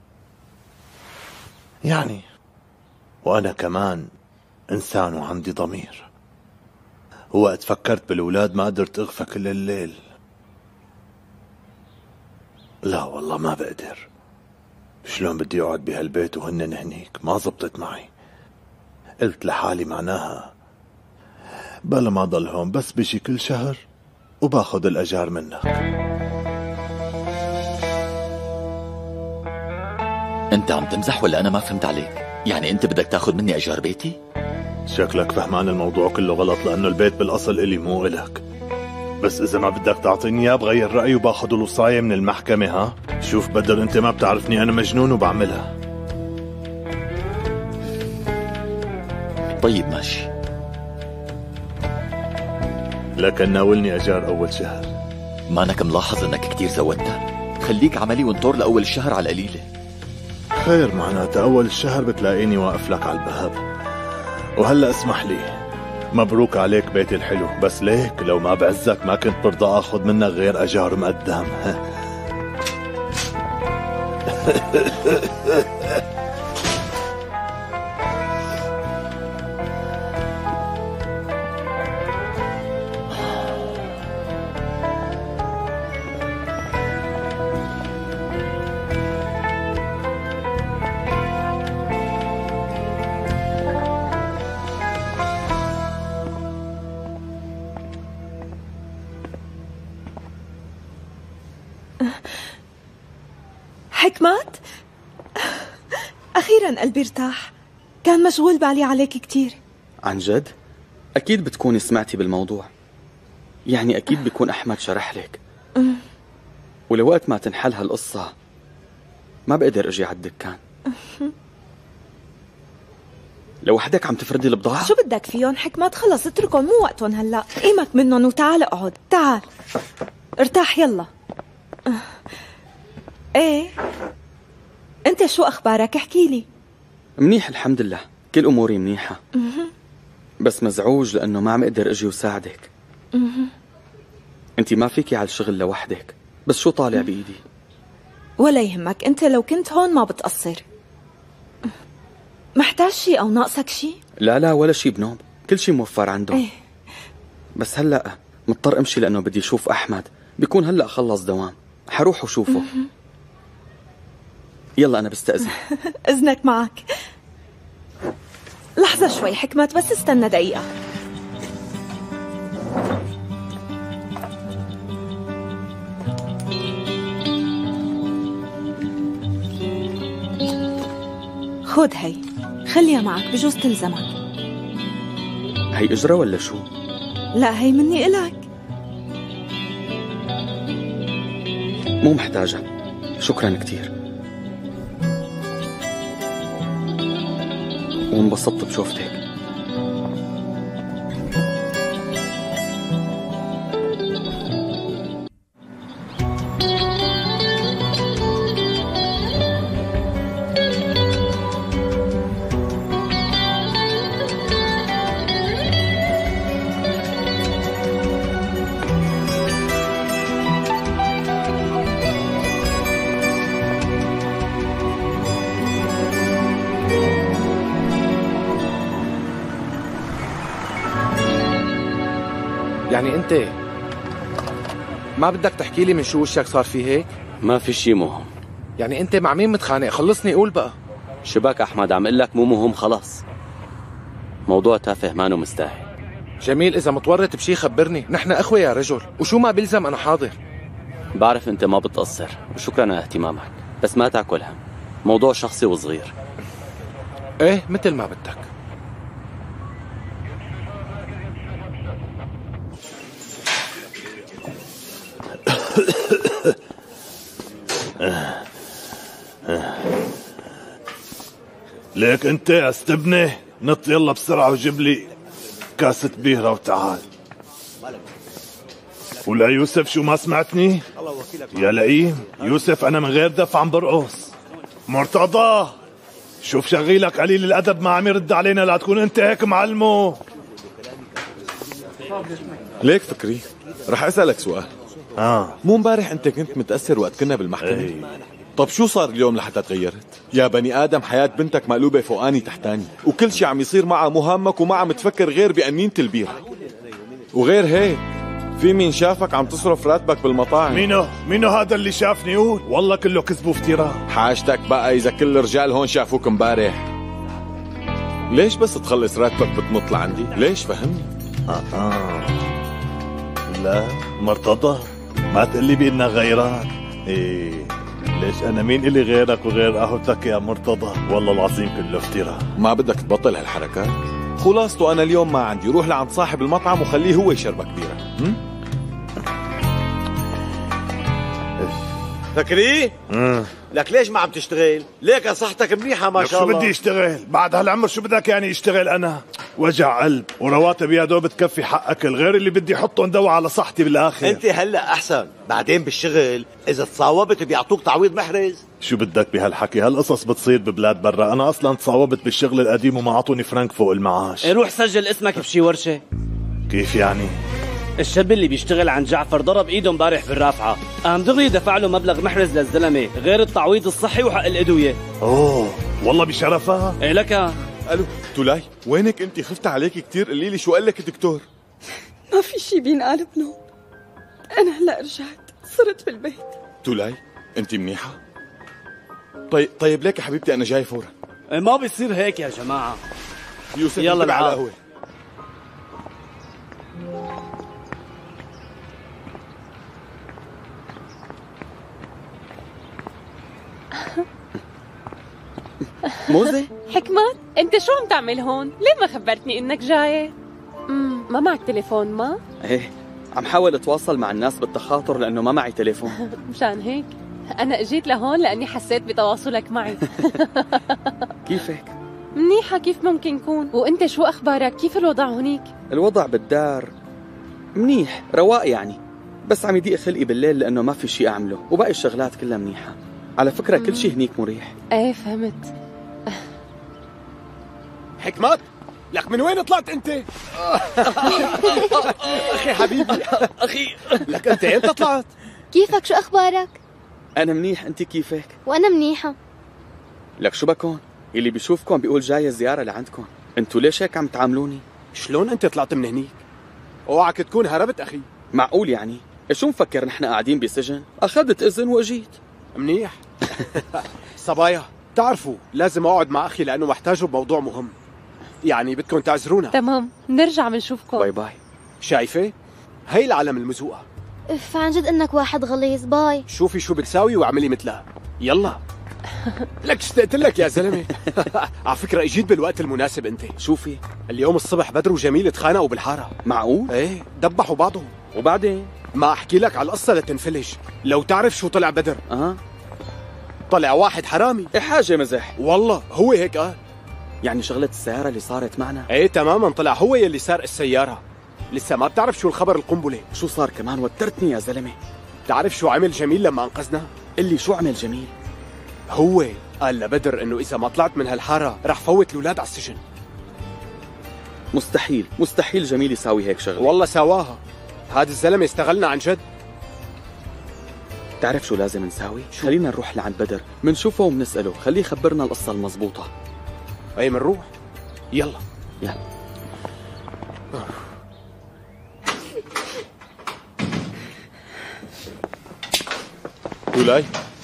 يعني وأنا كمان إنسان وعندي ضمير، وقت فكرت بالأولاد ما قدرت أغفى كل الليل. لا والله ما بقدر، شلون بدي أقعد بهالبيت وهن هنيك؟ ما زبطت معي. قلت لحالي معناها بلا ما ضل هون، بس بيجي كل شهر وباخذ الأجار منك. أنت عم تمزح ولا أنا ما فهمت عليك؟ يعني أنت بدك تاخذ مني أجار بيتي؟ شكلك فهمان الموضوع كله غلط، لأنه البيت بالأصل إلي مو إلك. بس إذا ما بدك تعطيني إياه بغير رأيي وباخذ الوصاية من المحكمة. ها شوف بدر، أنت ما بتعرفني أنا مجنون وبعملها. طيب ماشي، لكن ناولني أجار أول شهر. ما أنك ملاحظ أنك كتير زودتها؟ خليك عملي وانطر لأول الشهر على القليلة. خير، معناتها أول الشهر بتلاقيني واقف لك على الباب. وهلأ اسمح لي، مبروك عليك بيتي الحلو، بس ليك لو ما بعزك ما كنت برضى اخذ منك غير اجار مقدام. حكمت؟ أخيرا قلبي ارتاح، كان مشغول بالي عليك كتير. عن جد؟ أكيد بتكوني سمعتي بالموضوع، يعني أكيد بيكون أحمد شرح لك. ولوقت ما تنحل هالقصة ما بقدر أجي على الدكان. لوحدك عم تفردي البضاعة؟ شو بدك فيهم حكمت؟ خلص اتركهم، مو وقتهم هلأ. قيمك منهم وتعال اقعد، تعال ارتاح يلا. ايه انت شو اخبارك؟ احكي لي. منيح الحمد لله، كل اموري منيحة، بس مزعوج لانه ما عم اقدر اجي وساعدك. انت ما فيكي على الشغل لوحدك، بس شو طالع بايدي؟ ولا يهمك، انت لو كنت هون ما بتقصر. محتاج شي او ناقصك شي؟ لا لا ولا شي بنوب، كل شي موفر عندهم. ايه بس هلا مضطر امشي لانه بدي اشوف احمد، بيكون هلا خلص دوام، حروح وشوفه. يلا أنا بستأذن. إذنك معك. لحظة شوي حكمت، بس استنى دقيقة. خذ هي، خليها معك بجوز تلزمك. هي إجرة ولا شو؟ لا هي مني إلك. مو محتاجة، شكرا كتير، وانبسطت بشوفتك. يعني انت ما بدك تحكي لي من شو وشك صار في هيك؟ ما في شي مهم. يعني انت مع مين متخانق؟ خلصني قول بقى. شباك احمد، عم اقول لك مو مهم خلاص، موضوع تافه مانو مستاهل. جميل، اذا متورط بشي خبرني، نحن اخوة يا رجل، وشو ما بيلزم انا حاضر. بعرف انت ما بتقصر، وشكرا على اهتمامك. بس ما تاكل هم، موضوع شخصي وصغير. ايه مثل ما بدك. ليك انت يا استبني، نط يلا بسرعة وجيب لي كاسة بيرة وتعال. ولا يوسف شو ما سمعتني؟ يا لئيم يوسف، انا من غير دفع عم برقص. مرتضى شوف شغيلك قليل الادب ما عم يرد علينا، لا تكون انت هيك معلمه. ليك فكري رح اسألك سؤال. اه مو امبارح انت كنت متأثر وقت كنا بالمحكمة؟ ايه. طب شو صار اليوم لحتى تغيرت؟ يا بني آدم حياة بنتك مقلوبة فوقاني تحتاني، وكل شي عم يصير معها مو هامك وما عم تفكر غير بأنينة البيرة. وغير هيك في مين شافك عم تصرف راتبك بالمطاعم؟ مينو مينو هذا اللي شافني يقول؟ والله كله كذب وافتراء. حاجتك بقى إذا كل الرجال هون شافوك امبارح. ليش بس تخلص راتبك بتنط لعندي؟ ليش فهمني؟ آه آه. لا مرتضى ما تقلي بإنك غيران. إيه ليش أنا مين إلي غيرك وغير قهوتك يا مرتضى؟ والله العظيم كله افتراء. ما بدك تبطل هالحركات؟ خلاصته أنا اليوم ما عندي، روح لعند صاحب المطعم وخليه هو يشربك بيرة. فكري؟ امم لك ليش ما عم تشتغل؟ ليك صحتك منيحة ما شاء الله. شو بدي اشتغل؟ بعد هالعمر شو بدك يعني اشتغل انا؟ وجع قلب ورواتب يا دوب تكفي حق اكل، غير اللي بدي احطهم دواء على صحتي بالاخر. انت هلا احسن، بعدين بالشغل اذا تصاوبت بيعطوك تعويض محرز. شو بدك بهالحكي؟ هالقصص بتصير ببلاد برا، انا اصلا تصاوبت بالشغل القديم وما اعطوني فرنك فوق المعاش. روح سجل اسمك بشي ورشة. كيف يعني؟ الشاب اللي بيشتغل عند جعفر ضرب ايده امبارح بالرافعة، قام دغري دفع له مبلغ محرز للزلمة غير التعويض الصحي وحق الأدوية. اوه والله بشرفها؟ ايه لك. الو تولاي وينك انت؟ خفت عليك كثير، قولي لي شو قال لك الدكتور؟ ما في شي بينقال بنوم، انا هلا رجعت صرت بالبيت. تولاي انت منيحة؟ طيب طيب ليك يا حبيبتي انا جاي فورا. ايه ما بيصير هيك يا جماعة. يوسف يلا على القهوة. موزة؟ حكمت انت شو عم تعمل هون؟ ليه ما خبرتني انك جاي؟ امم ما معك تليفون ما؟ ايه عم حاول اتواصل مع الناس بالتخاطر لانه ما معي تليفون. مشان هيك انا اجيت لهون لاني حسيت بتواصلك معي. كيفك؟ منيحة، كيف ممكن كون؟ وانت شو اخبارك؟ كيف الوضع هونيك؟ الوضع بالدار منيح، رواق يعني، بس عم يضيق خلقي بالليل لانه ما في شيء اعمله، وباقي الشغلات كلها منيحة. على فكرة كل شيء هنيك مريح. ايه فهمت. حكمت لك من وين طلعت انت؟ اخي حبيبي اخي لك انت امتى طلعت؟ كيفك؟ شو اخبارك؟ انا منيح، انت كيفك؟ وانا منيحة. لك شو بكون؟ اللي بيشوفكم بيقول جاي زيارة لعندكم، انتوا ليش هيك عم تعاملوني؟ شلون انت طلعت من هنيك؟ اوعك تكون هربت اخي. معقول يعني؟ شو مفكر نحن قاعدين بسجن؟ اخذت اذن واجيت. منيح. صبايا تعرفوا لازم اقعد مع اخي لانه محتاجه بموضوع مهم، يعني بدكم تعذرونا. تمام نرجع بنشوفكم. باي باي. شايفه؟ هي العالم المزوقة. اف عن جد انك واحد غليظ. باي. شوفي شو بتساوي واعملي مثلها. يلا. لك اشتقت لك يا زلمه. على فكره اجيت بالوقت المناسب انت. شوفي اليوم الصبح بدر وجميل تخانقوا بالحاره. معقول؟ ايه دبحوا بعضهم. وبعدين؟ ما احكي لك على القصه لتنفلج. لو تعرف شو طلع بدر. اها طلع واحد حرامي. ايه حاجه مزح. والله هو هيك قال. يعني شغله السياره اللي صارت معنا؟ ايه تماما، طلع هو يلي سارق السياره. لسه ما بتعرف شو الخبر القنبله. شو صار كمان؟ وترتني يا زلمه. بتعرف شو عمل جميل لما انقذنا؟ اللي شو عمل جميل؟ هو قال لبدر انه اذا ما طلعت من هالحاره رح فوت الاولاد على السجن. مستحيل مستحيل جميل يساوي هيك شغله. والله سواها. هذا الزلمه استغلنا عن جد. تعرف شو لازم نساوي؟ خلينا نروح لعند بدر منشوفه ومنسأله، خليه يخبرنا القصة المضبوطة. اي منروح. يلا يلا. تولاي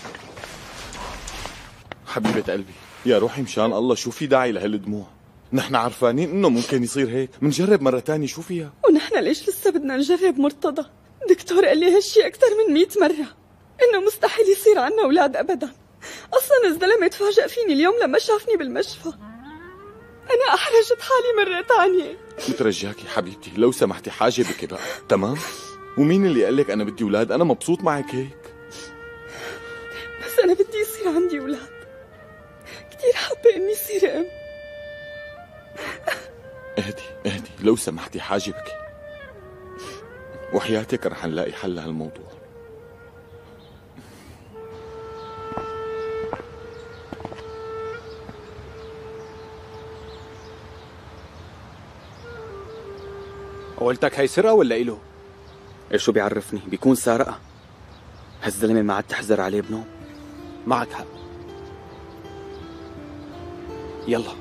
حبيبة قلبي يا روحي مشان الله شو في داعي لهالدموع؟ نحن عرفانين انه ممكن يصير هيك، منجرب مرة تانية شو فيها؟ ونحن ليش لسه بدنا نجرب مرتضى؟ دكتور قال لي هالشي أكثر من مئة مرة، إنه مستحيل يصير عنا أولاد أبدا. أصلا الزلمة تفاجأ فيني اليوم لما شافني بالمشفى. أنا أحرجت حالي مرة تانية. بترجاكي حبيبتي لو سمحتي حاجة بك بقى، تمام؟ ومين اللي قال لك أنا بدي أولاد؟ أنا مبسوط معك هيك. بس أنا بدي يصير عندي أولاد، كتير حابة إني صير أم. اهدي اهدي لو سمحتي حاجة بك، وحياتك رح نلاقي حل لهالموضوع. قولتك هي سرقة ولا إله؟ ايش شو بيعرفني؟ بيكون سارقة. هالزلمة ما عاد تحزر عليه بنوم. معك حق. يلا.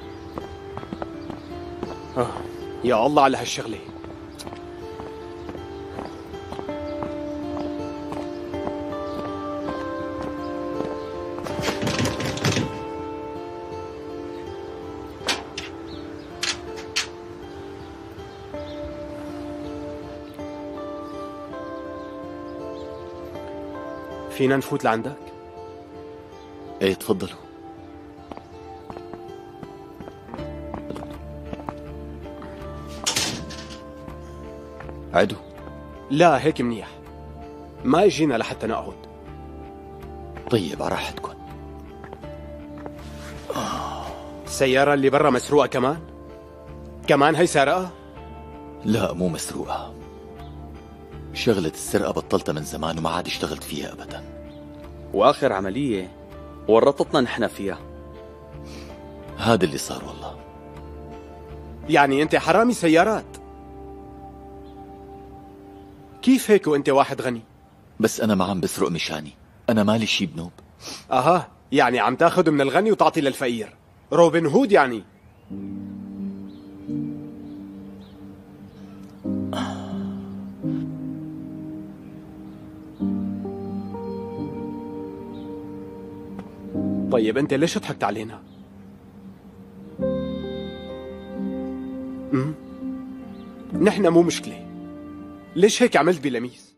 آه. يا الله على هالشغلة. فينا نفوت لعندك؟ ايه تفضلوا. عدو؟ لا هيك منيح، ما اجينا لحتى نقعد. طيب على راحتكم. السيارة اللي برا مسروقة كمان؟ كمان هي سارقة؟ لا مو مسروقة، شغلة السرقة بطلتها من زمان وما عاد اشتغلت فيها أبدا. وآخر عملية ورطتنا نحن فيها. هذا اللي صار والله. يعني أنت حرامي سيارات؟ كيف هيك وأنت واحد غني؟ بس أنا ما عم بسرق مشاني، أنا مالي شي بنوب. أها، يعني عم تاخذ من الغني وتعطي للفقير، روبن هود يعني. طيب أنت ليش ضحكت علينا؟ امم نحن مو مشكلة، ليش هيك عملت بلميس؟